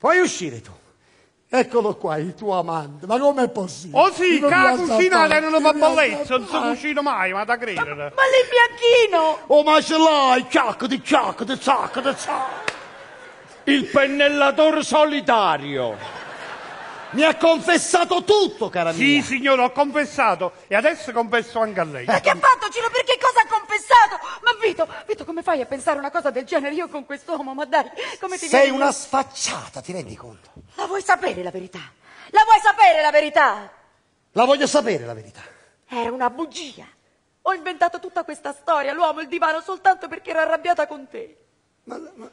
Puoi uscire tu. Eccolo qua, il tuo amante. Ma com'è possibile? Oh sì, Non che mi la lascia cucina fare, tengono non mi lascia bellezza, non si fare. cucina mai, ma da credere. Ma l'imbianchino! Oh, ma ce l'hai, ciaccati, ciaccati, ciaccati, ciaccati. Il pennellatore solitario. Mi ha confessato tutto, cara mia. Sì, signore, ho confessato e adesso confesso anche a lei. Ma che ha fatto, Ciro? Perché cosa ha confessato? Ma Vito, Vito, come fai a pensare una cosa del genere? Io con quest'uomo, ma dai, come ti Sei viene- una sfacciata, ti rendi conto? La vuoi sapere la verità? La vuoi sapere la verità? La voglio sapere la verità. Era una bugia. Ho inventato tutta questa storia, l'uomo, il divano, soltanto perché ero arrabbiata con te. Ma, ma...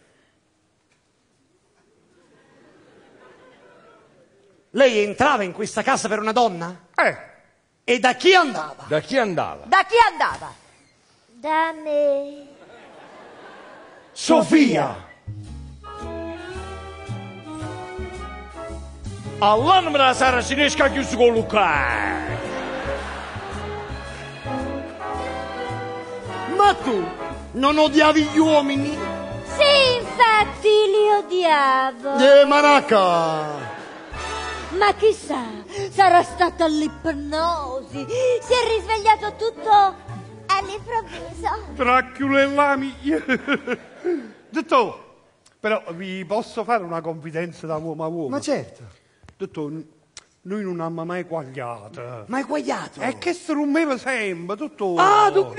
Lei entrava in questa casa per una donna? Eh. E da chi andava? Da chi andava? Da chi andava? Da me. Sofia! All'anno me la sera si riesce a chiudere con Luca. Ma tu non odiavi gli uomini? Sì, infatti li odiavo. Eh, Maraca! Ma chissà, sarà stata l'ipnosi. Si è risvegliato tutto all'improvviso. Traculellami. Dottore, però vi posso fare una confidenza da uomo a uomo? Ma certo. Dottore, noi non abbiamo mai quagliato. Ma è guagliato? È che strummeva sempre, dottore. Ah, tu...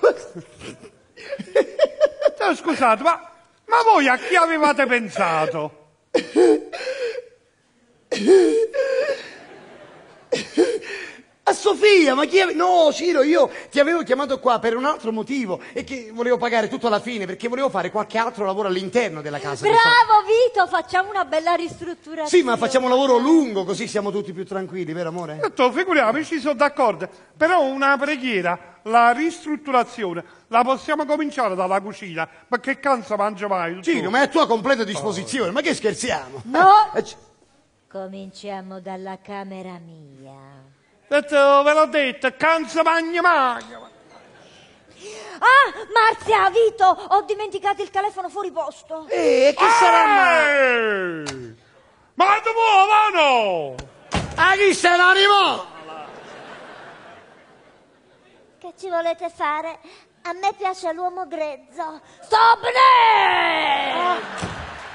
Eh, Scusate, ma, ma voi a chi avevate pensato? A Sofia, ma chi ave... No, Ciro, io ti avevo chiamato qua per un altro motivo e che volevo pagare tutto alla fine perché volevo fare qualche altro lavoro all'interno della casa. Bravo Vito, facciamo una bella ristrutturazione. Sì, ma facciamo un lavoro lungo così siamo tutti più tranquilli, vero amore? Dottore, figuriamoci, sono d'accordo. Però una preghiera, la ristrutturazione, la possiamo cominciare dalla cucina, perché cansa mangia mai. dottore. Ciro, ma è a tua completa disposizione, ma che scherziamo? No, Eh, c- cominciamo dalla camera mia. Dottore, ve l'ho detto, cansa magna magna. Ah, Marzia, Vito, ho dimenticato il telefono fuori posto. Eh, che sarà mai? Eh! Ma tu muovano! Ah, chi se l'animo? Che ci volete fare? A me piace l'uomo grezzo. Stop there!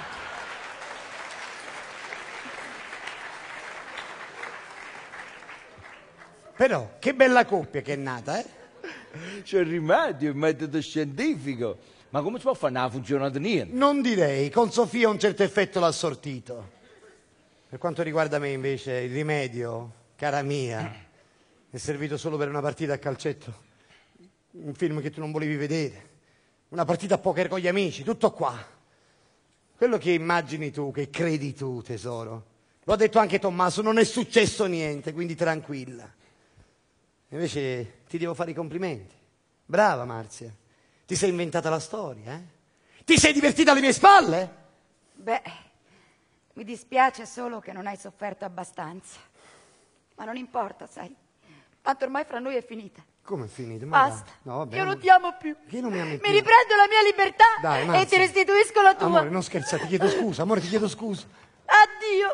Però, che bella coppia che è nata, eh? C'è il rimedio, il metodo scientifico. Ma come si può fare? Non ha funzionato niente. Non direi, con Sofia un certo effetto l'ha sortito. Per quanto riguarda me invece, il rimedio, cara mia, è servito solo per una partita a calcetto. Un film che tu non volevi vedere. Una partita a poker con gli amici, tutto qua. Quello che immagini tu, che credi tu, tesoro. Lo ha detto anche Tommaso, non è successo niente, quindi tranquilla. Invece ti devo fare i complimenti. Brava Marzia. Ti sei inventata la storia, eh? Ti sei divertita alle mie spalle? Beh, mi dispiace solo che non hai sofferto abbastanza. Ma non importa, sai. Tanto ormai fra noi è finita. Come è finito? Ma Basta. dai. No, vabbè, Io non amore. ti amo più. Io non mi ami Mi più. riprendo la mia libertà Dai, e Marzia. ti restituisco la tua. Amore, non scherzare, ti chiedo scusa. Amore, ti chiedo scusa. Addio.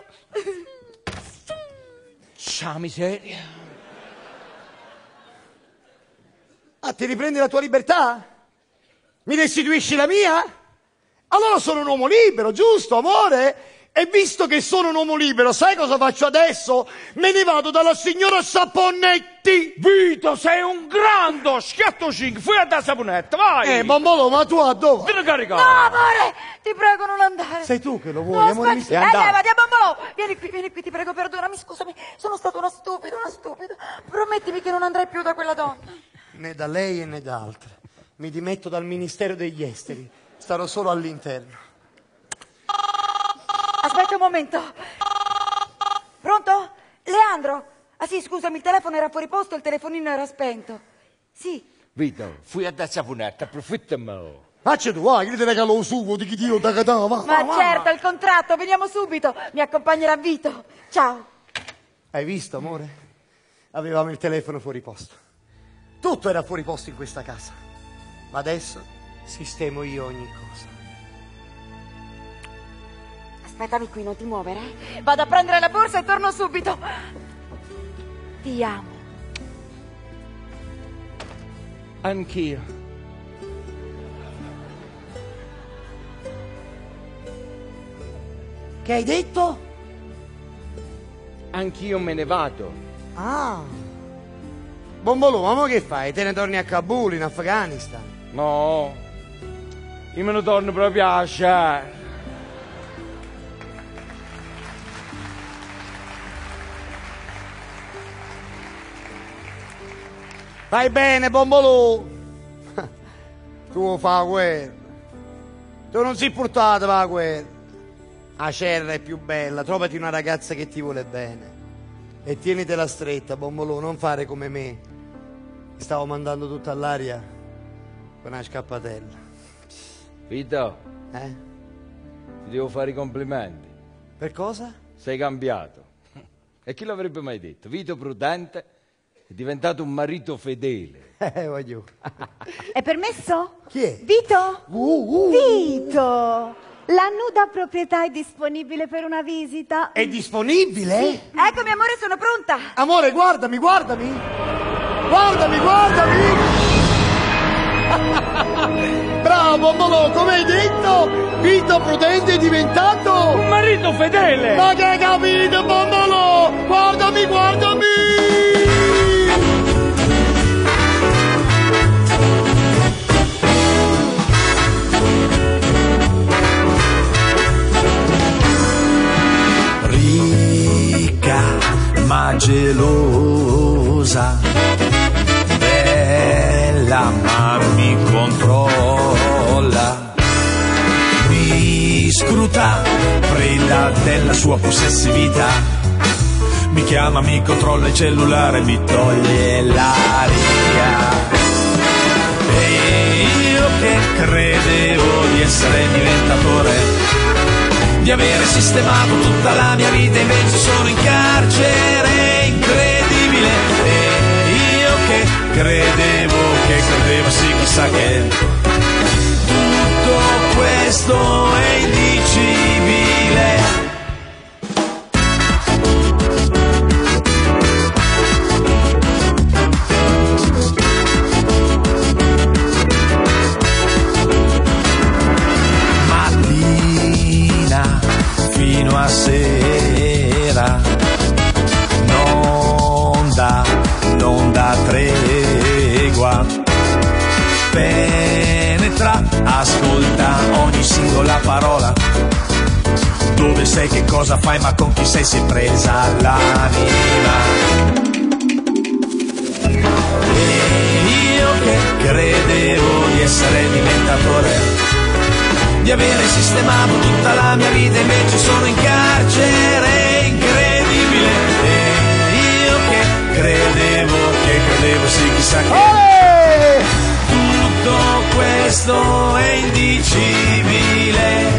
Ciao miseria. Ah, ti riprendi la tua libertà? Mi restituisci la mia? Allora sono un uomo libero, giusto, amore? E visto che sono un uomo libero, sai cosa faccio adesso? Me ne vado dalla signora Saponetti. Vito, sei un grande schiatto cinque, fui a da Saponetta, vai! Eh, bambolo, ma tu a dove? Vieni a caricare! No, amore, ti prego non andare. Sei tu che lo vuoi, No, amore? aspetta, Mi... eh, levati, bambolo. Vieni qui, vieni qui, ti prego, perdonami, scusami. Sono stata una stupida, una stupida. Promettimi che non andrai più da quella donna. Né da lei e né da altre. Mi dimetto dal Ministero degli Esteri. Starò solo all'interno. Aspetta un momento. Pronto? Leandro? Ah sì, scusami, il telefono era fuori posto, il telefonino era spento. Sì. Vito, fui a da Saponetta, approfittami. Faccia tu, vai, che ti regalo un sugo di chi ti lo da catava, va. Ma certo, il contratto, veniamo subito. Mi accompagnerà Vito. Ciao. Hai visto, amore? Avevamo il telefono fuori posto. Tutto era fuori posto in questa casa. Ma adesso sistemo io ogni cosa. Aspettami qui, non ti muovere. Eh? Vado a prendere la borsa e torno subito. Ti amo. Anch'io. Che hai detto? Anch'io me ne vado. Ah. Bombolù, ma mo che fai? Te ne torni a Kabul, in Afghanistan? No, io me ne torno proprio a Shar. Fai bene, Bombolù. Tu fa la guerra. Tu non sei portato per la guerra. La Cerra è più bella, trovati una ragazza che ti vuole bene. E tienitela stretta, Bombolù, non fare come me. Ti stavo mandando tutta all'aria con una scappatella. Vito, Eh? ti devo fare i complimenti. Per cosa? Sei cambiato. E chi l'avrebbe mai detto? Vito Prudente è diventato un marito fedele. Eh, voglio. È permesso? Chi è? Vito? Uh, uh. Vito! La nuda proprietà è disponibile per una visita. È disponibile? Sì. Eccomi, amore, sono pronta. Amore, guardami, guardami. Guardami, guardami. Bravo, Bombolù, come hai detto? Vito Prudente è diventato un marito fedele. Ma che hai capito, Bombolù? Guardami, guardami. Ma gelosa, bella ma mi controlla, mi scruta, preda della sua possessività, mi chiama, mi controlla il cellulare, mi toglie l'aria. E io che credevo di essere il diventatore, di avere sistemato tutta la mia vita, invece sono in carcere, incredibile. E io che credevo, che credevo, sì, chissà che tutto questo è indicibile. Fino a sera non dà, non dà tregua, penetra, ascolta ogni singola parola, dove sei, che cosa fai, ma con chi sei, si è presa l'anima. E io che credevo di essere il diventatore, di avere sistemato tutta la mia vita, invece sono in carcere, incredibile. E io che credevo, che credevo, sì, chissà che Olè! Tutto questo è indicibile.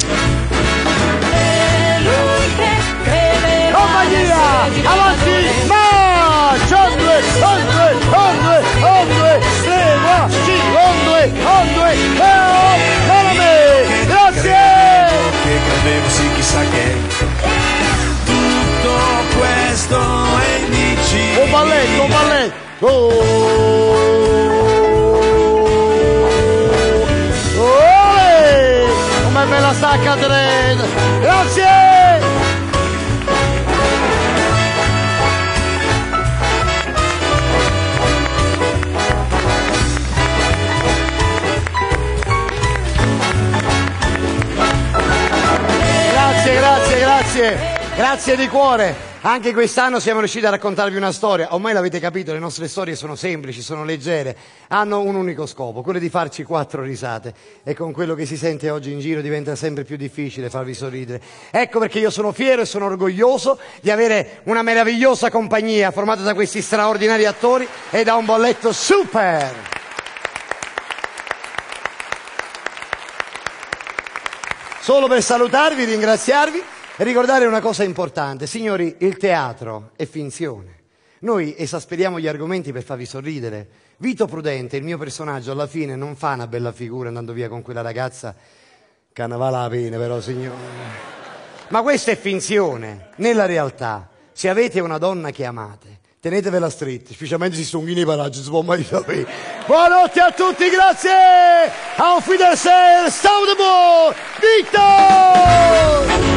E lui che credeva compagnia, avanti, marcia, ondue, ondue, ondue, ondue, segua, sì, ondue, ondue, oh, grazie! Che credevo, sì, chissà che tutto questo è indicibile. Un balletto, un balletto! Oh, come me la sta cadendo! Grazie! Grazie, grazie, grazie, grazie di cuore. Anche quest'anno siamo riusciti a raccontarvi una storia. Ormai l'avete capito, le nostre storie sono semplici, sono leggere, hanno un unico scopo, quello di farci quattro risate. E con quello che si sente oggi in giro diventa sempre più difficile farvi sorridere. Ecco perché io sono fiero e sono orgoglioso di avere una meravigliosa compagnia formata da questi straordinari attori e da un balletto super. Solo per salutarvi, ringraziarvi e ricordare una cosa importante. Signori, il teatro è finzione. Noi esasperiamo gli argomenti per farvi sorridere. Vito Prudente, il mio personaggio, alla fine non fa una bella figura andando via con quella ragazza che ne vale la pena, però, signore. Ma questa è finzione. Nella realtà, se avete una donna che amate, tenetevela stretta, specialmente se sono in i paraggi, si può mai sapere. Buonanotte a tutti, grazie! Auf Wiedersehen, stau de bo, Victor!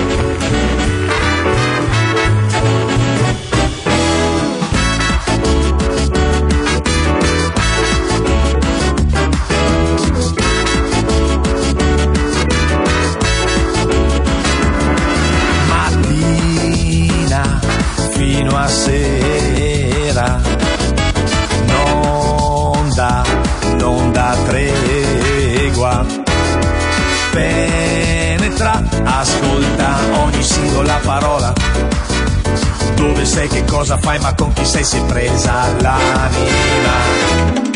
Fino a sera non dà, non dà tregua, penetra, ascolta ogni singola parola, dove sei, che cosa fai, ma con chi sei, si è presa l'anima.